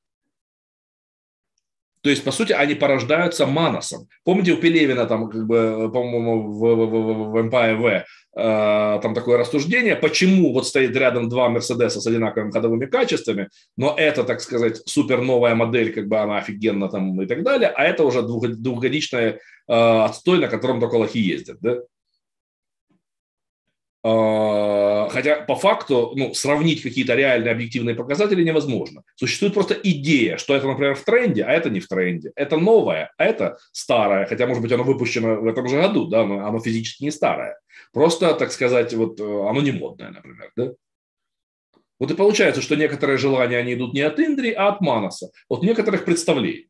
То есть, по сути, они порождаются манасом. Помните, у Пелевина, там, как бы, по-моему, в, в, в, в Empire V, э, там такое рассуждение, почему вот стоит рядом два Мерседеса с одинаковыми ходовыми качествами, но это, так сказать, супер новая модель, как бы она офигенно там и так далее, а это уже двух, двухгодичный э, отстой, на котором только лохи ездят, да? Хотя по факту ну, сравнить какие-то реальные объективные показатели невозможно. Существует просто идея, что это, например, в тренде, а это не в тренде. Это новое, а это старое. Хотя, может быть, оно выпущено в этом же году, да, но оно физически не старое. Просто, так сказать, вот, оно не модное, например. Да? Вот и получается, что некоторые желания они идут не от индрии, а от манаса, от некоторых представлений.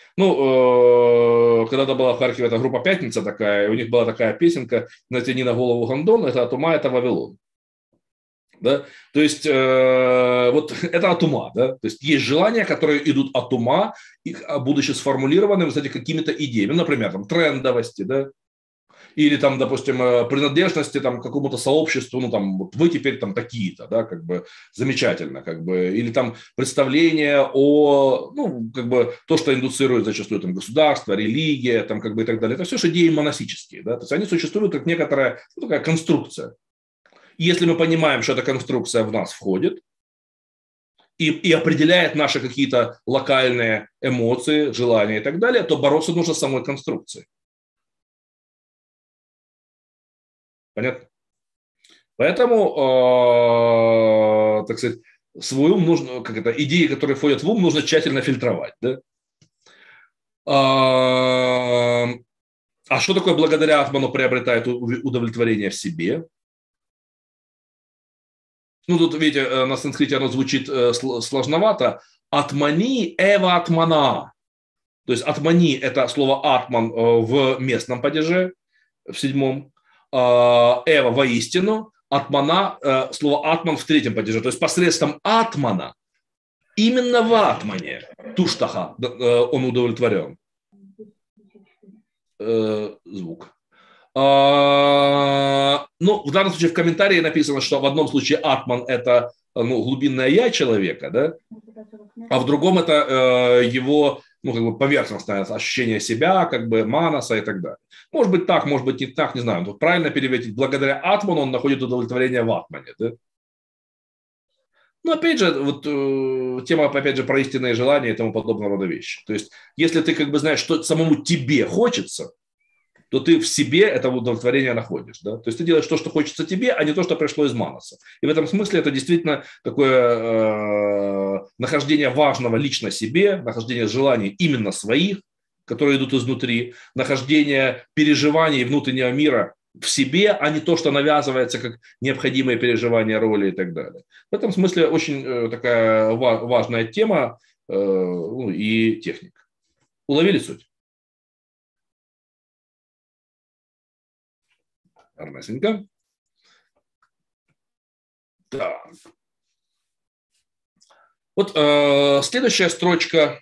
Ну, когда-то была в Харькове эта группа «Пятница» такая, у них была такая песенка «Натяни на голову гондон», это от ума, это Вавилон. Да? То есть, э, вот это от ума. Да? То есть, есть желания, которые идут от ума, их, будучи сформулированными, кстати, какими-то идеями. Например, там, трендовости, да? Или там, допустим, принадлежности там, к какому-то сообществу, ну там вот вы теперь там такие-то, да, как бы замечательно, как бы, или там представление о, ну, как бы то, что индуцирует зачастую там государство, религия, там как бы и так далее, это все же идеи монасические, да, то есть они существуют как некоторая, ну, такая конструкция. И если мы понимаем, что эта конструкция в нас входит, И, и определяет наши какие-то локальные эмоции, желания и так далее, то бороться нужно с самой конструкцией. Понятно? Поэтому, э, так сказать, свой ум нужно, как это, идеи, которые входят в ум, нужно тщательно фильтровать. Да? А, а что такое благодаря атману приобретает удовлетворение в себе? Ну, тут, видите, на санскрите оно звучит сложновато. Атмани эва атмана. То есть атмани – это слово атман в местном падеже, в седьмом. Эва – воистину. Атмана – слово атман в третьем падеже. То есть посредством атмана, именно в атмане, туштаха, он удовлетворен. Звук. Ну, в данном случае в комментарии написано, что в одном случае атман – это ну, глубинное я человека, да? А в другом это э, его ну, как бы поверхностное ощущение себя, как бы манаса и так далее. Может быть так, может быть не так, не знаю. Тут правильно перевести. Благодаря атману он находит удовлетворение в атмане. Да? Но опять же, вот, э, тема опять же про истинные желания и тому подобного рода вещи. То есть если ты как бы знаешь, что самому тебе хочется, то ты в себе это удовлетворение находишь. Да? То есть ты делаешь то, что хочется тебе, а не то, что пришло из манаса. И в этом смысле это действительно такое э, нахождение важного лично себе, нахождение желаний именно своих, которые идут изнутри, нахождение переживаний внутреннего мира в себе, а не то, что навязывается как необходимые переживания роли и так далее. В этом смысле очень э, такая ва- важная тема э, ну, и техника. Уловили суть? Арнасенька. Так. Вот э, следующая строчка.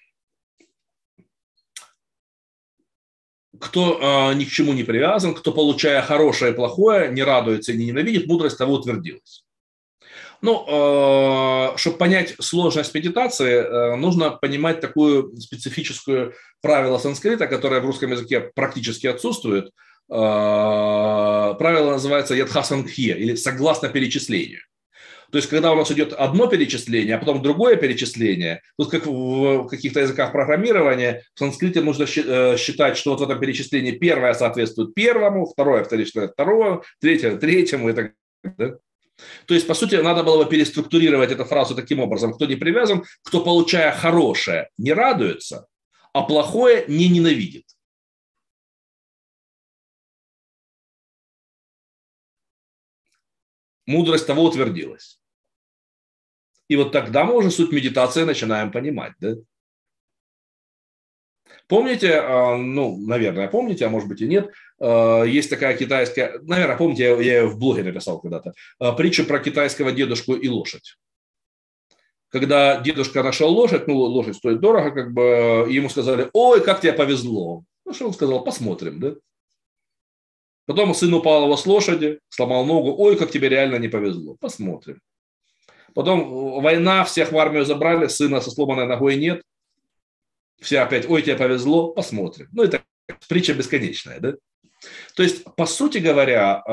Кто э, ни к чему не привязан, кто, получая хорошее и плохое, не радуется и не ненавидит, мудрость того утвердилась. Ну, э, чтобы понять сложность медитации, э, нужно понимать такую специфическую правило санскрита, которое в русском языке практически отсутствует. Правило называется ядхасангхья, или согласно перечислению. То есть, когда у нас идет одно перечисление, а потом другое перечисление, тут как в каких-то языках программирования, в санскрите нужно считать, что вот в этом перечислении первое соответствует первому, второе вторичное второе, третье третьему и так далее. То есть, по сути, надо было бы переструктурировать эту фразу таким образом: кто не привязан, кто, получая хорошее, не радуется, а плохое не ненавидит. Мудрость того утвердилась. И вот тогда мы уже суть медитации начинаем понимать. Да? Помните, ну, наверное, помните, а может быть и нет, есть такая китайская, наверное, помните, я ее в блоге написал когда-то, притча про китайского дедушку и лошадь. Когда дедушка нашел лошадь, ну, лошадь стоит дорого, как бы, и ему сказали: ой, как тебе повезло. Ну, что он сказал? Посмотрим, да? Потом сын упал его с лошади, сломал ногу. Ой, как тебе реально не повезло. Посмотрим. Потом война, всех в армию забрали, сына со сломанной ногой нет. Все опять: ой, тебе повезло. Посмотрим. Ну, это притча бесконечная, да? То есть, по сути говоря,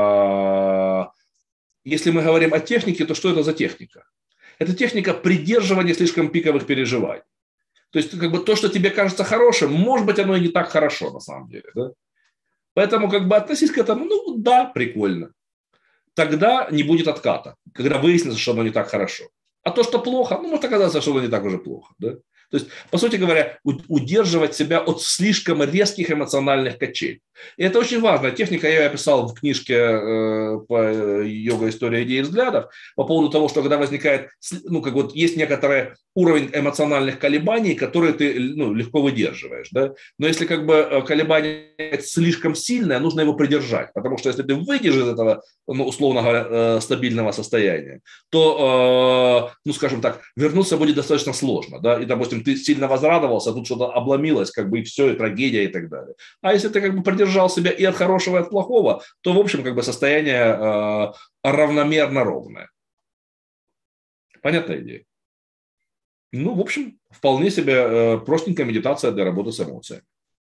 если мы говорим о технике, то что это за техника? Это техника придерживания слишком пиковых переживаний. То есть, как бы то, что тебе кажется хорошим, может быть, оно и не так хорошо на самом деле, да? Поэтому как бы относись к этому: ну да, прикольно. Тогда не будет отката, когда выяснится, что оно не так хорошо. А то, что плохо, ну, может оказаться, что оно не так уже плохо. Да? То есть, по сути говоря, удерживать себя от слишком резких эмоциональных качелей. И это очень важная техника. Я ее описал в книжке э, по йога, история, идей и взглядов по поводу того, что когда возникает, ну, как вот есть некоторый уровень эмоциональных колебаний, которые ты ну, легко выдерживаешь. Да? Но если как бы колебание слишком сильное, нужно его придержать. Потому что если ты выйдешь из этого, ну, условно говоря, стабильного состояния, то, э, ну, скажем так, вернуться будет достаточно сложно. Да? И, допустим, ты сильно возрадовался, а тут что-то обломилось, как бы и все, и трагедия, и так далее. А если ты как бы придерживаешь удержал себя и от хорошего, и от плохого, то, в общем, как бы состояние э, равномерно ровное. Понятная идея? Ну, в общем, вполне себе э, простенькая медитация для работы с эмоциями.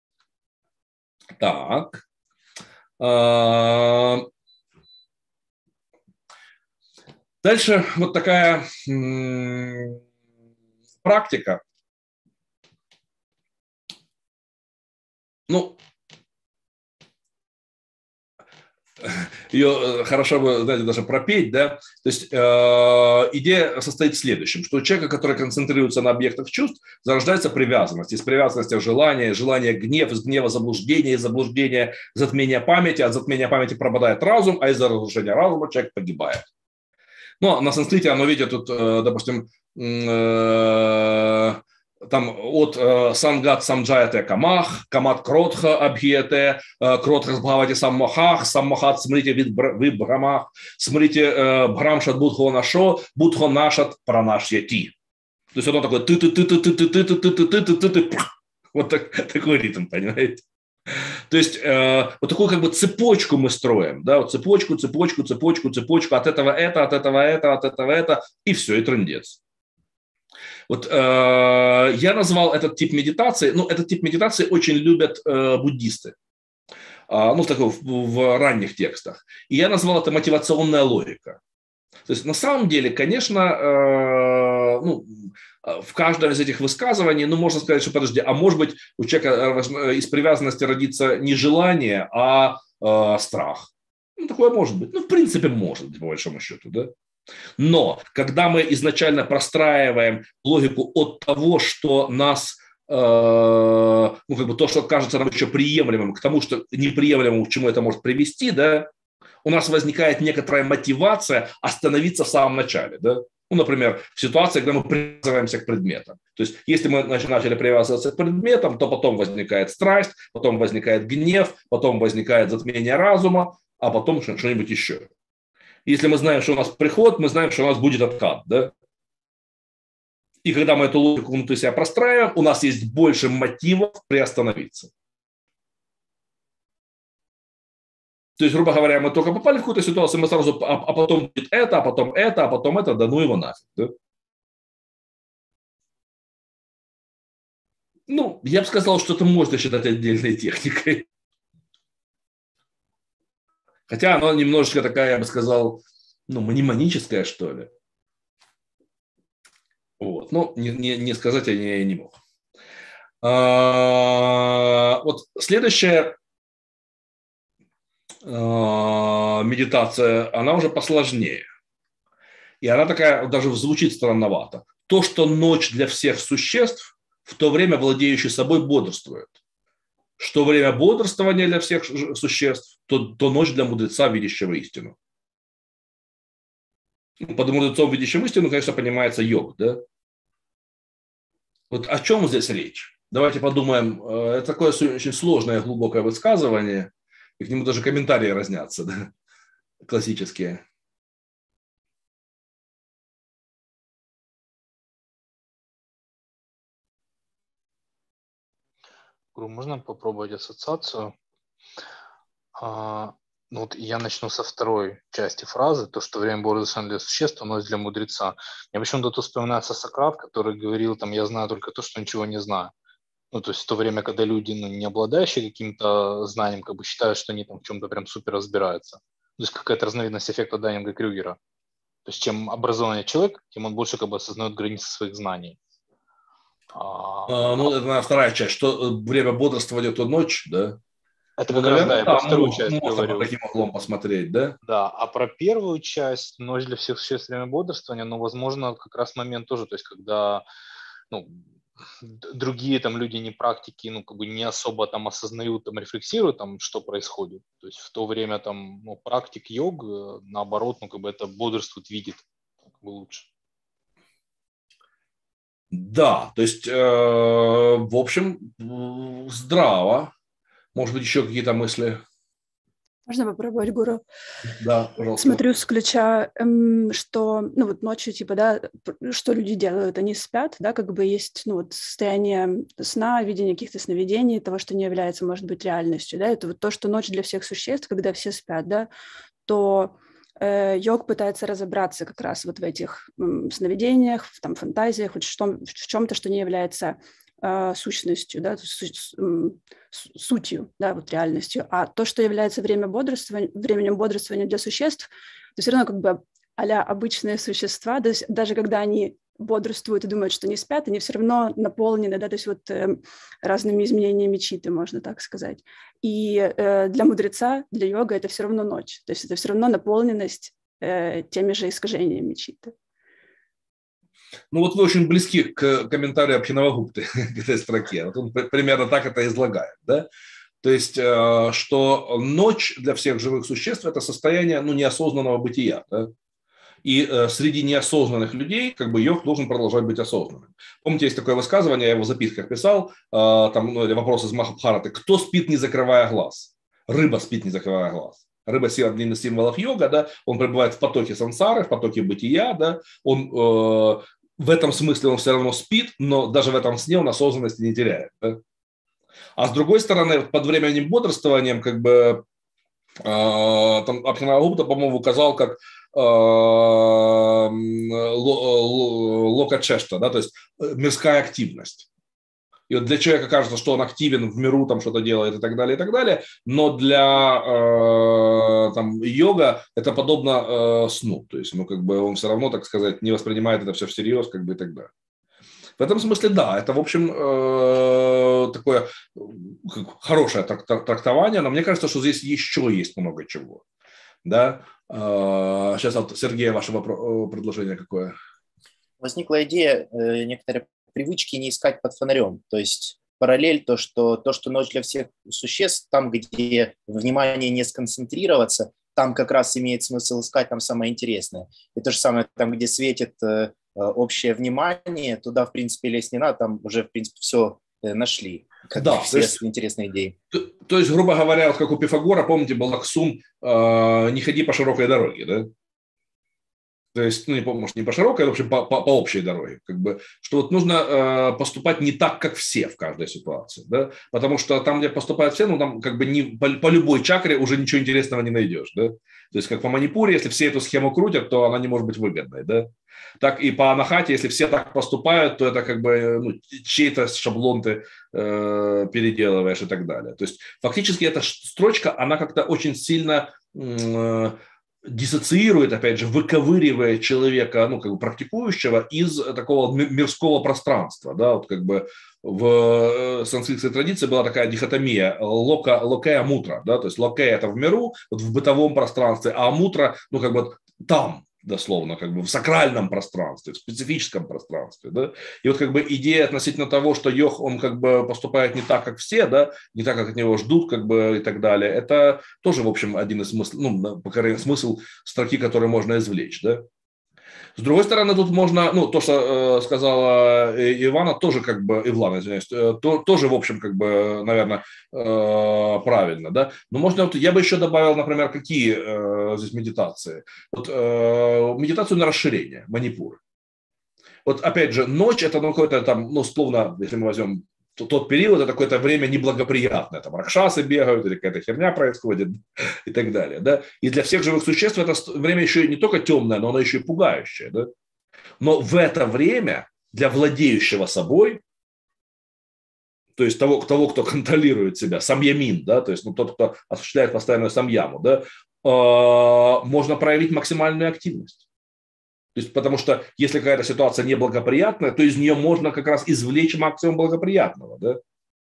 Так. Э, дальше вот такая м- практика. Ну, ее хорошо бы, знаете, даже пропеть, да. То есть э, идея состоит в следующем, что у человека, который концентрируется на объектах чувств, зарождается привязанность. Из привязанности желание, желание гнев, из гнева заблуждение, из заблуждения затмение памяти, от затмения памяти пропадает разум, а из-за разрушения разума человек погибает. Но на санскрите оно видит тут, э, допустим, э, там от э, сангат самджаяте камах, камат кротха абхиете, э, кротха сбхавати саммохах, саммохат смрити виббрамах, смрити э, бхрамшат будхо нашо, будхо нашат пранашьяти. То есть оно такое ты ты ты ты ты ты ты ты ты ты ты ты ты вот такой ритм, понимаете? То есть э, вот такую как бы цепочку мы строим, да, вот цепочку, цепочку, цепочку, цепочку, от этого это, от этого это, от этого это, и все, и трындец. Вот э, я назвал этот тип медитации, ну, этот тип медитации очень любят э, буддисты, э, ну, в, такой, в, в ранних текстах. И я назвал это мотивационная логика. То есть на самом деле, конечно, э, ну, в каждом из этих высказываний, ну, можно сказать, что, подожди, а может быть, у человека из привязанности родится не желание, а э, страх. Ну, такое может быть. Ну, в принципе, может быть, по большому счету, да. Но когда мы изначально простраиваем логику от того, что нас, э, ну, как бы то, что кажется нам еще приемлемым, к тому, что неприемлемым, к чему это может привести, да, у нас возникает некоторая мотивация остановиться в самом начале, да. Ну, например, в ситуации, когда мы привязываемся к предметам. То есть, если мы начали привязываться к предметам, то потом возникает страсть, потом возникает гнев, потом возникает затмение разума, а потом что-нибудь еще. Если мы знаем, что у нас приход, мы знаем, что у нас будет откат, да? И когда мы эту логику внутри себя простраиваем, у нас есть больше мотивов приостановиться. То есть, грубо говоря, мы только попали в какую-то ситуацию, мы сразу, а, а потом будет это, а потом это, а потом это, да ну его нафиг. Да? Ну, я бы сказал, что это можно считать отдельной техникой. Хотя она немножечко такая, я бы сказал, ну, мнемоническая, что ли. Вот. Но не, не, не сказать я не, не мог. А, вот следующая а, медитация, она уже посложнее. И она такая, даже звучит странновато. То, что ночь для всех существ, в то время владеющий собой бодрствует. Что время бодрствования для всех существ, то, то ночь для мудреца, видящего истину. Под мудрецом, видящим истину, конечно, понимается йог, да? Вот о чем здесь речь? Давайте подумаем. Это такое очень сложное, глубокое высказывание, и к нему даже комментарии разнятся, да? Классические. Можно попробовать ассоциацию? А, ну вот я начну со второй части фразы, то, что время бодрствования для существ, оно для мудреца. Мне почему-то тут вспоминается Сократ, который говорил, там, я знаю только то, что ничего не знаю. Ну, то есть в то время, когда люди, ну, не обладающие каким-то знанием, как бы считают, что они там в чем-то прям супер разбираются. То есть какая-то разновидность эффекта Даннинга-Крюгера. То есть чем образованнее человек, тем он больше как бы осознает границы своих знаний. А, ну, это вторая часть, что время бодрствования то ночь, да? Это ну, как наверное, раз, да, я да, про вторую можно, часть можно говорю. под таким углом посмотреть, да? Да, а про первую часть, ночь для всех существ время бодрствования, ну, возможно, как раз момент тоже, то есть когда, ну, другие там люди не практики, ну, как бы не особо там осознают, там, рефлексируют, там, что происходит. То есть в то время там, ну, практик йог, наоборот, ну, как бы это бодрствует, видит, как бы лучше. Да, то есть, э, в общем, здраво. Может быть, еще какие-то мысли? Можно попробовать, Гуру? Да, пожалуйста. Смотрю с ключа, эм, что, ну вот ночью, типа, да, что люди делают? Они спят, да, как бы есть, ну вот состояние сна, видение каких-то сновидений, того, что не является, может быть, реальностью, да, это вот то, что ночь для всех существ, когда все спят, да, то э, йог пытается разобраться как раз вот в этих м, сновидениях, в там фантазиях, вот что, в чем-то, что не является сущностью, да, сутью, да, вот реальностью. А то, что является время бодрствования, временем бодрствования для существ, то все равно как бы а-ля обычные существа, то есть даже когда они бодрствуют и думают, что не спят, они все равно наполнены, да, то есть вот э, разными изменениями читы, можно так сказать. И э, для мудреца, для йога это все равно ночь, то есть это все равно наполненность э, теми же искажениями читы. Ну вот вы очень близки к комментарию Абхинавагупты к этой строке. Вот он примерно так это излагает, да? То есть, что ночь для всех живых существ – это состояние, ну, неосознанного бытия, да? И среди неосознанных людей как бы йог должен продолжать быть осознанным. Помните, есть такое высказывание, я его в записках писал, там, ну, или вопрос из Махабхараты: кто спит, не закрывая глаз? Рыба спит, не закрывая глаз. Рыба – один из символов йога, да? Он пребывает в потоке сансары, в потоке бытия, да? Он э, в этом смысле он все равно спит, но даже в этом сне он осознанности не теряет. Да? А с другой стороны, под временем бодрствованием, как бы, э, там Абхинавагупта, по-моему, указал как э, локачешта, да? То есть мирская активность. И вот для человека кажется, что он активен в миру, там что-то делает и так далее, и так далее. Но для э, там, йога это подобно э, сну. То есть, ну, как бы он все равно, так сказать, не воспринимает это все всерьез, как бы, и так далее. В этом смысле, да, это, в общем, э, такое хорошее трактование, но мне кажется, что здесь еще есть много чего. Да? Э, сейчас, вот, Сергей, ваше вопро- предложение какое? Возникла идея э, некоторой привычки не искать под фонарем, то есть параллель, то что, то, что ночь для всех существ, там, где внимание не сконцентрироваться, там как раз имеет смысл искать там самое интересное. И то же самое, там, где светит э, общее внимание, туда, в принципе, лезть не надо, там уже, в принципе, все э, нашли, как да, все есть, интересные идеи. То, то есть, грубо говоря, вот как у Пифагора, помните, был аксум э, «не ходи по широкой дороге», да? То есть, ну, не помню, может, не по широкой, а в общем, по, по, по общей дороге. Как бы, что вот нужно э, поступать не так, как все в каждой ситуации. Да? Потому что там, где поступают все, ну, там как бы не, по, по любой чакре уже ничего интересного не найдешь. Да? То есть, как по Манипуре, если все эту схему крутят, то она не может быть выгодной. Да? Так и по Анахате, если все так поступают, то это как бы, ну, чей-то шаблон ты э, переделываешь и так далее. То есть, фактически эта строчка, она как-то очень сильно... Э, диссоциирует, опять же, выковыривая человека, ну, как бы практикующего из такого мирского пространства, да, вот как бы в санскритской традиции была такая дихотомия лока, локе, амутра, да, то есть локе это в миру, вот в бытовом пространстве, а амутра, ну, как бы там, дословно, как бы в сакральном пространстве, в специфическом пространстве, да, и вот как бы идея относительно того, что йог, он как бы поступает не так, как все, да, не так, как от него ждут, как бы и так далее, это тоже, в общем, один из смыслов, ну, по крайней мере, смысл строки, который можно извлечь, да. С другой стороны, тут можно, ну, то, что э, сказала Ивана, тоже как бы, Ивлана, извиняюсь, э, то, тоже, в общем, как бы, наверное, э, правильно, да. Но можно, вот, я бы еще добавил, например, какие э, здесь медитации. Вот э, медитацию на расширение, манипур. Вот, опять же, ночь, это, ну, какое-то там, ну, словно, если мы возьмем тот период, это какое-то время неблагоприятное, там ракшасы бегают, или какая-то херня происходит и так далее, да. И для всех живых существ это время еще не только темное, но оно еще и пугающее, да. Но в это время для владеющего собой, то есть того, того кто контролирует себя, самьямин, да, то есть ну, тот, кто осуществляет постоянную самьяму, да, э, можно проявить максимальную активность. То есть, потому что если какая-то ситуация неблагоприятная, то из нее можно как раз извлечь максимум благоприятного. Да?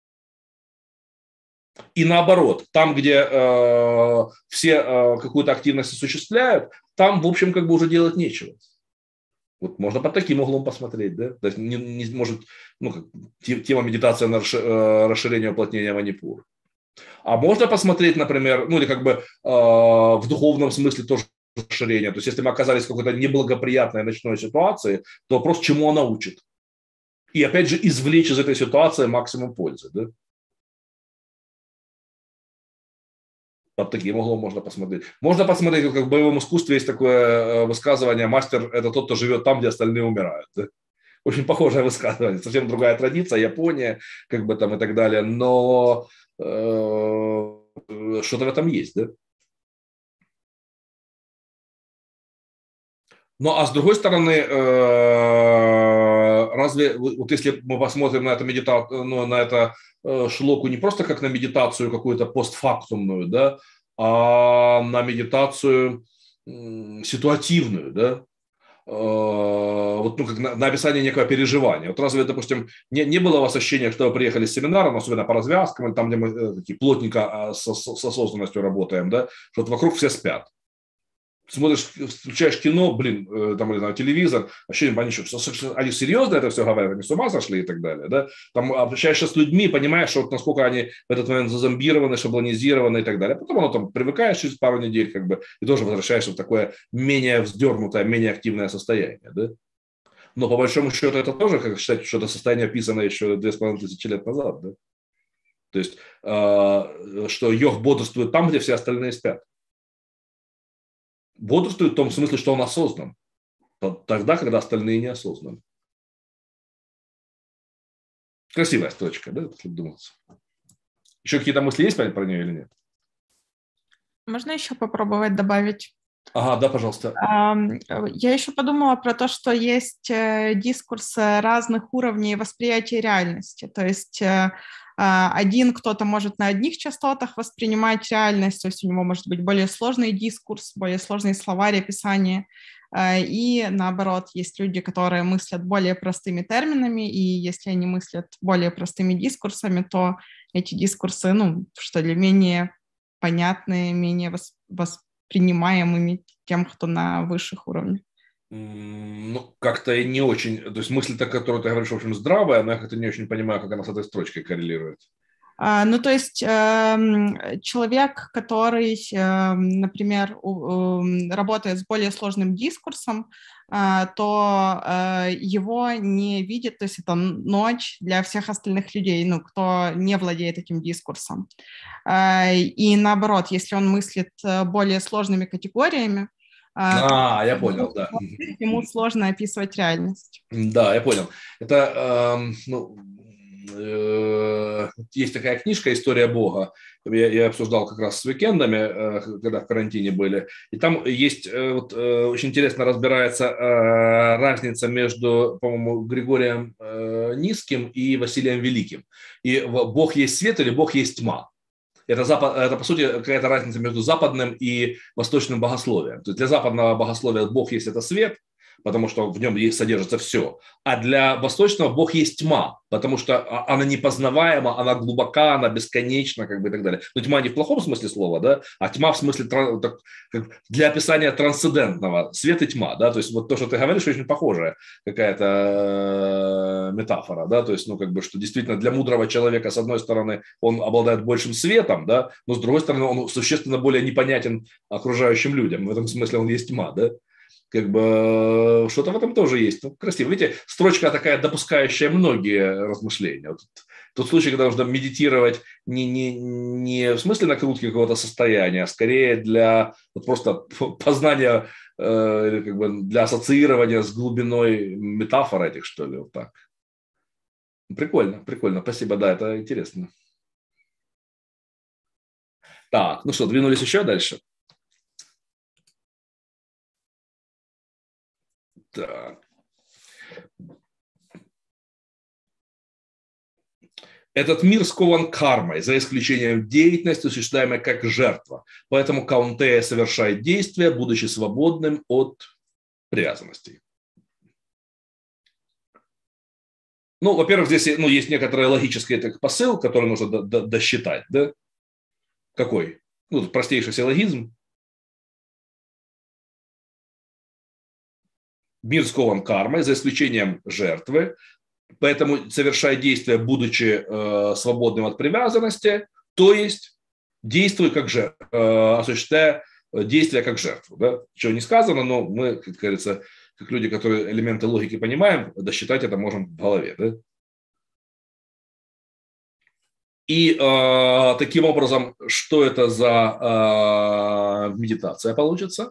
И наоборот, там, где э, все э, какую-то активность осуществляют, там, в общем, как бы уже делать нечего. Вот можно под таким углом посмотреть. Да? То есть, не, не, может, ну, как, тема медитации на расширение уплотнения манипур. А можно посмотреть, например, ну или как бы э, в духовном смысле тоже расширение. То есть, если мы оказались в какой-то неблагоприятной ночной ситуации, то вопрос, чему она учит. И, опять же, извлечь из этой ситуации максимум пользы. Да? Под таким углом можно посмотреть. Можно посмотреть, как в боевом искусстве есть такое высказывание: мастер – это тот, кто живет там, где остальные умирают. Да? Очень похожее высказывание. Совсем другая традиция, Япония, как бы там и так далее. Но э, что-то в этом есть, да? Ну, а с другой стороны, разве, вот если мы посмотрим на это, медита... ну, на это шлоку не просто как на медитацию какую-то постфактумную, да, а на медитацию ситуативную, да, вот, ну, как на, на описание некого переживания. Вот разве, допустим, не, не было у вас ощущения, что вы приехали с семинаром, особенно по развязкам, там, где мы такие плотненько с, с осознанностью работаем, да, что вот вокруг все спят. Смотришь, включаешь кино, блин, там, не знаю, телевизор, ощущение, они, что, они серьезно это все говорят, они с ума сошли и так далее, да? Там общаешься с людьми, понимаешь, что вот насколько они в этот момент зазомбированы, шаблонизированы и так далее. Потом оно там привыкаешь через пару недель, как бы, и тоже возвращаешься в такое менее вздернутое, менее активное состояние, да? Но по большому счету это тоже, как считать, что это состояние описано еще две с половиной тысячи лет назад, да? То есть, что йог бодрствует там, где все остальные спят. Бодрствует в том смысле, что он осознан. Тогда, когда остальные не осознаны. Красивая строчка, да, если вдуматься. Еще какие-то мысли есть про нее или нет? Можно еще попробовать добавить? Ага, да, пожалуйста. Я еще подумала про то, что есть дискурс разных уровней восприятия реальности. То есть один кто-то может на одних частотах воспринимать реальность, то есть у него может быть более сложный дискурс, более сложный словарь, описание. И наоборот, есть люди, которые мыслят более простыми терминами, и если они мыслят более простыми дискурсами, то эти дискурсы, ну, что ли, менее понятные, менее воспринимаемыми тем, кто на высших уровнях. Ну, как-то не очень, то есть мысль, которую ты говоришь, в общем, здравая, но я как-то не очень понимаю, как она с этой строчкой коррелирует. А, ну, то есть э, человек, который, э, например, у, э, работает с более сложным дискурсом, э, то э, его не видит, то есть это ночь для всех остальных людей, ну, кто не владеет этим дискурсом. Э, и наоборот, если он мыслит более сложными категориями, А, я понял, да. ему сложно описывать реальность. Да, я понял. Это, э, ну, э, есть такая книжка «История Бога». Я, я обсуждал как раз с уикендами, э, когда в карантине были. И там есть, э, вот, э, очень интересно разбирается э, разница между, по-моему, Григорием э, Низким и Василием Великим. И Бог есть свет или Бог есть тьма. Это, запад, это, по сути, какая-то разница между западным и восточным богословием. То есть для западного богословия Бог есть это свет, потому что в нем содержится все. А для восточного Бог есть тьма, потому что она непознаваема, она глубока, она бесконечна, как бы и так далее. Но тьма не в плохом смысле слова, да, а тьма в смысле для описания трансцендентного. Свет и тьма, да, то есть вот то, что ты говоришь, очень похожая какая-то метафора, да, то есть, ну, как бы, что действительно для мудрого человека, с одной стороны, он обладает большим светом, да, но с другой стороны, он существенно более непонятен окружающим людям. В этом смысле он есть тьма, да. Как бы что-то в этом тоже есть. Ну, красиво. Видите, строчка такая, допускающая многие размышления. Вот тот случай, когда нужно медитировать не, не, не в смысле накрутки какого-то состояния, а скорее для вот просто познания, э, или как бы для ассоциирования с глубиной метафор этих, что ли, вот так. Прикольно, прикольно. Спасибо, да, это интересно. Так, ну что, двинулись еще дальше? Так. Этот мир скован кармой, за исключением деятельности, осуществляемой как жертва. Поэтому Каунтея совершает действия, будучи свободным от привязанностей. Ну, во-первых, здесь ну, есть некоторый логический посыл, который нужно до- до- досчитать. Да? Какой? Ну, простейший силлогизм. Мир скован кармой, за исключением жертвы, поэтому совершает действия, будучи э, свободным от привязанности, то есть действуя как жертва, э, осуществляя действия как жертву. Да? Чего не сказано, но мы, как говорится, как люди, которые элементы логики понимаем, досчитать это можем в голове. Да? И э, таким образом, что это за э, медитация получится?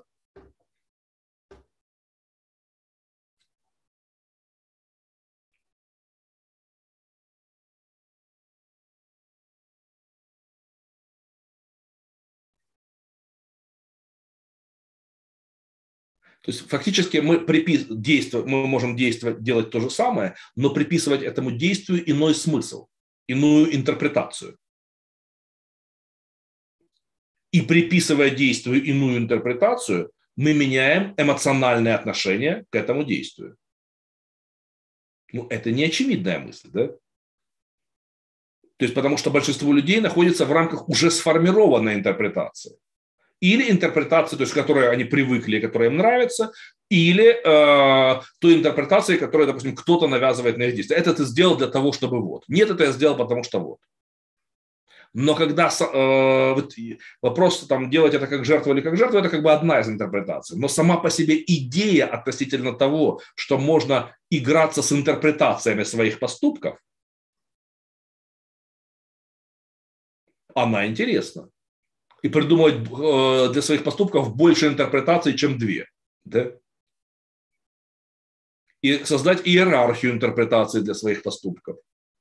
То есть фактически мы, припис... действуем, мы можем действовать, делать то же самое, но приписывать этому действию иной смысл, иную интерпретацию. И приписывая действию иную интерпретацию, мы меняем эмоциональное отношение к этому действию. Ну, это не очевидная мысль, да? То есть потому что большинство людей находится в рамках уже сформированной интерпретации. Или интерпретации, то есть, к которой они привыкли, которая им нравится, или э, той интерпретации, которую, допустим, кто-то навязывает на их действие. Это ты сделал для того, чтобы вот. Нет, это я сделал, потому что вот. Но когда э, вот, вопрос там, делать это как жертву или как жертву, это как бы одна из интерпретаций. Но сама по себе идея относительно того, что можно играться с интерпретациями своих поступков, она интересна. И придумывать для своих поступков больше интерпретаций, чем две. Да? И создать иерархию интерпретаций для своих поступков.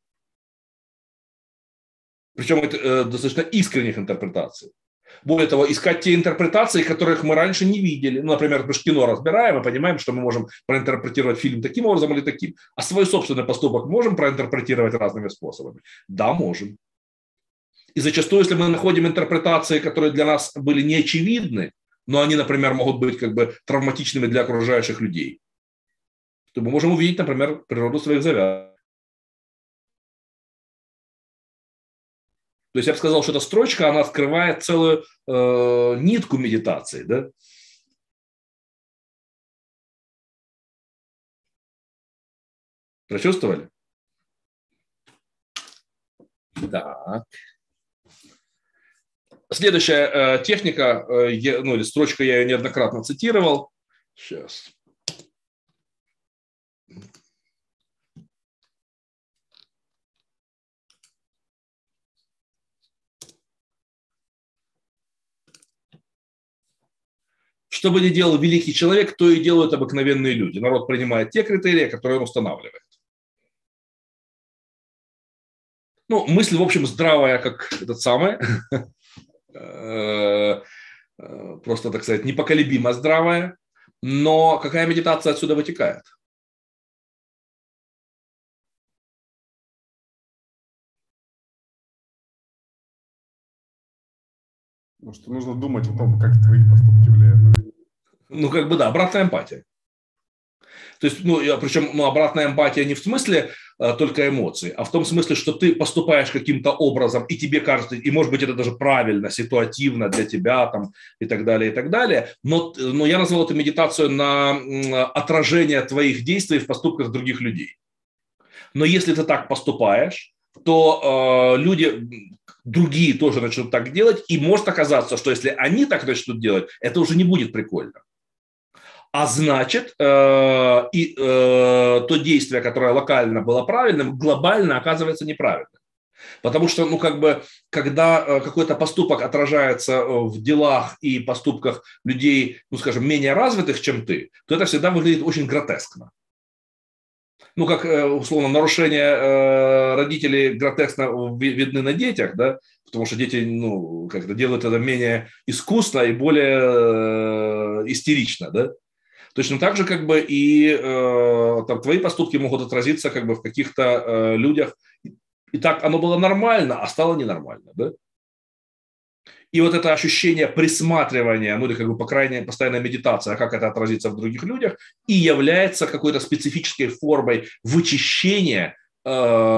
Причем это достаточно искренних интерпретаций. Более того, искать те интерпретации, которых мы раньше не видели. Ну, например, мы же кино разбираем и понимаем, что мы можем проинтерпретировать фильм таким образом или таким. А свой собственный поступок можем проинтерпретировать разными способами? Да, можем. И зачастую, если мы находим интерпретации, которые для нас были неочевидны, но они, например, могут быть как бы травматичными для окружающих людей, то мы можем увидеть, например, природу своих завязок. То есть я бы сказал, что эта строчка, она открывает целую э, нитку медитации, да? Прочувствовали? Так. Следующая э, техника, э, я, ну или строчка, я ее неоднократно цитировал. Сейчас. Что бы ни делал великий человек, то и делают обыкновенные люди. Народ принимает те критерии, которые он устанавливает. Ну, мысль, в общем, здравая, как этот самый. Просто, так сказать, непоколебимо здравая. Но какая медитация отсюда вытекает? Ну, что нужно думать о том, как твои поступки влияют на них. Ну, как бы да, обратная эмпатия. То есть, ну, причем ну, обратная эмпатия не в смысле а, только эмоций, а в том смысле, что ты поступаешь каким-то образом, и тебе кажется, и может быть это даже правильно, ситуативно для тебя там, и так далее, и так далее. Но, но я назвал эту медитацию на отражение твоих действий в поступках других людей. Но если ты так поступаешь, то э, люди другие тоже начнут так делать, и может оказаться, что если они так начнут делать, это уже не будет прикольно. А значит, э, и, э, то действие, которое локально было правильным, глобально оказывается неправильным. Потому что, ну, как бы, когда какой-то поступок отражается в делах и поступках людей, ну, скажем, менее развитых, чем ты, то это всегда выглядит очень гротескно. Ну, как, условно, нарушения родителей гротескно видны на детях, да, потому что дети, ну, как-то делают это менее искусно и более истерично, да. Точно так же, как бы, и э, там, твои поступки могут отразиться как бы в каких-то э, людях. И так оно было нормально, а стало ненормально, да? И вот это ощущение присматривания, ну или как бы по крайней мере постоянная медитация, как это отразится в других людях, и является какой-то специфической формой вычищения э,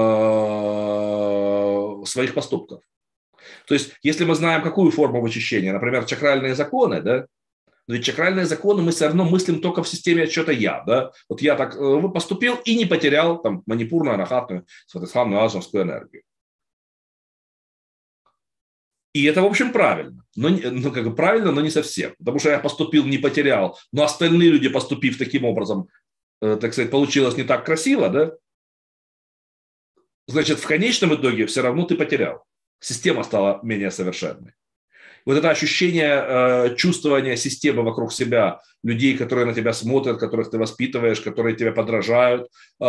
своих поступков. То есть, если мы знаем, какую форму вычищения, например, чакральные законы, да, но ведь чакральные законы мы все равно мыслим только в системе отсчета «я». Да? Вот я так э, поступил и не потерял там, манипурную, анахатную, сватасханную, аджамскую энергию. И это, в общем, правильно. Но, ну, как бы правильно, но не совсем. Потому что я поступил, не потерял, но остальные люди, поступив таким образом, э, так сказать, получилось не так красиво, да? Значит, в конечном итоге все равно ты потерял. Система стала менее совершенной. Вот это ощущение э, чувствования системы вокруг себя, людей, которые на тебя смотрят, которых ты воспитываешь, которые тебе подражают э,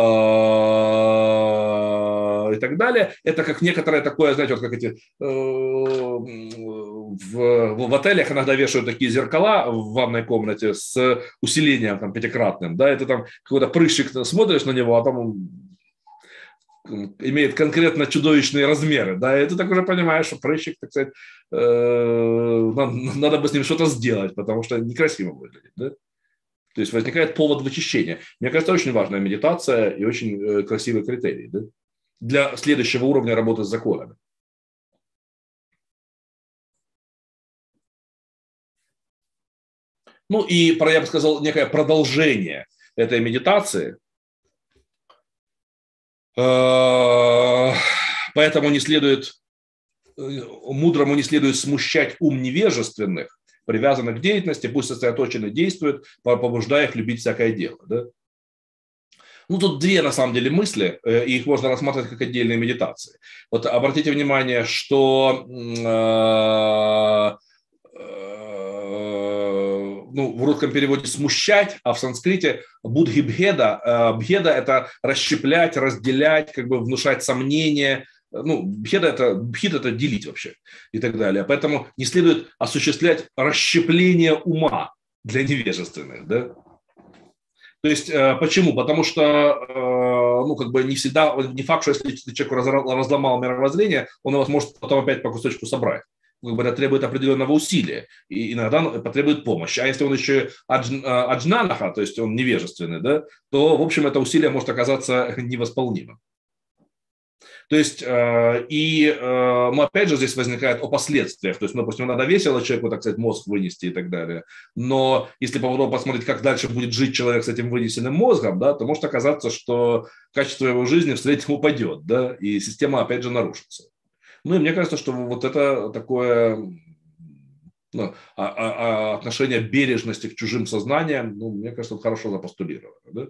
и так далее, это как некоторое такое, знаете, вот как эти э, в, в отелях иногда вешают такие зеркала в ванной комнате с усилением там, пятикратным, да, это там какой-то прыщик, смотришь на него, а там он имеет конкретно чудовищные размеры, да, и ты так уже понимаешь, что прыщик, так сказать, э, надо, надо бы с ним что-то сделать, потому что некрасиво выглядит, да. То есть возникает повод вычищения. Мне кажется, очень важная медитация и очень э, красивый критерий, да, для следующего уровня работы с законами. Ну и, я бы сказал, некое продолжение этой медитации. Поэтому не следует, мудрому не следует смущать ум невежественных, привязанных к деятельности, пусть сосредоточенно действуют, побуждая их любить всякое дело. Да? Ну, тут две, на самом деле, мысли, и их можно рассматривать как отдельные медитации. Вот обратите внимание, что ну, в русском переводе «смущать», а в санскрите будхи бхеда. Бхеда – это расщеплять, разделять, как бы внушать сомнения. Ну, бхеда – это, бхид – это делить вообще и так далее. Поэтому не следует осуществлять расщепление ума для невежественных. Да? То есть, почему? Потому что, ну, как бы не всегда, не факт, что если человек разломал мировоззрение, он его сможет потом опять по кусочку собрать. Как бы это требует определенного усилия и иногда потребует помощи. А если он еще аджнанаха, то есть он невежественный, да, то, в общем, это усилие может оказаться невосполнимым. То есть, и, ну, опять же, здесь возникает о последствиях. То есть, ну, допустим, надо весело человеку, так сказать, мозг вынести и так далее. Но если попробовать посмотреть, как дальше будет жить человек с этим вынесенным мозгом, да, то может оказаться, что качество его жизни в среднем упадет, да, и система, опять же, нарушится. Ну, и мне кажется, что вот это такое, ну, а, а, отношение бережности к чужим сознаниям, ну, мне кажется, это хорошо запостулировано. Да?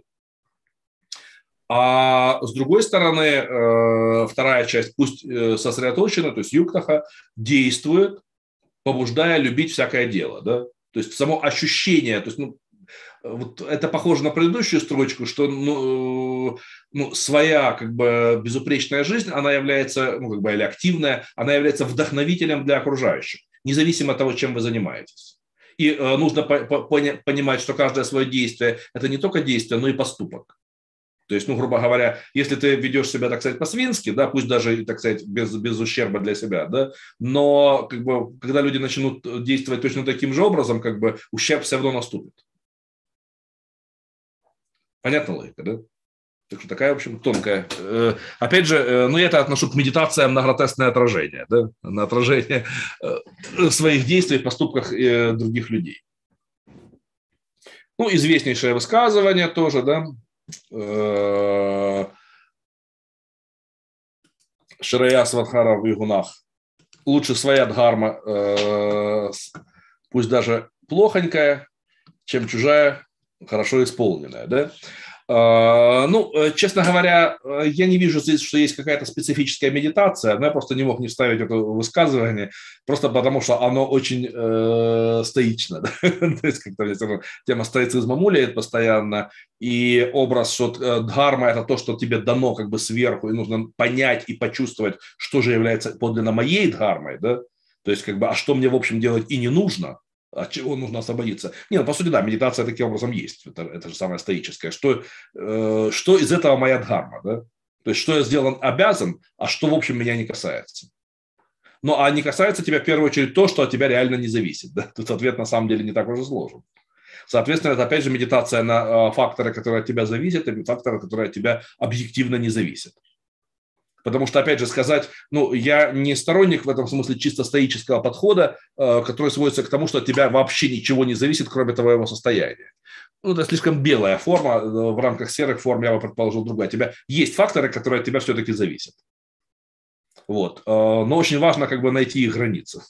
А с другой стороны, э, вторая часть, пусть сосредоточена, то есть юктаха, действует, побуждая любить всякое дело. Да? То есть само ощущение, то есть, ну, вот это похоже на предыдущую строчку, что ну, ну, своя как бы безупречная жизнь, она является, ну, как бы, или активная, она является вдохновителем для окружающих, независимо от того, чем вы занимаетесь. И э, нужно по- по- понимать, что каждое свое действие – это не только действие, но и поступок. То есть, ну, грубо говоря, если ты ведешь себя, так сказать, по-свински, да, пусть даже, так сказать, без, без ущерба для себя, да, но как бы, когда люди начнут действовать точно таким же образом, как бы ущерб все равно наступит. Понятно логика, да? Так что такая, в общем, тонкая. Опять же, ну, я это отношу к медитациям на гротескное отражение, да? На отражение своих действий в поступках других людей. Ну, известнейшее высказывание тоже, да? Шрая Сватхара в Игунах. Лучше своя дхарма, пусть даже плохонькая, чем чужая, хорошо исполненная, да? Ну, честно говоря, я не вижу здесь, что есть какая-то специфическая медитация, но я просто не мог не вставить это высказывание, просто потому что оно очень э, стоично. Да? То есть как-то тема стоицизма муляет постоянно, и образ, что дхарма – это то, что тебе дано как бы сверху, и нужно понять и почувствовать, что же является подлинно моей дхармой, да? То есть как бы, а что мне, в общем, делать и не нужно, от чего нужно освободиться. Не, ну, по сути, да, медитация таким образом есть. Это, это же самое стоическое. Что, э, что из этого моя дхарма? Да? То есть, что я сделан обязан, а что, в общем, меня не касается. Ну, а не касается тебя, в первую очередь, то, что от тебя реально не зависит. Да? Тут ответ, на самом деле, не так уже сложен. Соответственно, это, опять же, медитация на э, факторы, которые от тебя зависят, и факторы, которые от тебя объективно не зависят. Потому что, опять же, сказать, ну, я не сторонник в этом смысле чисто стоического подхода, э, который сводится к тому, что от тебя вообще ничего не зависит, кроме твоего состояния. Ну, это слишком белая форма, в рамках серых форм я бы предположил другая. У тебя есть факторы, которые от тебя все-таки зависят. Вот. Э, но очень важно как бы найти их границы.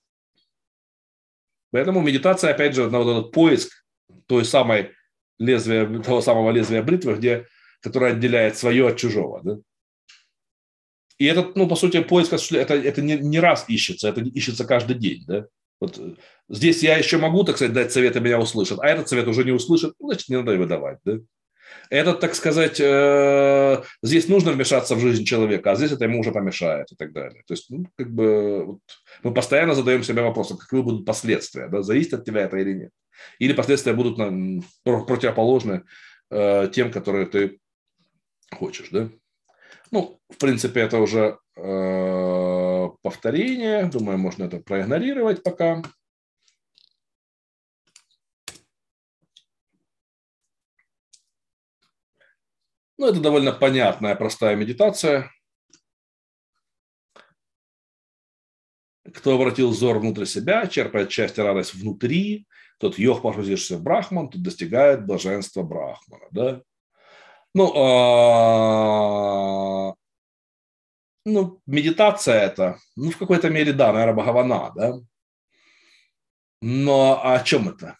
Поэтому медитация, опять же, на вот этот поиск той самой лезвия, того самого лезвия бритвы, где, которое отделяет свое от чужого, да? И это, ну, по сути, поиск это, это не, не раз ищется, это ищется каждый день, да. Вот здесь я еще могу, так сказать, дать совет, и меня услышат, а этот совет уже не услышит, ну, значит, не надо его давать, да. Этот, так сказать, э, здесь нужно вмешаться в жизнь человека, а здесь это ему уже помешает и так далее. То есть, ну, как бы, вот, мы постоянно задаем себе вопросом, какие будут последствия, да, зависит от тебя это или нет. Или последствия будут на, противоположны э, тем, которые ты хочешь, да. Ну, в принципе, это уже э, повторение. Думаю, можно это проигнорировать пока. Ну, это довольно понятная, простая медитация. Кто обратил взор внутрь себя, черпает счастье, радость внутри, тот йог, погрузившийся в Брахман, тот достигает блаженства Брахмана, да. Ну, а, ну, медитация это, ну, в какой-то мере, да, наверное, Бхагавана, да. Но о чем это?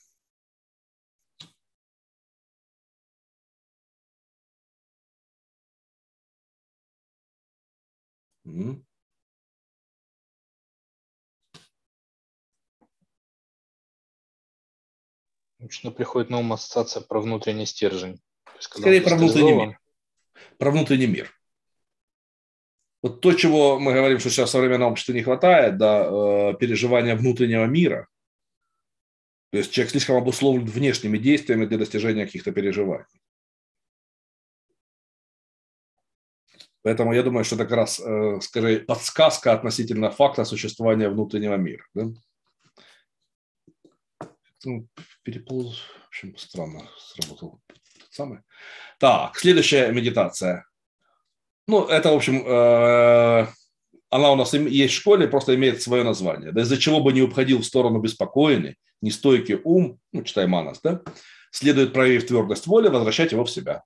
М? Обычно приходит на ум ассоциация про внутренний стержень. То есть, Скорее про внутренний мир. Про внутренний мир. Вот то, чего мы говорим, что сейчас в современном обществе не хватает, да, переживания внутреннего мира. То есть человек слишком обусловлен внешними действиями для достижения каких-то переживаний. Поэтому я думаю, что это как раз, скорее, подсказка относительно факта существования внутреннего мира. Да? Ну, переполз, в общем, странно сработал. Самое. Так, следующая медитация. Ну, это, в общем, э, она у нас есть в школе, просто имеет свое название. Да, из-за чего бы не уходил в сторону беспокойный, нестойкий ум, ну, читай манас, да, следует, проявив твердость воли, возвращать его в себя.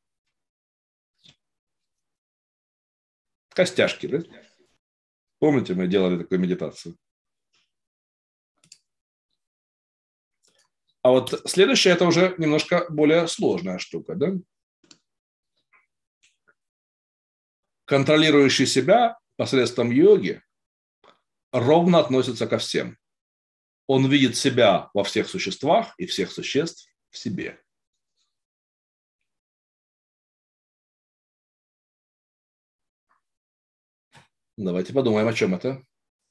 Костяшки, да? Помните, мы делали такую медитацию? А вот следующее, это уже немножко более сложная штука, да? Контролирующий себя посредством йоги ровно относится ко всем. Он видит себя во всех существах и всех существ в себе. Давайте подумаем, о чем это.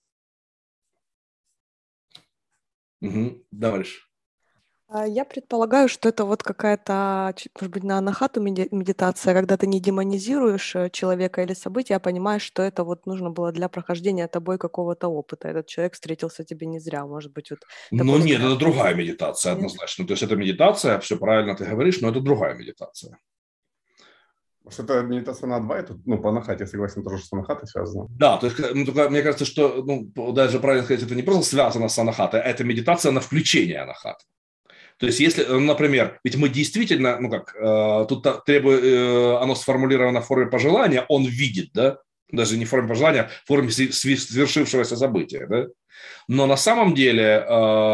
Угу. Дальше. Я предполагаю, что это вот какая-то, может быть, на анахату медитация, когда ты не демонизируешь человека или события, а понимаешь, что это вот нужно было для прохождения тобой какого-то опыта. Этот человек встретился тебе не зря, может быть. Вот ну нет, взгляд. Это другая медитация, нет? Однозначно. То есть это медитация, все правильно ты говоришь, но это другая медитация. Может, это медитация на Адвайту? Ну, по анахате, я согласен, тоже с анахатой связано. Да, то есть, ну, только, мне кажется, что, ну, даже правильно сказать, это не просто связано с анахатой, а это медитация на включение анахаты. То есть, если, например, ведь мы действительно, ну как, э, тут требует, э, оно сформулировано в форме пожелания, он видит, да, даже не в форме пожелания, в форме свершившегося события, да, но на самом деле э,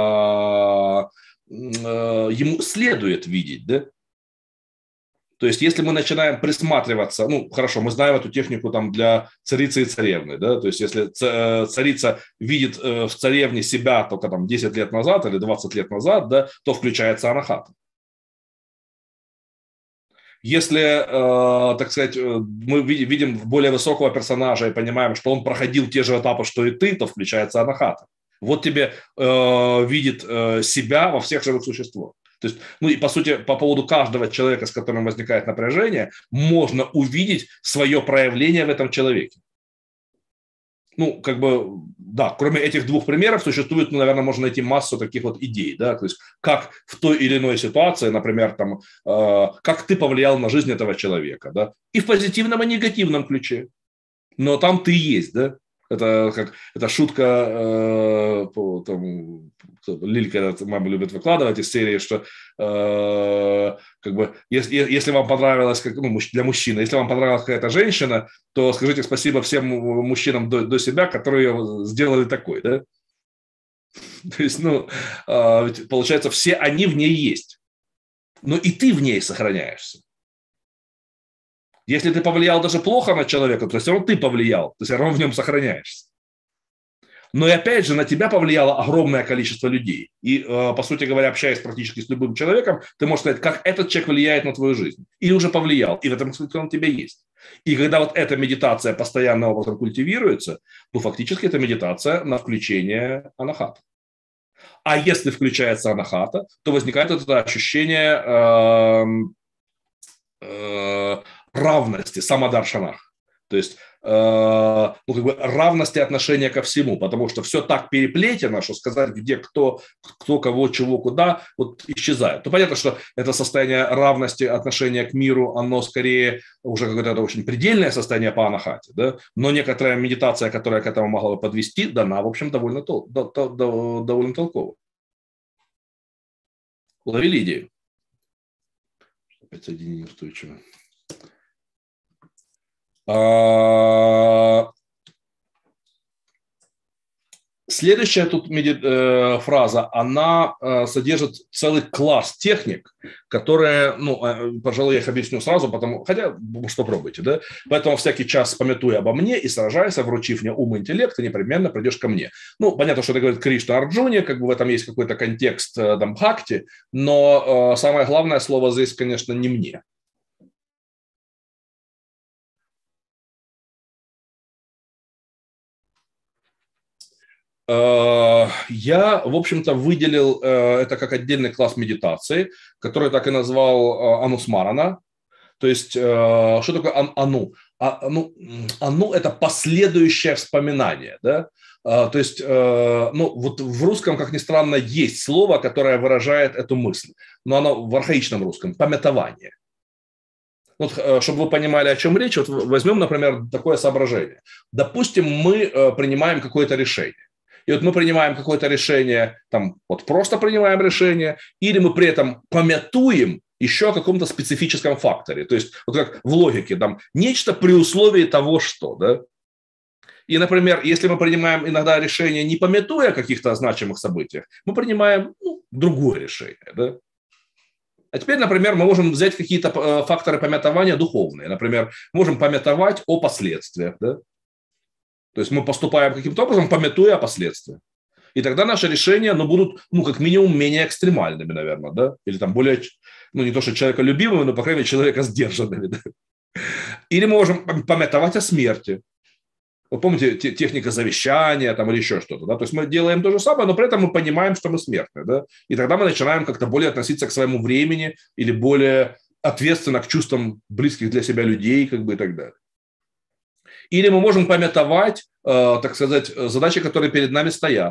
э, ему следует видеть, да. То есть, если мы начинаем присматриваться, ну, хорошо, мы знаем эту технику там для царицы и царевны, да, то есть, если царица видит в царевне себя только там десять лет назад или двадцать лет назад, да, то включается анахата. Если, э, так сказать, мы видим более высокого персонажа и понимаем, что он проходил те же этапы, что и ты, то включается анахата. Вот тебе э, видит э, себя во всех живых существах. То есть, ну и по сути, по поводу каждого человека, с которым возникает напряжение, можно увидеть свое проявление в этом человеке. Ну, как бы, да, кроме этих двух примеров существует, ну, наверное, можно найти массу таких вот идей, да, то есть как в той или иной ситуации, например, там, э, как ты повлиял на жизнь этого человека, да, и в позитивном и негативном ключе, но там ты есть, да. Это как это шутка, э, по, там, Лилька, мама любит выкладывать из серии, что э, как бы, если, если вам понравилась, как, ну, для мужчины, если вам понравилась какая-то женщина, то скажите спасибо всем мужчинам до, до себя, которые ее сделали такой, да? То есть, ну, э, ведь получается, все они в ней есть, но и ты в ней сохраняешься. Если ты повлиял даже плохо на человека, то все равно ты повлиял, ты все равно в нем сохраняешься. Но и опять же на тебя повлияло огромное количество людей. И, по сути говоря, общаясь практически с любым человеком, ты можешь сказать, как этот человек влияет на твою жизнь. Или уже повлиял, и в этом смысле он у тебя есть. И когда вот эта медитация постоянным образом культивируется, то фактически это медитация на включение анахата. А если включается анахата, то возникает это ощущение э, э, равности, самадаршанах. То есть э, ну, как бы равности отношения ко всему, потому что все так переплетено, что сказать, где кто, кто кого, чего, куда, вот исчезает. То понятно, что это состояние равности отношения к миру, оно скорее уже какое-то очень предельное состояние по анахате, да? Но некоторая медитация, которая к этому могла бы подвести, дана, в общем, довольно, тол- до- до- до- довольно толково. Уловили идею? Опять соединение устойчиво. Следующая тут э, фраза, она э, содержит целый класс техник, которые, ну, э, пожалуй, я их объясню сразу, потому, хотя, может, попробуйте, да? Поэтому всякий час помятуй обо мне и сражайся, вручив мне ум и интеллект, ты непременно придешь ко мне. Ну, понятно, что это говорит Кришна Арджуне, как бы в этом есть какой-то контекст э, там, бхакти, но э, самое главное слово здесь, конечно, не мне. Я, в общем-то, выделил это как отдельный класс медитации, который так и назвал анусмарана. То есть, что такое ану? Ану, ану – это последующее вспоминание. Да? То есть, ну, вот в русском, как ни странно, есть слово, которое выражает эту мысль, но оно в архаичном русском – памятование. Вот, чтобы вы понимали, о чем речь, вот возьмем, например, такое соображение. Допустим, мы принимаем какое-то решение. И вот мы принимаем какое-то решение, там, вот просто принимаем решение, или мы при этом памятуем еще о каком-то специфическом факторе. То есть, вот как в логике, там, нечто при условии того, что, да. И, например, если мы принимаем иногда решение, не памятуя о каких-то значимых событиях, мы принимаем, ну, другое решение, да. А теперь, например, мы можем взять какие-то факторы памятования духовные. Например, можем памятовать о последствиях, да. То есть мы поступаем каким-то образом, памятуя о последствиях. И тогда наши решения, ну, будут, ну, как минимум, менее экстремальными, наверное, да? Или там более, ну, не то, что человеколюбимыми, но, по крайней мере, человека сдержанными, да? Или мы можем памятовать о смерти. Вы помните, техника завещания там, или еще что-то, да? То есть мы делаем то же самое, но при этом мы понимаем, что мы смертны, да? И тогда мы начинаем как-то более относиться к своему времени или более ответственно к чувствам близких для себя людей, как бы, и так далее. Или мы можем памятовать, э, так сказать, задачи, которые перед нами стоят.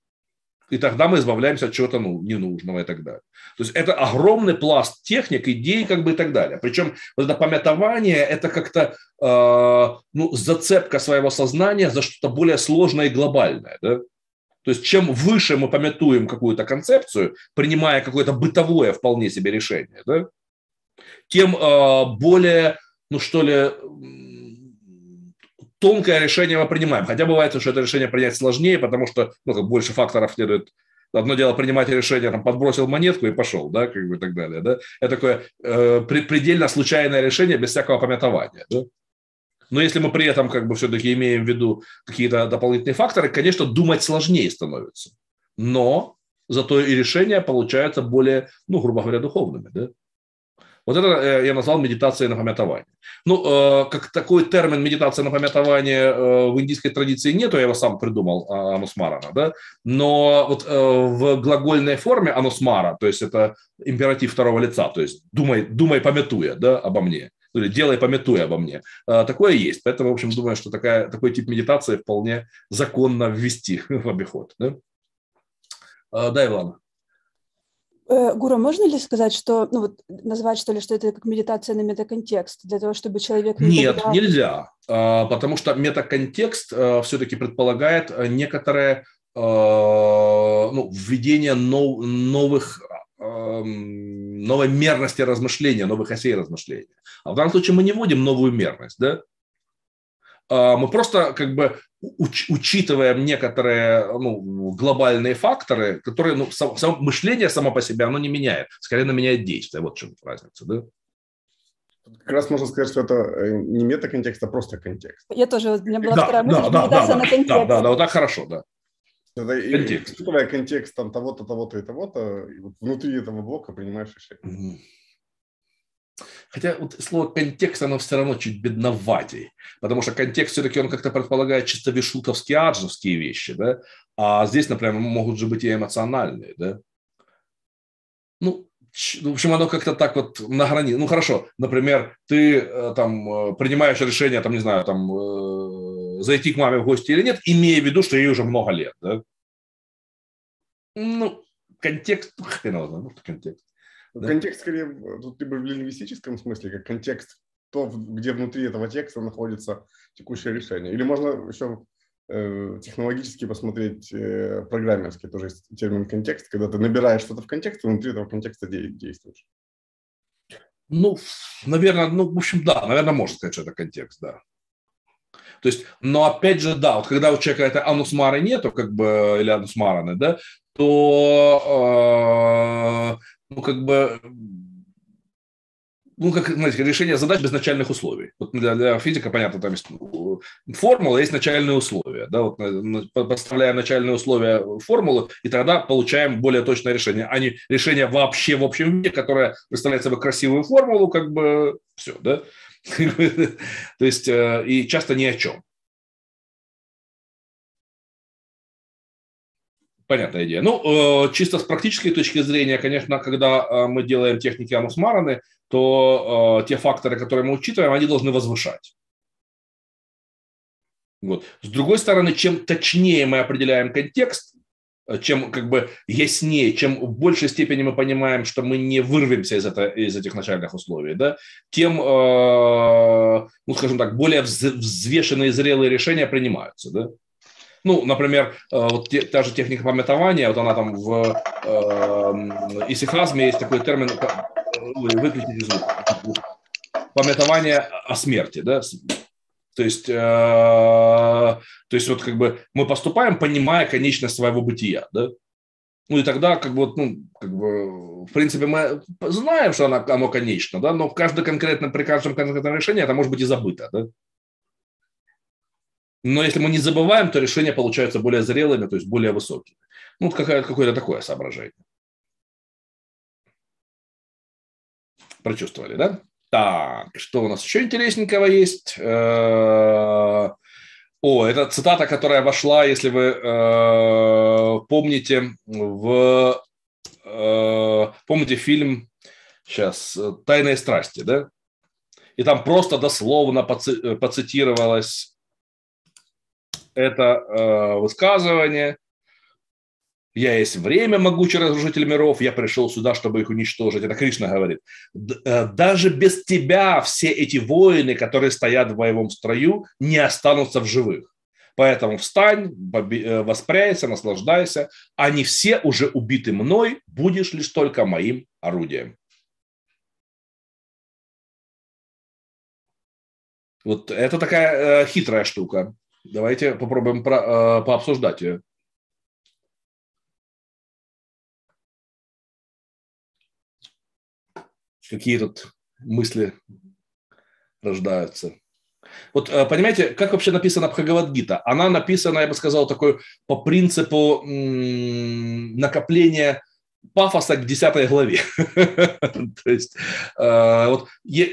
И тогда мы избавляемся от чего-то, ну, ненужного и так далее. То есть это огромный пласт техник, идей, как бы, и так далее. Причем вот это памятование – это как-то э, ну, зацепка своего сознания за что-то более сложное и глобальное. Да? То есть чем выше мы памятуем какую-то концепцию, принимая какое-то бытовое вполне себе решение, да, тем э, более, ну что ли, тонкое решение мы принимаем. Хотя бывает, что это решение принять сложнее, потому что, ну, как больше факторов следует. Одно дело принимать решение, там, подбросил монетку и пошел, да, как бы, и так далее. Да? Это такое э, предельно случайное решение без всякого памятования. Да? Но если мы при этом как бы все-таки имеем в виду какие-то дополнительные факторы, конечно, думать сложнее становится. Но зато и решения получаются более, ну, грубо говоря, духовными. Да? Вот это я назвал медитацией на памятование. Ну, э, как такой термин медитация на памятование э, в индийской традиции нету, я его сам придумал, анусмарана, да? Но вот э, в глагольной форме анусмара, то есть это императив второго лица, то есть думай, думай памятуя, да, обо мне, или делай памятуя обо мне, э, такое есть. Поэтому, в общем, думаю, что такая, такой тип медитации вполне законно ввести в обиход. Да, э, да, Ивана. Гуру, можно ли сказать, что, ну вот, назвать, что ли, что это как медитация на метаконтекст, для того, чтобы человек... Не Нет, тогда... нельзя, потому что метаконтекст все-таки предполагает некоторое ну, введение новых, новой мерности размышления, новых осей размышления. А в данном случае мы не вводим новую мерность, да? Мы просто как бы уч, учитываем некоторые, ну, глобальные факторы, которые, ну, сам, само, мышление само по себе, оно не меняет, скорее оно меняет действие. Вот в чем разница, да? Как раз можно сказать, что это не метаконтекст, а просто контекст. Я тоже, у меня была Да, вторая мысль, да, да, да, медитация да, на контекст. да, да, да, вот так хорошо, да. Это и- Контекст. Учитывая контекст там того-то, того-то и того-то, и вот внутри этого блока принимаешь решение. Мгм. Хотя вот слово контекст, оно все равно чуть бедноватей, потому что контекст все-таки он как-то предполагает чисто вишутовские, аджевские вещи, да, а здесь, например, могут же быть и эмоциональные, да. Ну, ч- ну, в общем, оно как-то так вот на грани. Ну, хорошо, например, ты э, там э, принимаешь решение, там, не знаю, там, э, зайти к маме в гости или нет, имея в виду, что ей уже много лет, да. Ну, контекст, ну, хрен его знает, ну, контекст. Да. Контекст скорее, тут либо в лингвистическом смысле, как контекст, то, где внутри этого текста находится текущее решение. Или можно еще э, технологически посмотреть э, программерский, тоже есть термин контекст, когда ты набираешь что-то в контекст, и внутри этого контекста де- действуешь. Ну, наверное, ну, в общем, да, наверное, можно сказать, что это контекст, да. То есть, но опять же, да, вот когда у человека это анусмары нету, как бы, или анусмараны, да, то, э, ну, как бы, ну, как, знаете, решение задач без начальных условий. Вот для, для физика, понятно, там есть формула, есть начальные условия, да, вот подставляем начальные условия формулы, и тогда получаем более точное решение, а не решение вообще в общем виде, которое представляет собой красивую формулу, как бы, все, да. То есть, и часто ни о чем. Понятная идея. Ну, чисто с практической точки зрения, конечно, когда мы делаем техники анусмараны, то те факторы, которые мы учитываем, они должны возвышать. Вот. С другой стороны, чем точнее мы определяем контекст, чем как бы яснее, чем в большей степени мы понимаем, что мы не вырвемся из, это, из этих начальных условий, да, тем, э, ну, скажем так, более взвешенные, зрелые решения принимаются. Да. Ну, например, э, вот те, та же техника памятования, вот она там в э, исихазме есть такой термин, выключите звук, памятование о смерти, да. То есть, э, то есть вот как бы мы поступаем, понимая конечность своего бытия, да? Ну и тогда как бы, ну, как бы, в принципе, мы знаем, что оно, оно конечно, да, но в каждом конкретном, при каждом конкретном решении это может быть и забыто, да? Но если мы не забываем, то решения получаются более зрелыми, то есть более высокими. Ну, вот какое-то такое соображение. Прочувствовали, да? Так, что у нас еще интересненького есть? О, это цитата, которая вошла, если вы э, помните, в э, помните фильм сейчас «Тайные страсти», да? И там просто дословно поци- поцитировалось это э, высказывание. «Я есть время, могучий разрушитель миров, я пришел сюда, чтобы их уничтожить». Это Кришна говорит. Даже без тебя все эти воины, которые стоят в боевом строю, не останутся в живых. Поэтому встань, воспряйся, наслаждайся. Они все уже убиты мной, будешь лишь только моим орудием. Вот это такая э, хитрая штука. Давайте попробуем про, э, пообсуждать ее. Какие тут мысли рождаются. Вот понимаете, как вообще написана Бхагавад-гита? Она написана, я бы сказал, такой по принципу м- накопления пафоса к десятой главе. То есть вот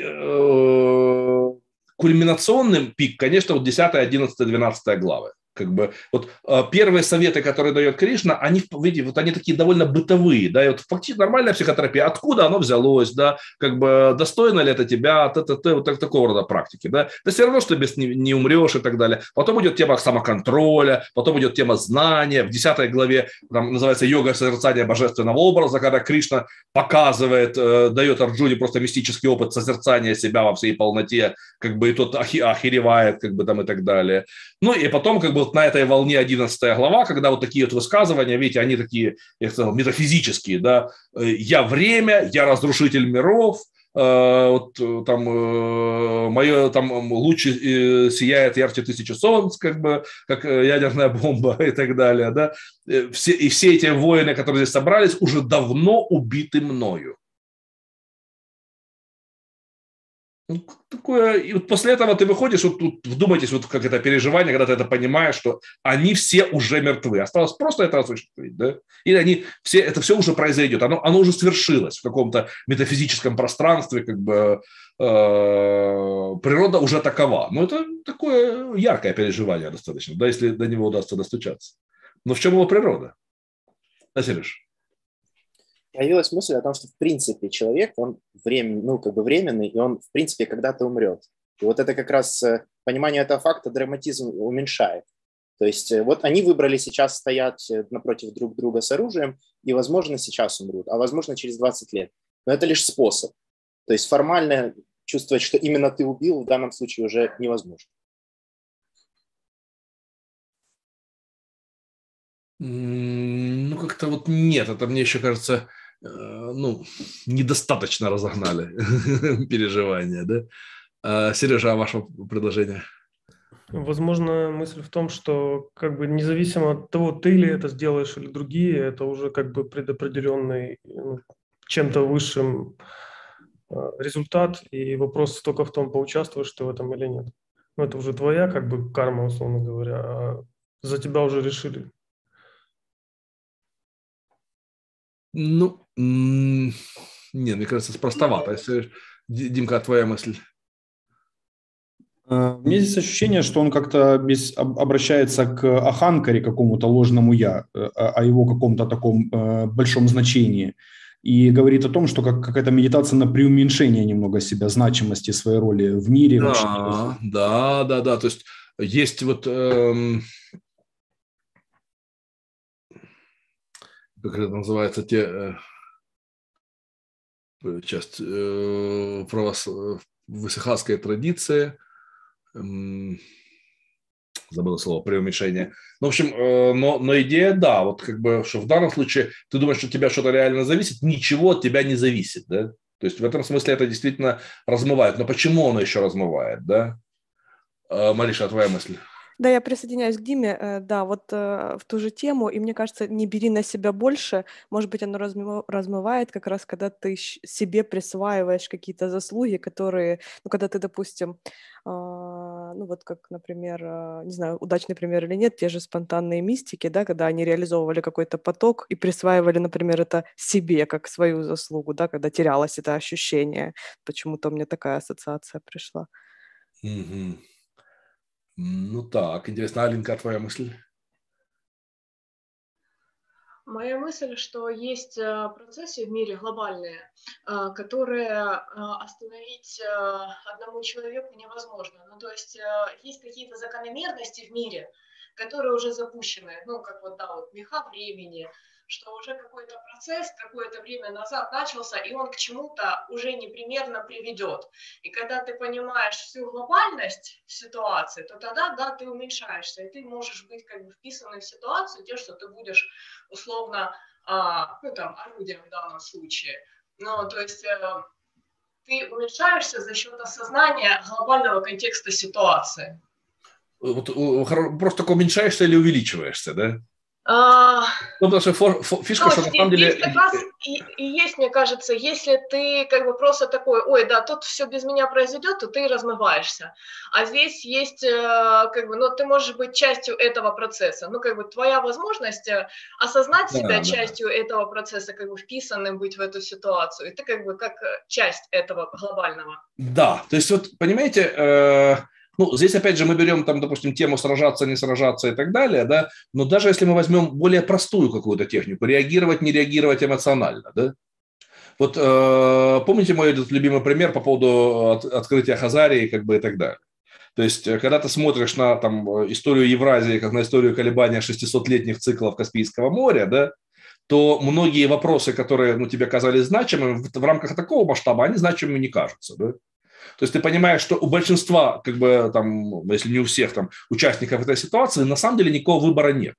кульминационным пик, конечно, вот десятая, одиннадцатая, двенадцатая главы. Как бы вот первые советы, которые дает Кришна, они, видите, вот они такие довольно бытовые, да, и вот фактически нормальная психотерапия, откуда оно взялось, да, как бы достойно ли это тебя, т-т-т, вот такого рода практики, да, да все равно, что без не, не умрешь и так далее. Потом идет тема самоконтроля, потом идет тема знания, в десятой главе там называется йога созерцания божественного образа, когда Кришна показывает, э, дает Арджуне просто мистический опыт созерцания себя во всей полноте, как бы и тот охи- охеревает, как бы там и так далее. Ну и потом как бы вот на этой волне одиннадцатая глава, когда вот такие вот высказывания, видите, они такие, я сказал, метафизические, да, я время, я разрушитель миров, э, вот там э, мое там луч э, сияет ярче тысячи солнц, как бы, как ядерная бомба и так далее, да, все, и все эти воины, которые здесь собрались, уже давно убиты мною. Ну, такое, и вот после этого ты выходишь, вот тут вдумайтесь, вот как это переживание, когда ты это понимаешь, что они все уже мертвы. Осталось просто это осуществить, да? Или они все, это все уже произойдет, оно, оно уже свершилось в каком-то метафизическом пространстве, как бы э, природа уже такова. Ну, это такое яркое переживание достаточно, да, если до него удастся достучаться. Но в чем его природа? Да, Сереж? Появилась мысль о том, что в принципе человек, он времен, ну, как бы временный, и он в принципе когда-то умрет. И вот это как раз понимание этого факта драматизм уменьшает. То есть вот они выбрали сейчас стоять напротив друг друга с оружием, и, возможно, сейчас умрут, а, возможно, через двадцать лет. Но это лишь способ. То есть формально чувствовать, что именно ты убил, в данном случае уже невозможно. Ну, как-то вот нет, это мне еще кажется, ну, недостаточно разогнали переживания, да? Сережа, а ваше предложение? Возможно, мысль в том, что как бы независимо от того, ты ли это сделаешь или другие, это уже как бы предопределенный, ну, чем-то высшим результат, и вопрос только в том, поучаствуешь ты в этом или нет. Ну, это уже твоя как бы карма, условно говоря, а за тебя уже решили. Ну, нет, мне кажется, простовато. Если, Димка, твоя мысль? У меня здесь ощущение, что он как-то без, обращается к Аханкаре, какому-то ложному «я», о его каком-то таком большом значении. И говорит о том, что как, какая-то медитация на преуменьшение немного себя, значимости своей роли в мире. Да, вообще. да, да, да. То есть есть вот... Эм... как это называется, те э, часть э, правос... в исихасской традиции, э, забыл слово, преуменьшение. Ну, в общем, э, но, но идея, да, вот как бы, что в данном случае ты думаешь, что от тебя что-то реально зависит, ничего от тебя не зависит, да? То есть в этом смысле это действительно размывает. Но почему оно еще размывает, да? Э, Мариша, твоя мысль? Да, я присоединяюсь к Диме, да, вот в ту же тему, и мне кажется, не бери на себя больше, может быть, оно размывает как раз, когда ты себе присваиваешь какие-то заслуги, которые, ну, когда ты, допустим, ну, вот как, например, не знаю, удачный пример или нет, те же спонтанные мистики, да, когда они реализовывали какой-то поток и присваивали, например, это себе как свою заслугу, да, когда терялось это ощущение, почему-то у меня такая ассоциация пришла. Mm-hmm. Ну так, интересно, Алинка, твоя мысль? Моя мысль, что есть процессы в мире глобальные, которые остановить одному человеку невозможно. Ну, то есть есть какие-то закономерности в мире, которые уже запущены, ну, как вот, да, вот меха времени, что уже какой-то процесс какое-то время назад начался, и он к чему-то уже непременно приведет. И когда ты понимаешь всю глобальность ситуации, то тогда, да, ты уменьшаешься, и ты можешь быть как бы вписанным в ситуацию, тем, что ты будешь условно, а, ну, там, орудием в данном случае. Ну, то есть э, ты уменьшаешься за счет осознания глобального контекста ситуации. Вот, просто только уменьшаешься или увеличиваешься, да? А, ну, потому что фор, фор, фишка, ну, что на самом деле... Как раз и, и есть, мне кажется, если ты как бы просто такой, ой, да, тут все без меня произойдет, то ты размываешься. А здесь есть, как бы, ну, ты можешь быть частью этого процесса. Ну, как бы, твоя возможность осознать да, себя да. частью этого процесса, как бы, вписанным быть в эту ситуацию. И ты, как бы, как часть этого глобального. Да, то есть, вот, понимаете... Э... Ну, здесь, опять же, мы берем, там, допустим, тему сражаться, не сражаться и так далее, да, но даже если мы возьмем более простую какую-то технику, реагировать, не реагировать эмоционально, да, вот э, помните мой этот любимый пример по поводу от, открытия Хазарии, как бы, и так далее. То есть, когда ты смотришь на, там, историю Евразии, как на историю колебания шестисотлетних циклов Каспийского моря, да, то многие вопросы, которые, ну, тебе казались значимыми, в, в рамках такого масштаба, они значимыми не кажутся, да. То есть ты понимаешь, что у большинства, как бы, там, если не у всех там, участников этой ситуации, на самом деле никакого выбора нет.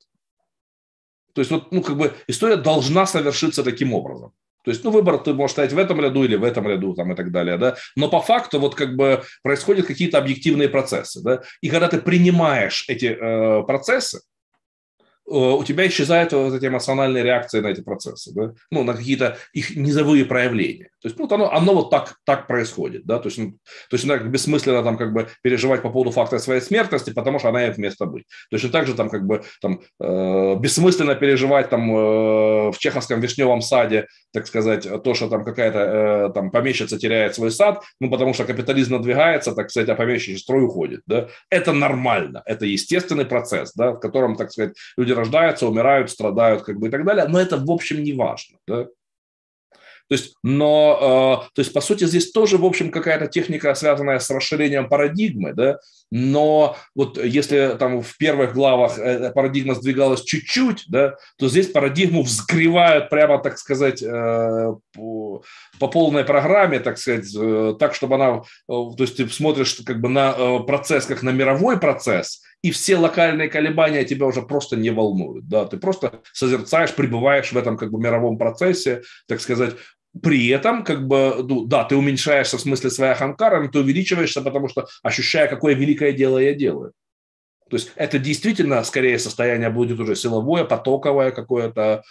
То есть вот, ну, как бы, история должна совершиться таким образом. То есть, ну, выбор ты можешь стоять в этом ряду или в этом ряду там, и так далее, да. Но по факту вот как бы происходят какие-то объективные процессы, да. И когда ты принимаешь эти э, процессы, у тебя исчезают вот эти эмоциональные реакции на эти процессы, да? Ну, на какие-то их низовые проявления. То есть, ну, оно, оно вот так, так происходит, да, то есть, ну, то есть, иногда бессмысленно там как бы переживать по поводу факта своей смертности, потому что она имеет место быть. Точно так же там как бы там э, бессмысленно переживать там э, в чеховском вишневом саде, так сказать, то, что там какая-то э, там помещица теряет свой сад, ну, потому что капитализм надвигается, так сказать, а помещичий строй уходит, да. Это нормально, это естественный процесс, да, в котором, так сказать, люди рождаются, умирают, страдают, как бы и так далее, но это в общем не важно, да. То есть, но, то есть, по сути, здесь тоже, в общем, какая-то техника, связанная с расширением парадигмы, да, но вот если там в первых главах парадигма сдвигалась чуть-чуть, да, то здесь парадигму взгревают прямо, так сказать, по, по полной программе, так сказать, так, чтобы она, то есть ты смотришь как бы на процесс, как на мировой процесс, и все локальные колебания тебя уже просто не волнуют, да, ты просто созерцаешь, пребываешь в этом как бы мировом процессе, так сказать. При этом, как бы, ну, да, ты уменьшаешься в смысле своей аханкара, но ты увеличиваешься, потому что ощущая, какое великое дело я делаю. То есть это действительно скорее состояние будет уже силовое, потоковое, какое-то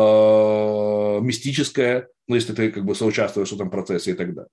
э, мистическое, ну, если ты как бы соучаствуешь в этом процессе и так далее.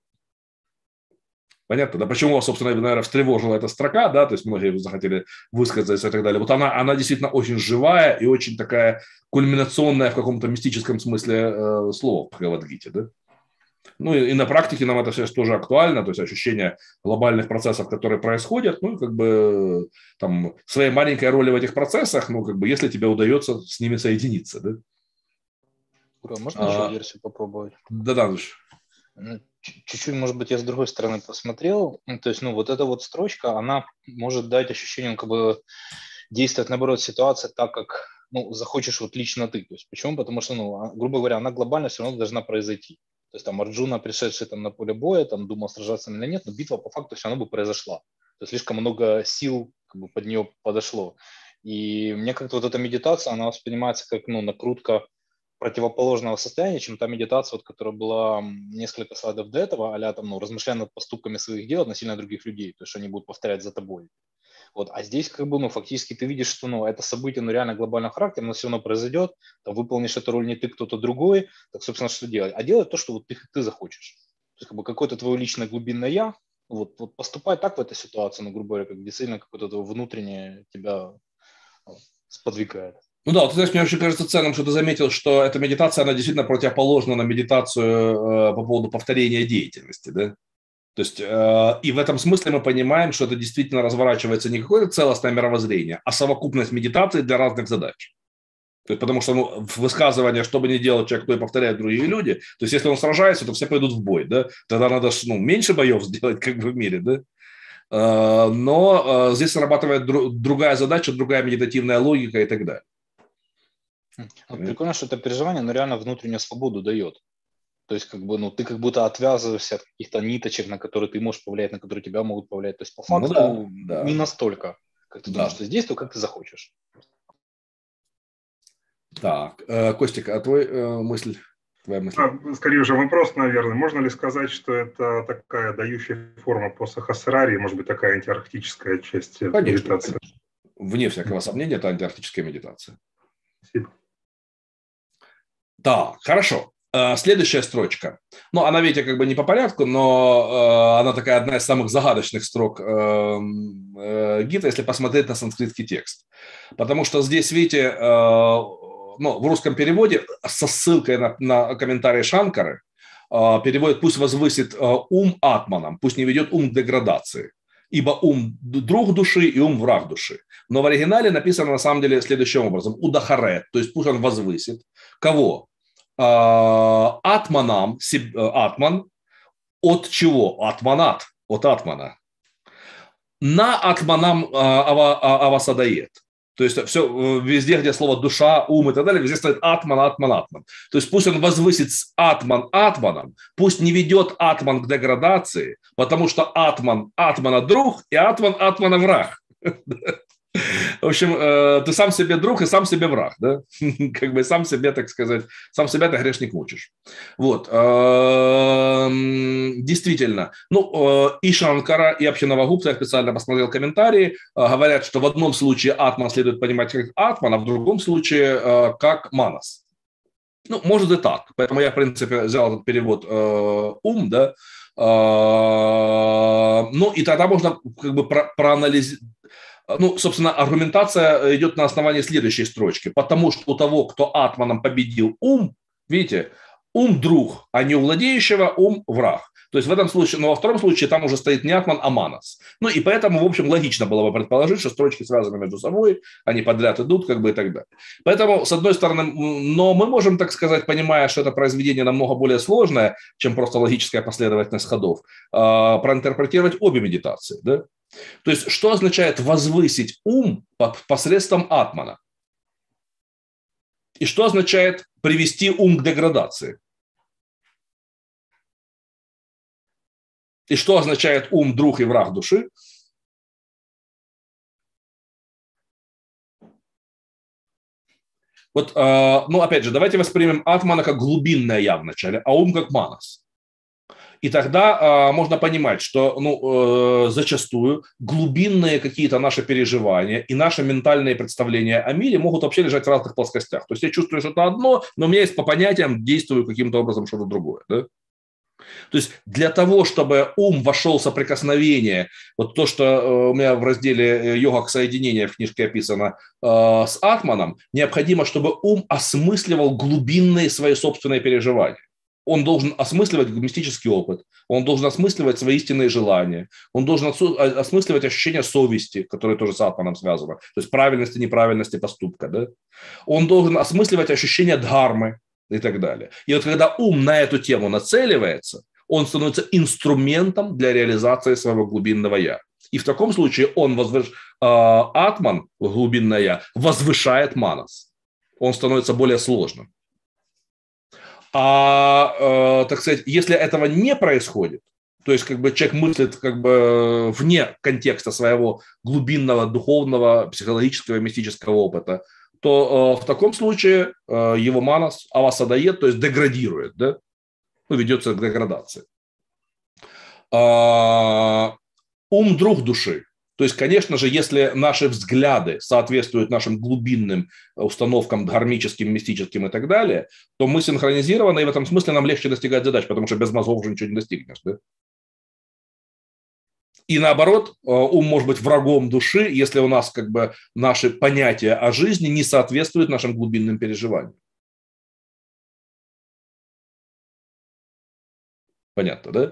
Понятно, да? Почему вас, собственно, наверное, встревожила эта строка, да, то есть многие захотели высказаться и так далее. Вот она, она действительно очень живая и очень такая кульминационная в каком-то мистическом смысле э, слова в Бхагавад-гите, да. Ну и, и на практике нам это все тоже актуально, то есть ощущение глобальных процессов, которые происходят, ну и как бы там своей маленькой роли в этих процессах, ну как бы если тебе удается с ними соединиться, да. Ура, можно а, еще версию попробовать? Да-да, чуть-чуть, может быть, я с другой стороны посмотрел. То есть, ну, вот эта вот строчка, она может дать ощущение, ну, как бы действовать, наоборот, ситуация так, как, ну, захочешь вот лично ты. То есть, почему? Потому что, ну, грубо говоря, она глобально все равно должна произойти. То есть, там, Арджуна, пришедший там на поле боя, там, думал, сражаться или нет, но битва по факту все равно бы произошла. То есть, слишком много сил как бы под нее подошло. И мне как-то вот эта медитация, она воспринимается как, ну, накрутка противоположного состояния, чем та медитация, вот, которая была несколько слайдов до этого, а-ля там, ну, размышляя над поступками своих дел относительно других людей, то есть они будут повторять за тобой. Вот. А здесь как бы, ну, фактически ты видишь, что, ну, это событие, ну, реально глобального характера, но все равно произойдет, там, выполнишь эту роль не ты, кто-то другой, так, собственно, что делать? А делать то, что вот ты, ты захочешь. То есть как бы какое-то твое личное глубинное я, вот, вот поступай так в этой ситуации, ну, грубо говоря, как действительно какое-то внутреннее тебя сподвигает. Ну да, вот, знаешь, мне очень кажется ценным, что ты заметил, что эта медитация, она действительно противоположна на медитацию э, по поводу повторения деятельности, да? То есть, э, и в этом смысле мы понимаем, что это действительно разворачивается не какое-то целостное мировоззрение, а совокупность медитаций для разных задач. То есть, потому что, ну, высказывание, что бы ни делал человек, то и повторяют другие люди. То есть, если он сражается, то все пойдут в бой, да? Тогда надо, ну, меньше боев сделать, как бы в мире, да? Э, но э, здесь срабатывает дру- другая задача, другая медитативная логика и так далее. Вот прикольно, что это переживание, но реально внутреннюю свободу дает. То есть, как бы, ну, ты как будто отвязываешься от каких-то ниточек, на которые ты можешь повлиять, на которые тебя могут повлиять. То есть, по факту, ну, да, да. не настолько, как ты да. думаешь, что здесь, то как ты захочешь. Так, Костик, а твой э, мысль? Твоя мысль? А, скорее уже вопрос, наверное. Можно ли сказать, что это такая дающая форма по Сахасрарии, может быть, такая антиарктическая часть конечно, медитации? Конечно. Вне всякого сомнения, это антиарктическая медитация. Спасибо. Так, хорошо. Следующая строчка. Ну, она, видите, как бы не по порядку, но она такая одна из самых загадочных строк Гита, если посмотреть на санскритский текст. Потому что здесь, видите, ну, в русском переводе со ссылкой на, на комментарий Шанкары переводит «пусть возвысит ум атманом, пусть не ведет ум к деградации, ибо ум друг души и ум враг души». Но в оригинале написано на самом деле следующим образом: «удахарет», то есть пусть он возвысит. Кого? Атманам, атман, от чего? Атманат, от атмана. На атманам авасадает. То есть все, везде, где слово душа, ум и так далее, везде стоит атман, атман, атман. То есть пусть он возвысит с атман атманом, пусть не ведет атман к деградации, потому что атман атмана друг и атман атмана враг. В общем, ты сам себе друг и сам себе враг, да? Как бы сам себе, так сказать, сам себя ты грешник мучишь. Вот. действительно, ну, и Шанкара, и Абхинавагупта, я специально посмотрел комментарии, говорят, что в одном случае атман следует понимать как атман, а в другом случае как манас. Ну, может и так. Поэтому я, в принципе, взял этот перевод ум, да. Ну, и тогда можно как бы проанализировать. Ну, собственно, аргументация идет на основании следующей строчки. Потому что у того, кто атманом победил ум, видите, ум друг, а не у владеющего ум враг. То есть в этом случае, но во втором случае там уже стоит не атман, а манас. Ну и поэтому, в общем, логично было бы предположить, что строчки связаны между собой, они подряд идут, как бы и так далее. Поэтому, с одной стороны, но мы можем, так сказать, понимая, что это произведение намного более сложное, чем просто логическая последовательность ходов, проинтерпретировать обе медитации, да? То есть, что означает возвысить ум посредством атмана? И что означает привести ум к деградации? И что означает ум, друг и враг души? Вот, ну, опять же, давайте воспримем атмана как глубинное я вначале, а ум как манас. И тогда э, можно понимать, что ну, э, зачастую глубинные какие-то наши переживания и наши ментальные представления о мире могут вообще лежать в разных плоскостях. То есть я чувствую что-то одно, но у меня есть по понятиям действую каким-то образом что-то другое. Да? То есть для того, чтобы ум вошел в соприкосновение, вот то, что э, у меня в разделе «Йога к соединению» в книжке описано, э, с атманом, необходимо, чтобы ум осмысливал глубинные свои собственные переживания. Он должен осмысливать мистический опыт, он должен осмысливать свои истинные желания, он должен осмысливать ощущение совести, которое тоже с атманом связано, то есть правильности, неправильности поступка. Да? Он должен осмысливать ощущение дхармы и так далее. И вот когда ум на эту тему нацеливается, он становится инструментом для реализации своего глубинного «я». И в таком случае он, возвыш... атман, глубинное «я», возвышает манас. Он становится более сложным. А, э, так сказать, если этого не происходит, то есть как бы человек мыслит как бы вне контекста своего глубинного, духовного, психологического, мистического опыта, то э, в таком случае э, его манас авасадает, то есть деградирует, да? Ну, ведется к деградации. А, ум друг души. То есть, конечно же, если наши взгляды соответствуют нашим глубинным установкам дхармическим, мистическим и так далее, то мы синхронизированы, и в этом смысле нам легче достигать задач, потому что без мозгов уже ничего не достигнешь. Да? И наоборот, ум может быть врагом души, если у нас как бы наши понятия о жизни не соответствуют нашим глубинным переживаниям. Понятно, да?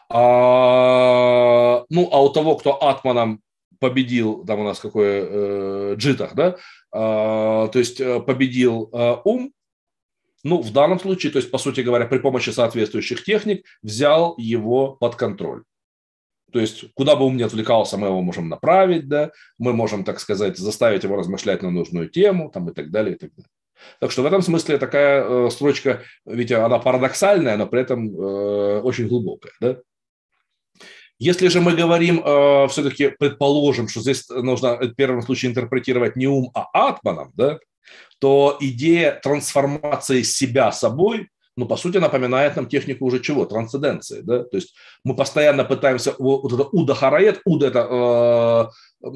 А, ну, а у того, кто атманом победил, там у нас какой э, джитах, да, а, то есть победил э, ум, ну, в данном случае, то есть, по сути говоря, при помощи соответствующих техник взял его под контроль. То есть, куда бы ум ни отвлекался, мы его можем направить, да, мы можем, так сказать, заставить его размышлять на нужную тему, там, и так далее, и так далее. Так что в этом смысле такая э, строчка, ведь она парадоксальная, но при этом э, очень глубокая, да. Если же мы говорим, э, все-таки предположим, что здесь нужно в первом случае интерпретировать не ум, а атманом, да, то идея трансформации себя собой, ну, по сути, напоминает нам технику уже чего? Трансценденции, да, то есть мы постоянно пытаемся, вот это уда-хараед, уда – это э,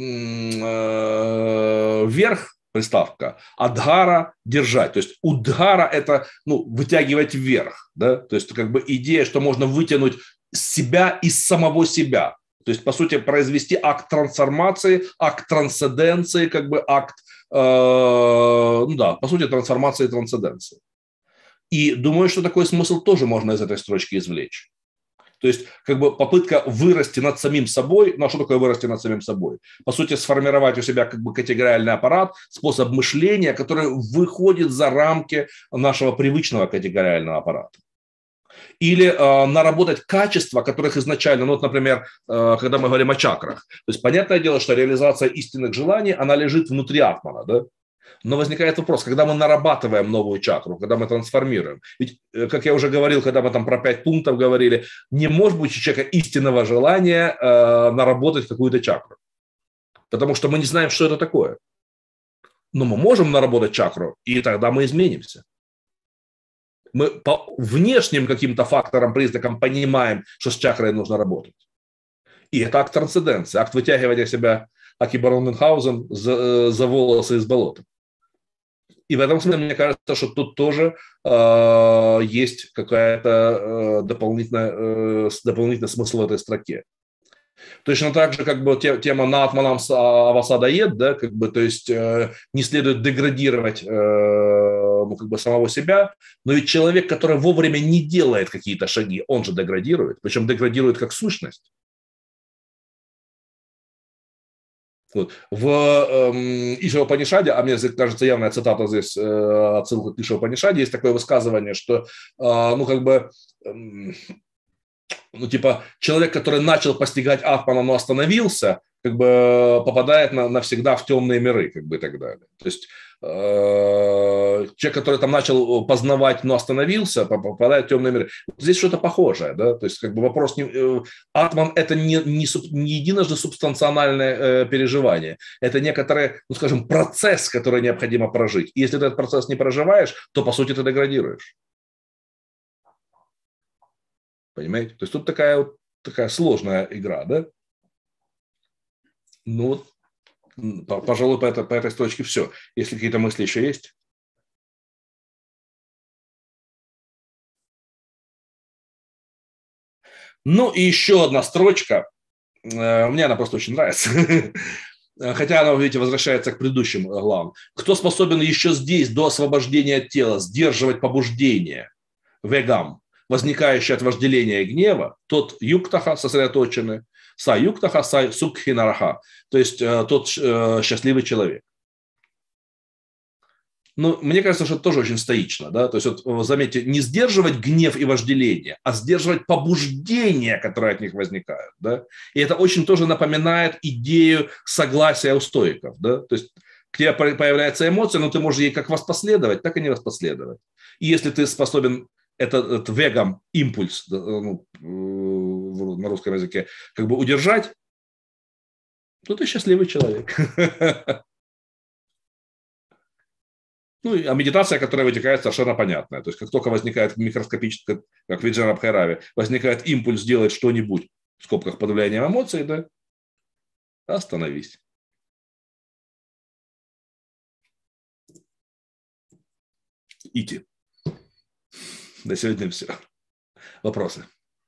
э, вверх, приставка, а дхара – держать. То есть удхара – это ну, вытягивать вверх. Да? То есть как бы идея, что можно вытянуть себя из самого себя. То есть, по сути, произвести акт трансформации, акт трансценденции, как бы акт, э, ну да, по сути, трансформации и трансценденции. И думаю, что такой смысл тоже можно из этой строчки извлечь. То есть, как бы попытка вырасти над самим собой. Ну, а что такое вырасти над самим собой? По сути, сформировать у себя как бы категориальный аппарат, способ мышления, который выходит за рамки нашего привычного категориального аппарата. Или э, наработать качества, которых изначально, ну, вот, например, э, когда мы говорим о чакрах. То есть, понятное дело, что реализация истинных желаний, она лежит внутри атмана, да? Но возникает вопрос, когда мы нарабатываем новую чакру, когда мы трансформируем. Ведь, как я уже говорил, когда мы там про пять пунктов говорили, не может быть у человека истинного желания э, наработать какую-то чакру. Потому что мы не знаем, что это такое. Но мы можем наработать чакру, и тогда мы изменимся. Мы по внешним каким-то факторам, признакам понимаем, что с чакрой нужно работать. И это акт трансценденции, акт вытягивания себя, аки барон Мюнхгаузен, за, за волосы из болота. И в этом смысле, мне кажется, что тут тоже э, есть какая-то э, дополнительная, э, дополнительный смысл в этой строке. Точно так же, как бы тема «Наатманам авасадает», да, как бы, то есть э, не следует деградировать э, ну, как бы самого себя, но ведь человек, который вовремя не делает какие-то шаги, он же деградирует, причем деградирует как сущность. Вот. В эм, Ишава-Панишаде, а мне кажется явная цитата здесь, э, отсылка к Ишава-Панишаде, есть такое высказывание, что э, ну как бы э, ну типа человек, который начал постигать Атмана, но остановился, как бы попадает на, навсегда в темные миры, как бы и так далее. То есть э, человек, который там начал познавать, но остановился, попадает в темные миры. Здесь что-то похожее, да, то есть как бы вопрос не, э, Атман это не, не, не единожды субстанциональное э, переживание, это некоторый, ну скажем, процесс, который необходимо прожить. И если ты этот процесс не проживаешь, то по сути ты деградируешь. Понимаете? То есть тут такая вот такая сложная игра, да? Ну, пожалуй, по этой, по этой строчке все. Если какие-то мысли еще есть? Ну, и еще одна строчка. Мне она просто очень нравится. Хотя она, видите, возвращается к предыдущим главам. Кто способен еще здесь, до освобождения от тела, сдерживать побуждение, вегам, возникающее от вожделения и гнева, тот юктаха, сосредоточенный, са юктаха, са сукхинараха, то есть э, тот э, счастливый человек. Ну, мне кажется, что это тоже очень стоично, да, то есть вот, заметьте, не сдерживать гнев и вожделение, а сдерживать побуждения, которые от них возникают, да, и это очень тоже напоминает идею согласия у стоиков, да, то есть к тебе появляется эмоция, но ты можешь ей как воспоследовать, так и не воспоследовать. И если ты способен этот, этот вегам импульс, ну, на русском языке, как бы удержать, то ты счастливый человек. Ну, а медитация, которая вытекает, совершенно понятная. То есть, как только возникает микроскопическая, как в Виджана Бхайраве, возникает импульс сделать что-нибудь, в скобках под влиянием эмоций, да, остановись. Идти. На сегодня все. Вопросы?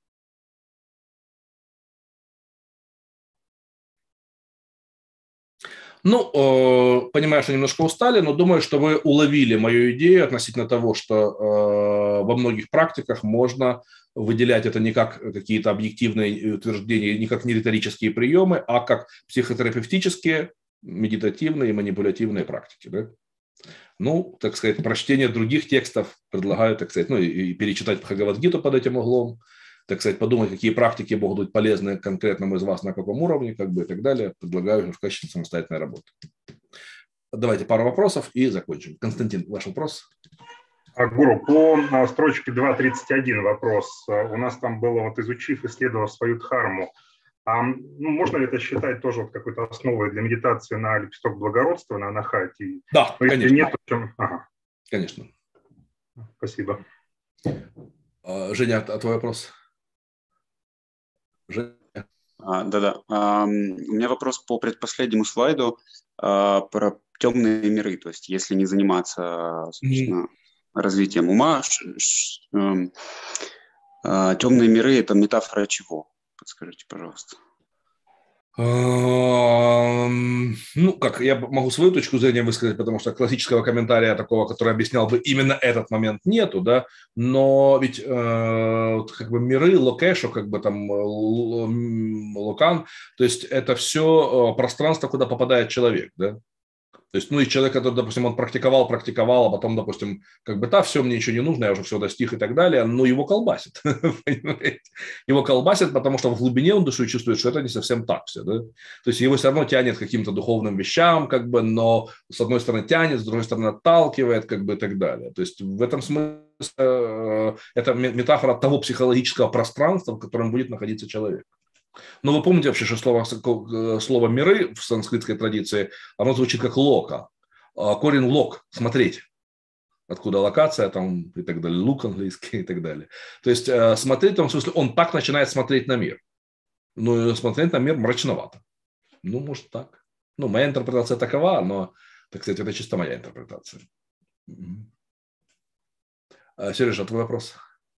Ну, э, понимаю, что немножко устали, но думаю, что вы уловили мою идею относительно того, что э, во многих практиках можно выделять это не как какие-то объективные утверждения, не как не риторические приемы, а как психотерапевтические, медитативные и манипулятивные практики. Да? Ну, так сказать, прочтение других текстов предлагаю, так сказать, ну и, и перечитать Бхагавад-гиту под этим углом, так сказать, подумать, какие практики могут быть полезны конкретному из вас, на каком уровне, как бы и так далее. Предлагаю в качестве самостоятельной работы. Давайте пару вопросов и закончим. Константин, ваш вопрос? Гуру, по строчке два тридцать один вопрос. У нас там было, вот изучив, исследовав свою дхарму, а, ну, можно ли это считать тоже вот какой-то основой для медитации на лепесток благородства, на анахате? Да, но конечно. Если нет, то чем... Ага. Конечно. Спасибо. Женя, а твой вопрос? Женя. А, да-да. А, у меня вопрос по предпоследнему слайду а, про темные миры. То есть если не заниматься, собственно, mm. развитием ума, ш, ш, а, темные миры – это метафора чего? Подскажите, пожалуйста. Ну, как, я могу свою точку зрения высказать, потому что классического комментария такого, который объяснял бы именно этот момент, нету, да, но ведь э, как бы миры, локэшо, как бы там локан, то есть это все пространство, куда попадает человек, да. То есть, ну, и человек, который, допустим, он практиковал, практиковал, а потом, допустим, как бы, да, все, мне ничего не нужно, я уже все достиг и так далее, но его колбасит, понимаете? Его колбасит, потому что в глубине он душой чувствует, что это не совсем так все, да? То есть его все равно тянет к каким-то духовным вещам, как бы, но с одной стороны тянет, с другой стороны отталкивает, как бы, и так далее. То есть в этом смысле э, это метафора того психологического пространства, в котором будет находиться человек. Но вы помните вообще, что слово, слово «миры» в санскритской традиции, оно звучит как «лока». Корень «лок» – «смотреть». откуда локация там и так далее, лук английский и так далее. То есть э, смотреть в том смысле, он так начинает смотреть на мир. Ну, смотреть на мир мрачновато. Ну, может так. Ну, моя интерпретация такова, но, так сказать, это чисто моя интерпретация. Сережа, твой вопрос?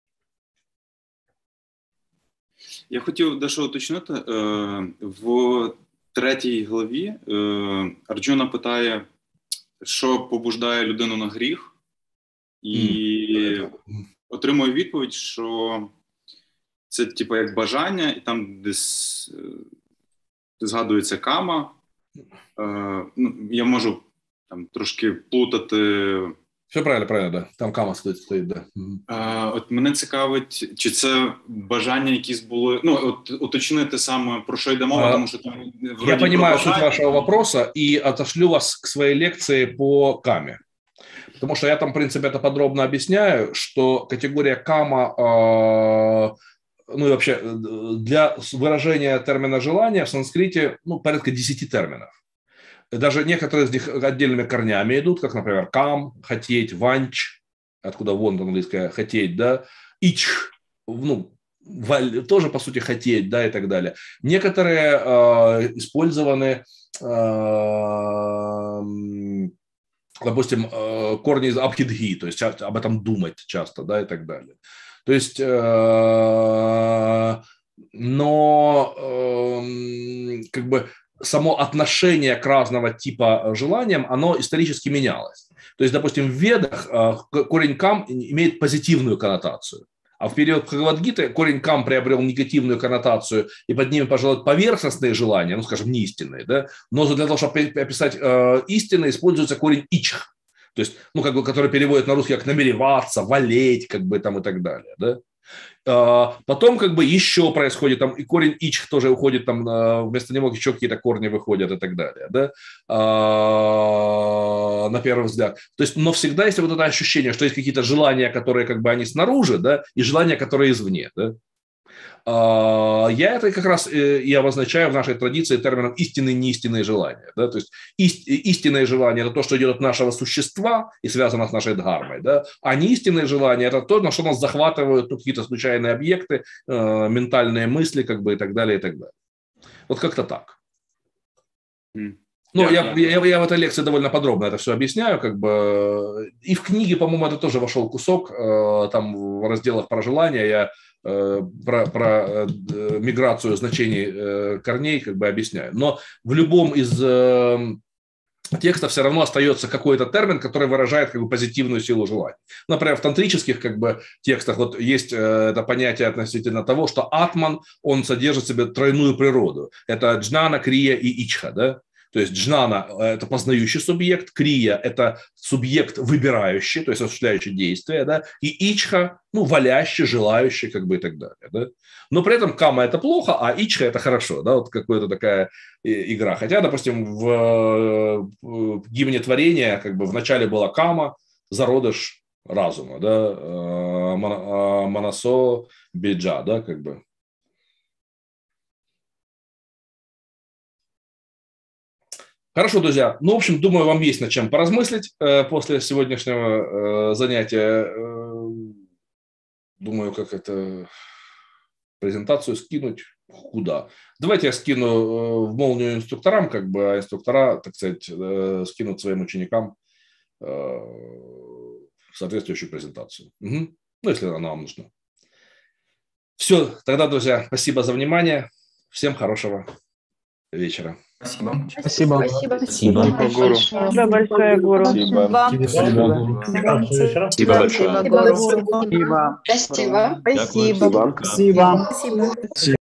Я хотів дещо уточнити. В третій главі Арджуна питає, що побуждає людину на гріх, і отримує відповідь, що це типу як бажання, і там десь згадується кама. Ну, я можу там трошки плутати. Все правильно, правильно, да. Там кама стоїть, да. А, от мене цікавить, чи це бажання якісь були, ну, от уточнити саме, про що йде мова, тому що там... Я понимаю суть вашего вопроса и отошлю вас к своей лекции по каме. Потому что я там, в принципе, это подробно объясняю, что категория кама, э, ну и вообще для выражения термина «желание» в санскрите, ну, порядка десяти терминов. Даже некоторые из них отдельными корнями идут, как, например, кам, хотеть, ванч, откуда вон английское хотеть, да, ич, ну, валь, тоже, по сути, хотеть, да, и так далее. Некоторые э, использованы, э, допустим, э, корни из абхидхи, то есть об этом думать часто, да, и так далее. То есть, э, но, э, как бы, само отношение к разного типа желаниям, оно исторически менялось. То есть, допустим, в Ведах корень кам имеет позитивную коннотацию, а в период Бхагавад-гиты корень кам приобрел негативную коннотацию, и под ним, пожалуй, поверхностные желания, ну, скажем, неистинные, да? Но для того, чтобы описать э, истинные, используется корень ичх, то есть, ну, как бы, который переводит на русский как намереваться, валеть, как бы там и так далее, да? Потом как бы еще происходит, там и корень ичх тоже уходит, там вместо него еще какие-то корни выходят и так далее, да, на первый взгляд. То есть, но всегда есть вот это ощущение, что есть какие-то желания, которые как бы они снаружи, да, и желания, которые извне, да. Я это как раз и обозначаю в нашей традиции термином истинные и неистинные желания. Да? То есть истинное желание – это то, что идет от нашего существа и связано с нашей дхармой. Да? А неистинное желание – это то, на что нас захватывают какие-то случайные объекты, ментальные мысли как бы, и так далее, и так далее. Вот как-то так. Mm. Ну, я, я, я в этой лекции довольно подробно это все объясняю, как бы, и в книге, по-моему, это тоже вошел кусок, там в разделах про желания я про, про миграцию значений корней как бы объясняю. Но в любом из текстов все равно остается какой-то термин, который выражает как бы позитивную силу желания. Например, в тантрических как бы текстах вот есть это понятие относительно того, что атман, он содержит в себе тройную природу. Это джнана, крия и ичха, да? То есть джнана – это познающий субъект, крия – это субъект выбирающий, то есть осуществляющий действия, да? И ичха – ну, валящий, желающий, как бы и так далее. Да? Но при этом кама – это плохо, а ичха – это хорошо, да? Вот какая-то такая игра. Хотя, допустим, в, в гимне творения как бы в начале была кама, зародыш разума, да? Манасо биджа, да, как бы. Хорошо, друзья. Ну, в общем, думаю, вам есть над чем поразмыслить э, после сегодняшнего э, занятия. Э, думаю, как это презентацию скинуть куда. Давайте я скину э, в молнию инструкторам, как бы, а инструктора, так сказать, э, скинут своим ученикам э, соответствующую презентацию. Угу. Ну, если она вам нужна. Все, тогда, друзья, спасибо за внимание. Всем хорошего вечера. Спасибо. Спасибо. Спасибо. Спасибо. Спасибо, гуру. Спасибо большое, гуру. Спасибо. Спасибо. Спасибо большое. Спасибо. Спасибо. Спасибо. Спасибо. Спасибо. Спасибо.